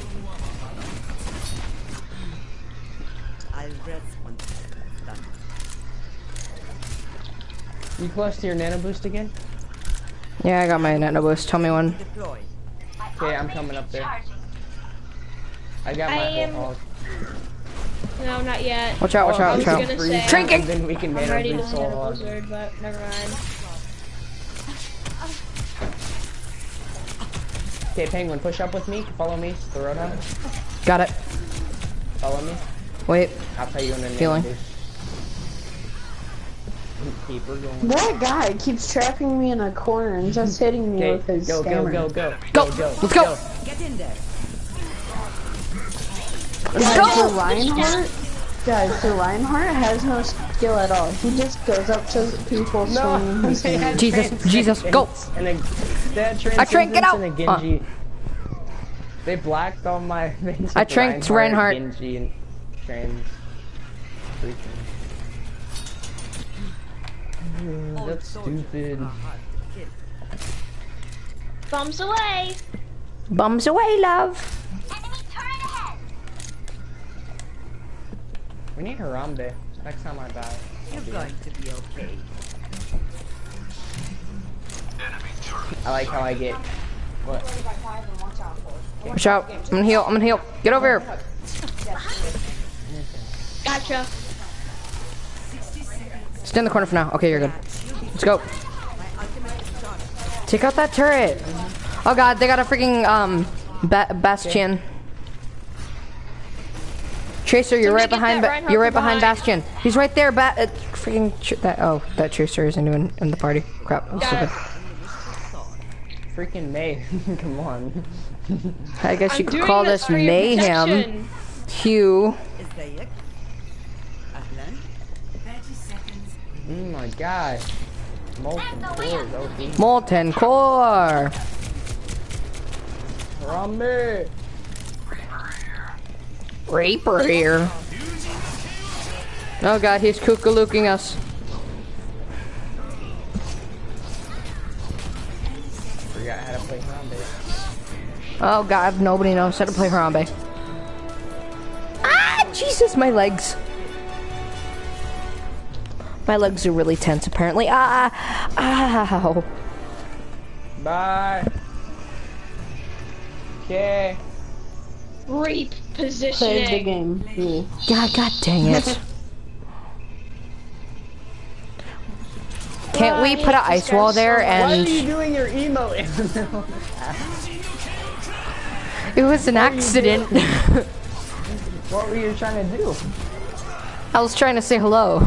I'll rest once it's done. You close to your nano boost again? Yeah, I got my nano boost. Tell me when. Deploy. Okay, I'm coming up there. I got my whole hog. No, not yet. Watch out, watch out, watch I out. was gonna say, Trinking! And then we can I'm nano ready to boost hit whole a hog. blizzard, but never mind. Okay, Penguin, push up with me. Follow me. The roadhog. Got it. Follow me. Wait. I'll tell you when to Healing. nano boost. Keep her going. That guy keeps trapping me in a corner and just hitting me Okay, with his go, scammer. go. Go! Let's go! Get in there. Guys, the Reinhardt has no skill at all. He just goes up to people swinging his they hand. had Jesus, go! And they had Trank, get out! and a Genji. They blacked all my things. I with tranked Reinhardt. Genji and trans. That's stupid. Bombs away! Bums away, love. We need Harambe. Next time I die. You're going to be okay. I like how I get. What? Watch out. I'm gonna heal. I'm gonna heal. Get over here. Gotcha. Stay in the corner for now. Okay, you're good. Let's go. Take out that turret. Oh god, they got a freaking Bastion. Tracer, you're right behind. You're right behind Bastion. He's right there. Freaking that Tracer isn't even in the party. Crap. I'm stupid. Freaking May. Come on. I guess you I'm could doing call this this for your mayhem. protection. Hugh. ازيك؟ أهلا. 30 seconds. Oh my god. Molten core, OP. Molten Core. Harambe. Reaper here. Oh god, he's kookalooking us. Forgot how to play Harambe. Oh god, nobody knows how to play Harambe. Ah, Jesus, my legs. My legs are really tense, apparently. Ow. Bye. Okay. Reap Played the positioning. game. Yeah. God dang it. Can't we put an ice wall there Why are and... you doing your emo in the middle? It was an accident. What were you trying to do? I was trying to say hello.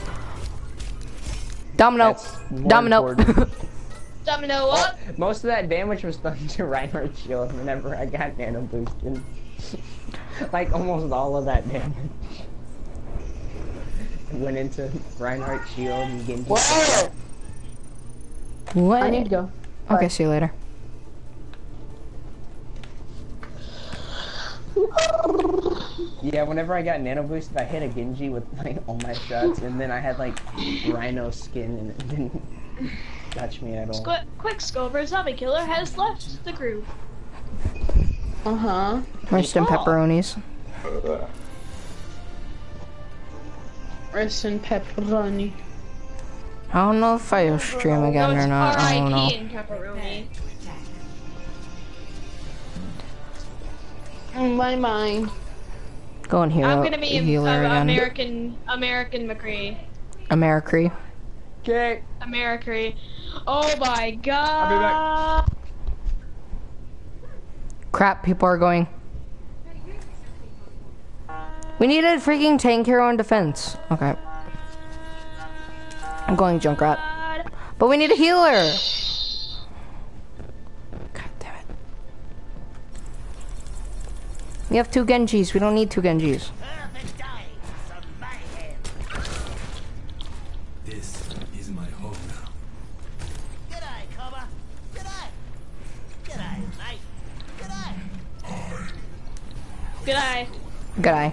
Domino. That's more Domino. important. Domino up. Most of that damage was done to Reinhardt's shield whenever I got nano boosted. Like almost all of that damage went into Reinhardt's shield and Genji. What? What? I need to go. Okay, see you later. Yeah, whenever I got nano boosted, I hit a Genji with like all my shots, and then I had like Rhino skin, and it didn't touch me at all. Quick, Scover, zombie killer has left the group. Uh-huh. Rest in pepperonis. Rest in pepperoni. I don't know if I'll stream again or not. I don't know. R.I.P. and pepperoni. My mind. Go and heal. I'm gonna be healer again. American McCree. Americree. Okay. Americree. Oh my god. I'll be back. Crap, people are going. We need a freaking tank hero in defense. Okay. I'm going Junkrat. But we need a healer. God damn it. We have 2 Genjis. We don't need 2 Genjis. This is my home now. G'day, Cobber. G'day. G'day, mate. Good eye. Good eye.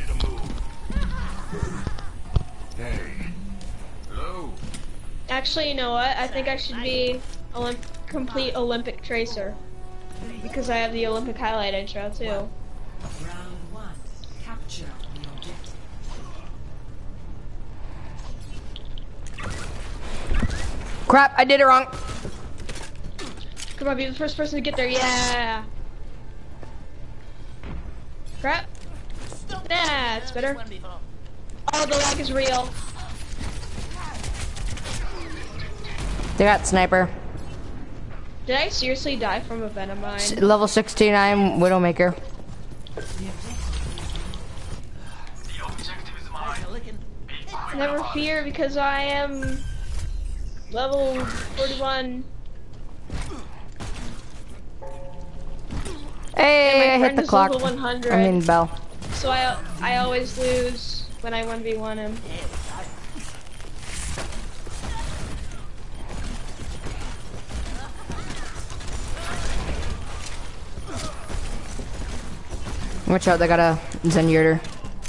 Actually, you know what? I think I should be complete Olympic tracer. Because I have the Olympic highlight intro too. Round 1. Capture the objective. Crap, I did it wrong. Come on, be the first person to get there. Yeah. Crap. Nah, it's better. Oh, the lag is real. They got sniper. Did I seriously die from a venom mine? Level 69 Widowmaker. Never fear, because I am level 41. Hey, I And my hit friend the is clock. level 100. I mean bell. So I always lose when I 1v1 him. Watch out, they got a Zen Yurter.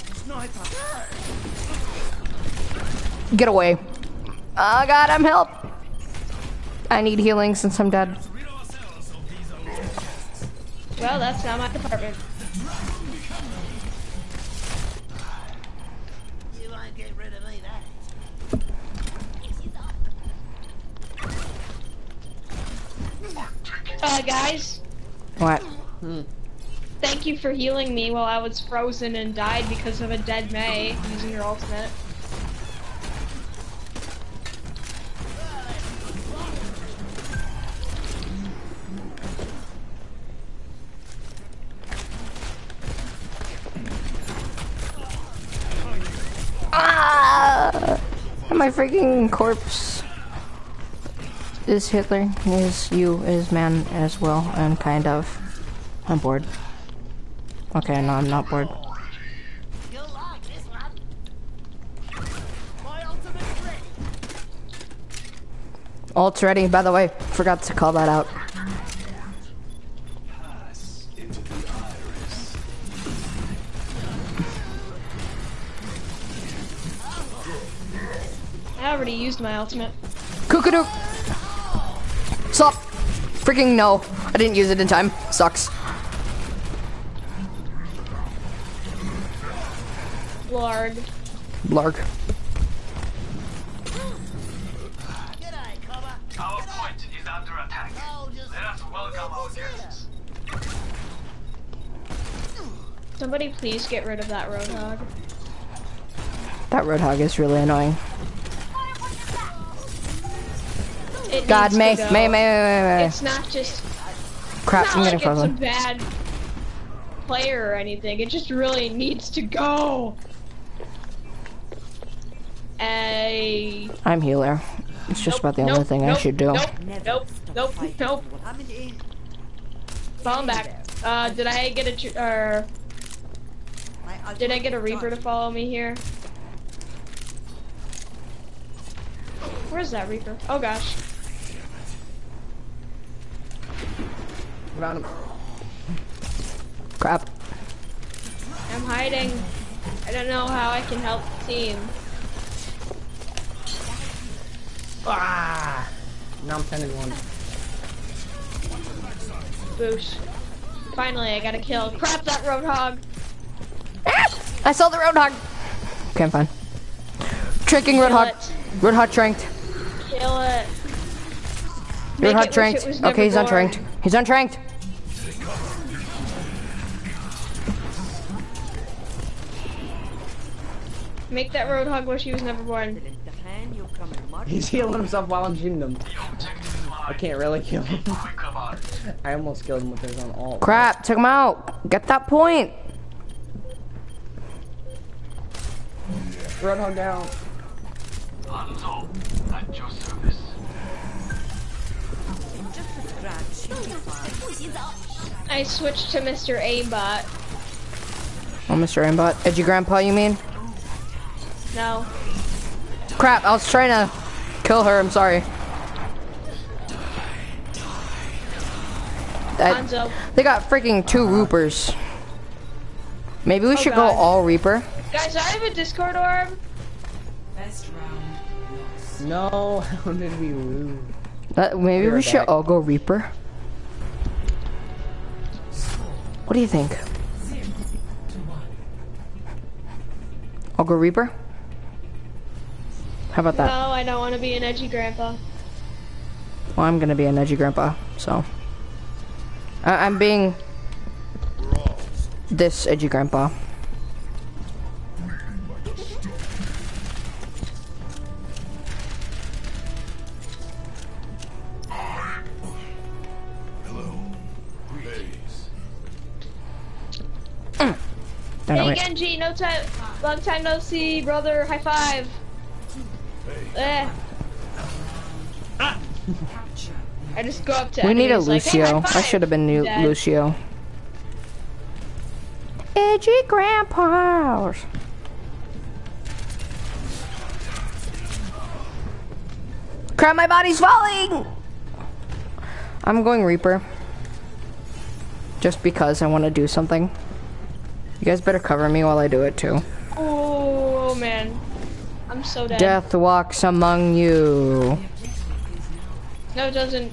Get away. Oh god, I'm help. I need healing since I'm dead. Well, that's not my department. You won't get rid of me, that. Guys, What? thank you for healing me while I was frozen and died because of a dead Mei using your ultimate. Ah! My freaking corpse is Hitler, is you, is man as well, and kind of. I'm bored. Okay, no, I'm not bored. You'll like this one. My ultimate ready. Ult's ready, by the way. Forgot to call that out. I already used my ultimate. Kookadook! Stop! Freaking no. I didn't use it in time. Sucks. Blarg. Blarg. G'day, cover. Our point is under attack. Let us welcome our guests. Somebody please get rid of that Roadhog. That Roadhog is really annoying. It God, needs May. to go. May. It's not just. Crap, It's I'm not getting like it's a frozen. bad player or anything. It just really needs to go. I'm healer. It's just about the only thing I should do. Nope. I'm in. Fall back. Did I get did I get a Reaper to follow me here? Where's that Reaper? Oh gosh. Around him. Crap. I'm hiding. I don't know how I can help the team. Ah! Now I'm 10-1. Boosh. Finally, I got a kill. Crap, that Roadhog. I saw the Roadhog. Okay, I'm fine. Tricking Kill Roadhog. it. Roadhog tranked. Kill it. Make Roadhog it wish tranked. it was never Okay, he's born. untranked. He's untranked. Make that Roadhog wish he was never born. The hand you'll come in much. He's healing himself while I'm shooting him. I can't really kill him. I almost killed him with his own ult. Crap, took him out. Get that point. Roadhog down. Hanzo, at your service. Just a scratch. You'll be fine. I switched to Mr. Aimbot. Oh, Mr. Aimbot. Edgy Grandpa, you mean? No. Crap, I was trying to kill her. I'm sorry. Hanzo. They got freaking 2 Roopers. Maybe we should go all Reaper. Guys, I have a Discord orb. No, how did we lose? Maybe we should all go Reaper. What do you think? I'll go Reaper? How about that? No, I don't want to be an edgy grandpa. Well, I'm gonna be an edgy grandpa, so. I'm being this edgy grandpa. Hey Genji, long time no see, brother. High five. I just go up to. We need a enemies Lucio. Like, hey, I should have been Dead. Lucio. Edgy grandpas. Crap! My body's falling. I'm going Reaper. Just because I want to do something. You guys better cover me while I do it too. Oh man, I'm so dead. Death walks among you. No, it doesn't.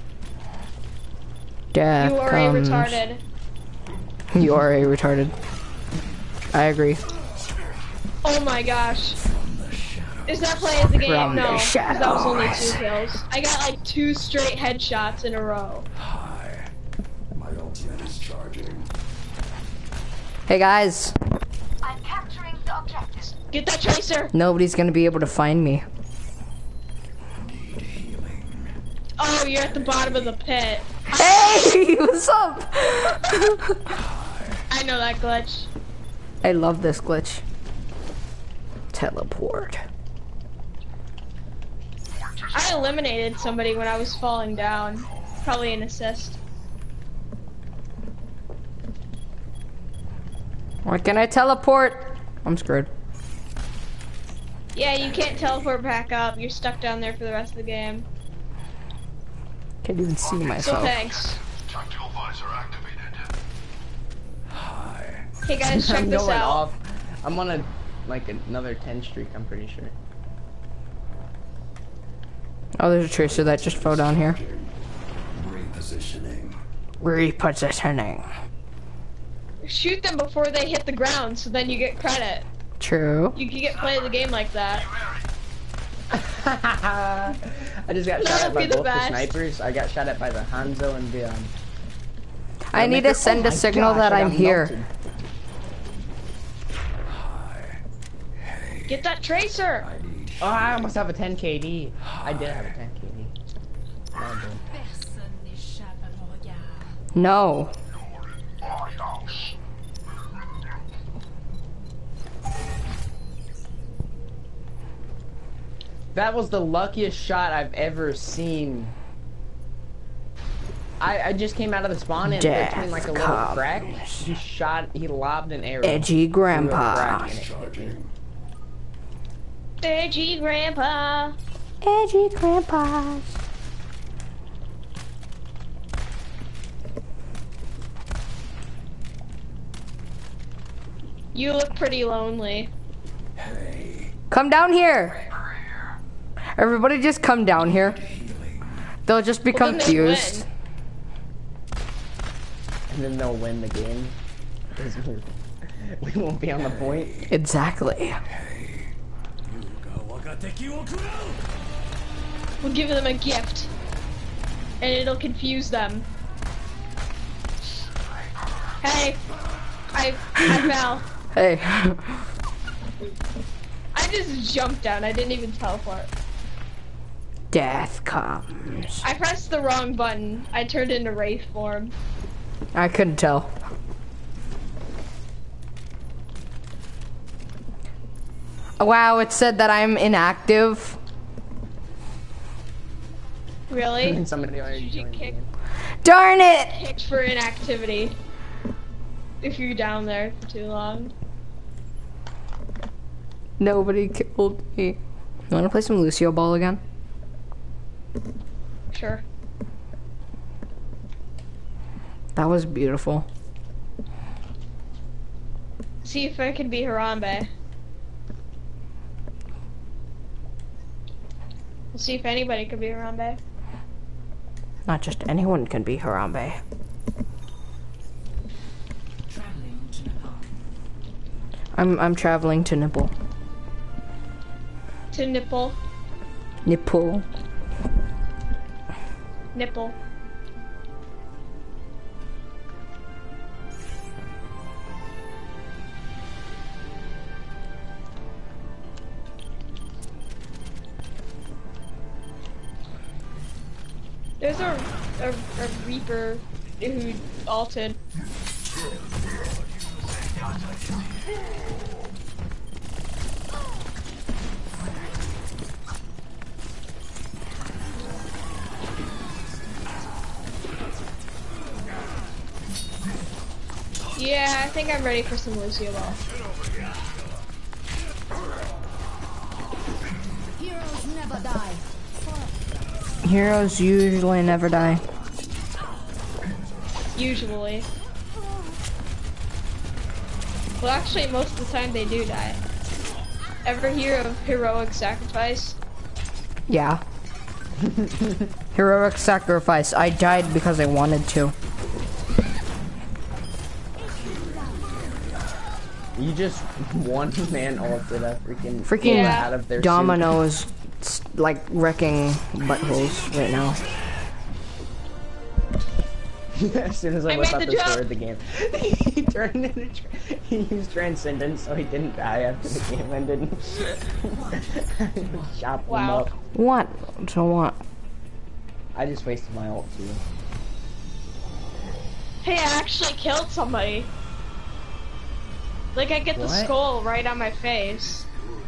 Death You are comes. a retarded. You are a retarded. I agree. Oh my gosh. Is that playing the game? From the No, 'cause that was only 2 shadows. kills. I got like 2 straight headshots in a row. My ultimate is charging. Hey guys, I'm capturing the objective. Get that tracer. nobody's gonna be able to find me. Oh, you're at the bottom of the pit. Hey, what's up? I know that glitch. I love this glitch. Teleport. I eliminated somebody when I was falling down. Probably an assist. Why can I teleport? I'm screwed. Yeah, you can't teleport back up. You're stuck down there for the rest of the game. Can't even see So myself. thanks. Tactical visor activated. Hey guys, check I'm this going out. off. I'm on another 10 streak, I'm pretty sure. Oh, there's a tracer that just fell down here. Repositioning. Repositioning. Shoot them before they hit the ground, so then you get credit. True. You can get play of the game like that. I just got shot at by Be the both the best. snipers. I got shot at by the Hanzo and the I need to send a signal that I'm here. Get that tracer. Oh, I almost have a 10 KD. I did have a 10 KD. Oh, boy. Personne n'échappe à mon regard. No. That was the luckiest shot I've ever seen. I just came out of the spawn and Death between like a little comes. crack, he lobbed an arrow. Edgy through a grandpa. crack and it hit me. Edgy grandpa. Edgy grandpas. You look pretty lonely. Come down here. Everybody just come down here. They'll just be Well, then they confused. win. And then they'll win the game. 'Cause we won't be on the point. Exactly. We'll give them a gift. And it'll confuse them. Hey. I fell. Hey. I just jumped down. I didn't even teleport. Death comes. I pressed the wrong button. I turned into Wraith form. I couldn't tell. Wow, it said that I'm inactive. Really? And somebody already You joined the kick- game. Darn it! Kicked for inactivity. If you're down there for too long. Nobody killed me. You wanna play some Lucio Ball again? Sure. That was beautiful. See if I can be Harambe. We'll see if anybody can be Harambe. Not just anyone can be Harambe. I'm traveling to Nipple. To nipple. Nipple. Nipple. There's a Reaper who ulted. Yeah, I think I'm ready for some Lucio ball. Heroes never die. Heroes usually never die. Usually. Well, actually, most of the time they do die. Ever hear of heroic sacrifice? Yeah. Heroic sacrifice. I died because I wanted to. You just one man ulted a freaking out of their Domino is like wrecking buttholes right now. As soon as I whip up the jump. sword of the game, he turned into he used transcendence so he didn't die after the game ended. Chop him up. What? So what? I just wasted my ult too. Hey, I actually killed somebody. Like, I get the skull right on my face.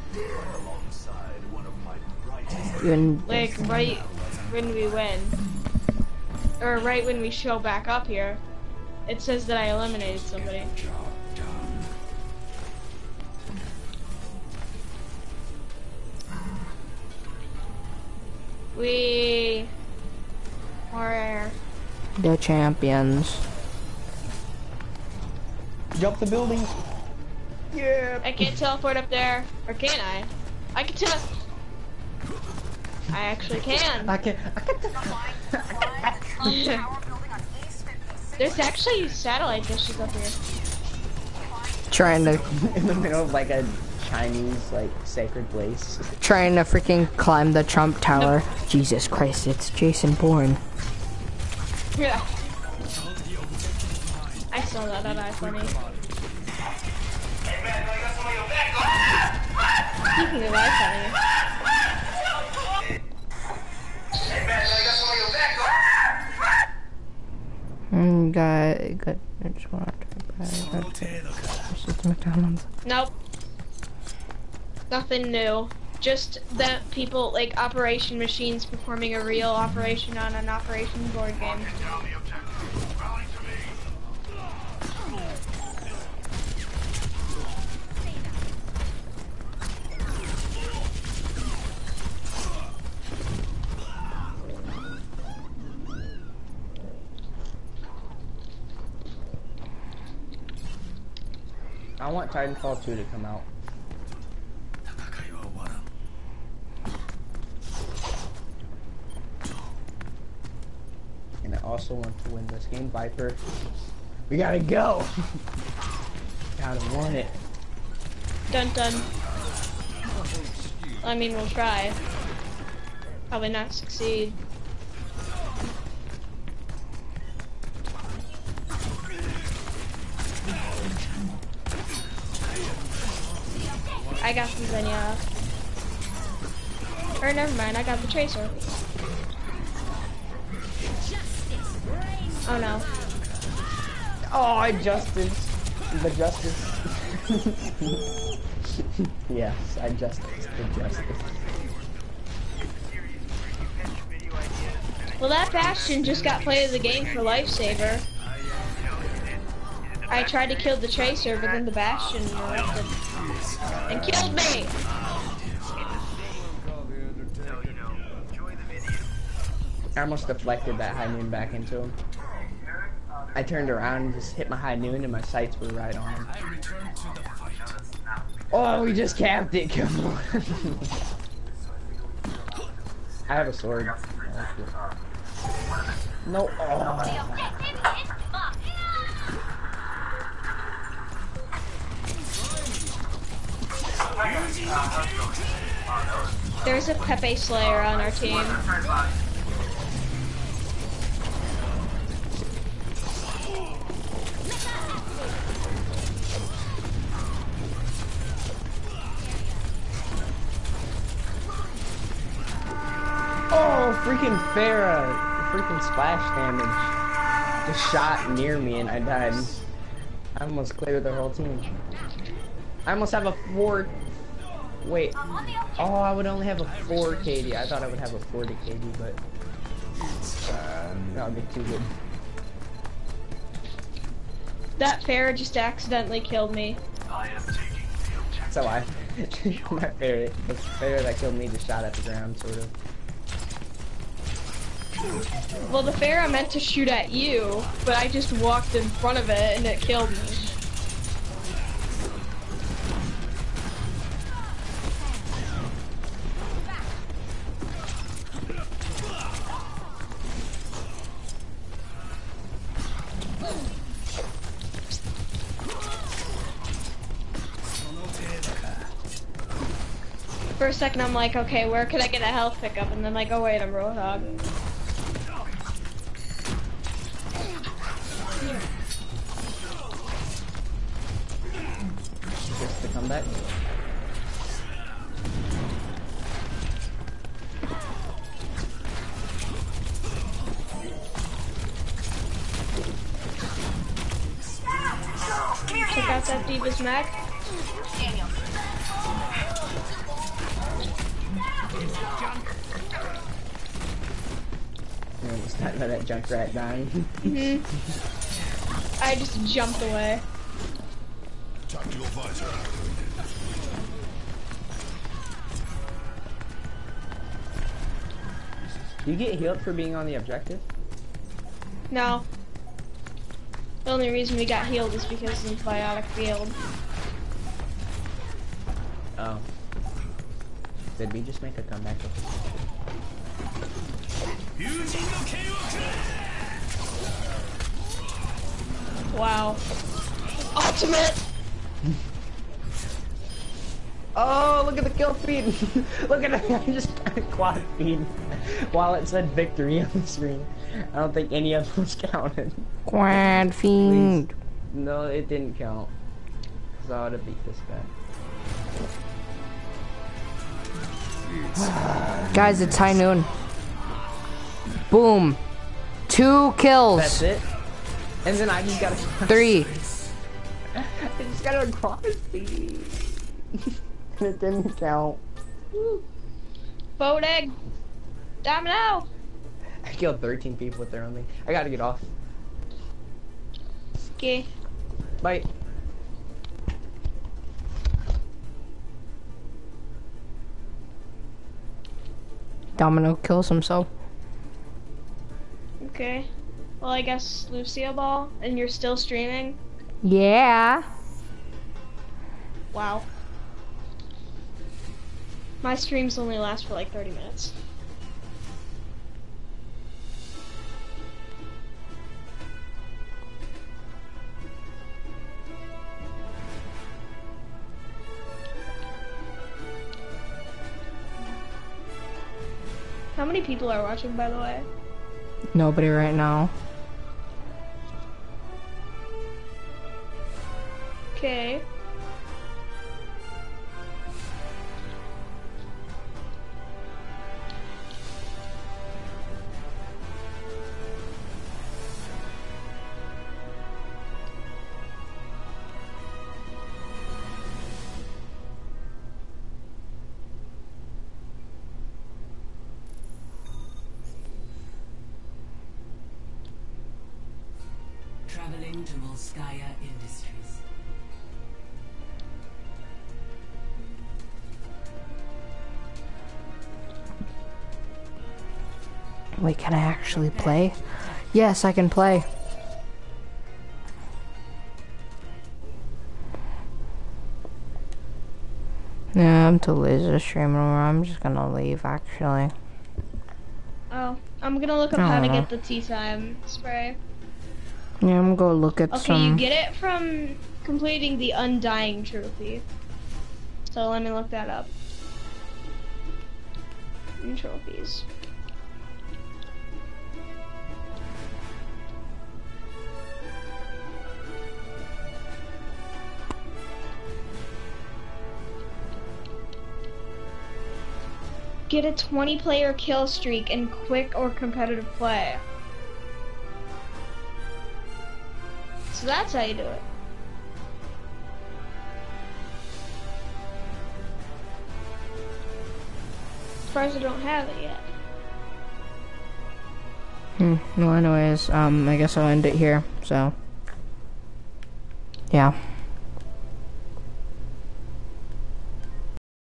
Like, right when we win. Or right when we show back up here. It says that I eliminated somebody. We are the champions. Jump the building. Yeah. I can't teleport up there. Or can I? I can tele- I actually can. I can. There's actually satellite dishes up here. Trying to in the middle of like a Chinese like sacred place. Trying to freaking climb the Trump Tower. Jesus Christ, it's Jason Bourne. Yeah. I saw that on iFunny. Speaking of iFunny. Got McDonald's. Nope. Nothing new. Just that people, like, operation machines performing a real operation on an operation board game. I want Titanfall 2 to come out. And I also want to win this game, Viper. We gotta go! Gotta want it. Dun dun. I mean, we'll try. Probably not succeed. I got some Xenia. Or never mind, I got the Tracer. Oh no. Oh, I justice. The justice. Yes, I justice. The justice. Well, that Bastion just got play of the game for Lifesaver. I tried to kill the Tracer, but then the Bastion erupted and killed me! I almost deflected that high noon back into him. I turned around and just hit my high noon and my sights were right on him. Oh, we just capped it, come on. I have a sword. No. Oh. There's a Pepe Slayer on our team. Oh, freaking Farah! Freaking splash damage. Just shot near me and I died. I almost cleared their whole team. I almost have a 4... Wait. Oh, I would only have a 4 KD. I thought I would have a 40 KD, but... that would be too good. That Farah just accidentally killed me. So my Farah, the Farah that killed me just shot at the ground, sort of. Well, the Farah meant to shoot at you, but I just walked in front of it and it killed me. For a second, I'm like, okay, where could I get a health pickup? And then like, oh wait, I'm Roadhog. Just to come back. Check out that Diva's Mac. Not that Junkrat dying. I just jumped away. Do you get healed for being on the objective? No. The only reason we got healed is because of the biotic field. Oh. Did we just make a comeback? Wow. Ultimate! Oh, look at the kill feed! Look at it! I just got a quad feed while it said victory on the screen. I don't think any of those counted. Quad feed. Please. No, it didn't count. So I would have beat this guy. Guys, it's high noon. Boom. 2 kills. That's it? And then I just got a 3. I just got a quad feed. And it didn't count. Boat egg! Domino! I killed 13 people with their own thing. I gotta get off. Okay. Bye. Domino kills himself. Okay. Well, I guess Lucia Ball, and you're still streaming? Yeah. Wow. My streams only last for like 30 minutes. How many people are watching, by the way? Nobody right now. Okay. Traveling to Volskaya Industries. Wait, can I actually play? Yes, I can play. Yeah, I'm too lazy to stream anymore. I'm just gonna leave, actually. Oh, I'm gonna look up how to get the tea time spray. Yeah, I'm gonna go look at Okay, you get it from completing the Undying trophy. So let me look that up. Trophies. Get a 20-player kill streak in quick or competitive play. So that's how you do it. As far as I don't have it yet. Well, anyways, I guess I'll end it here, so. Yeah.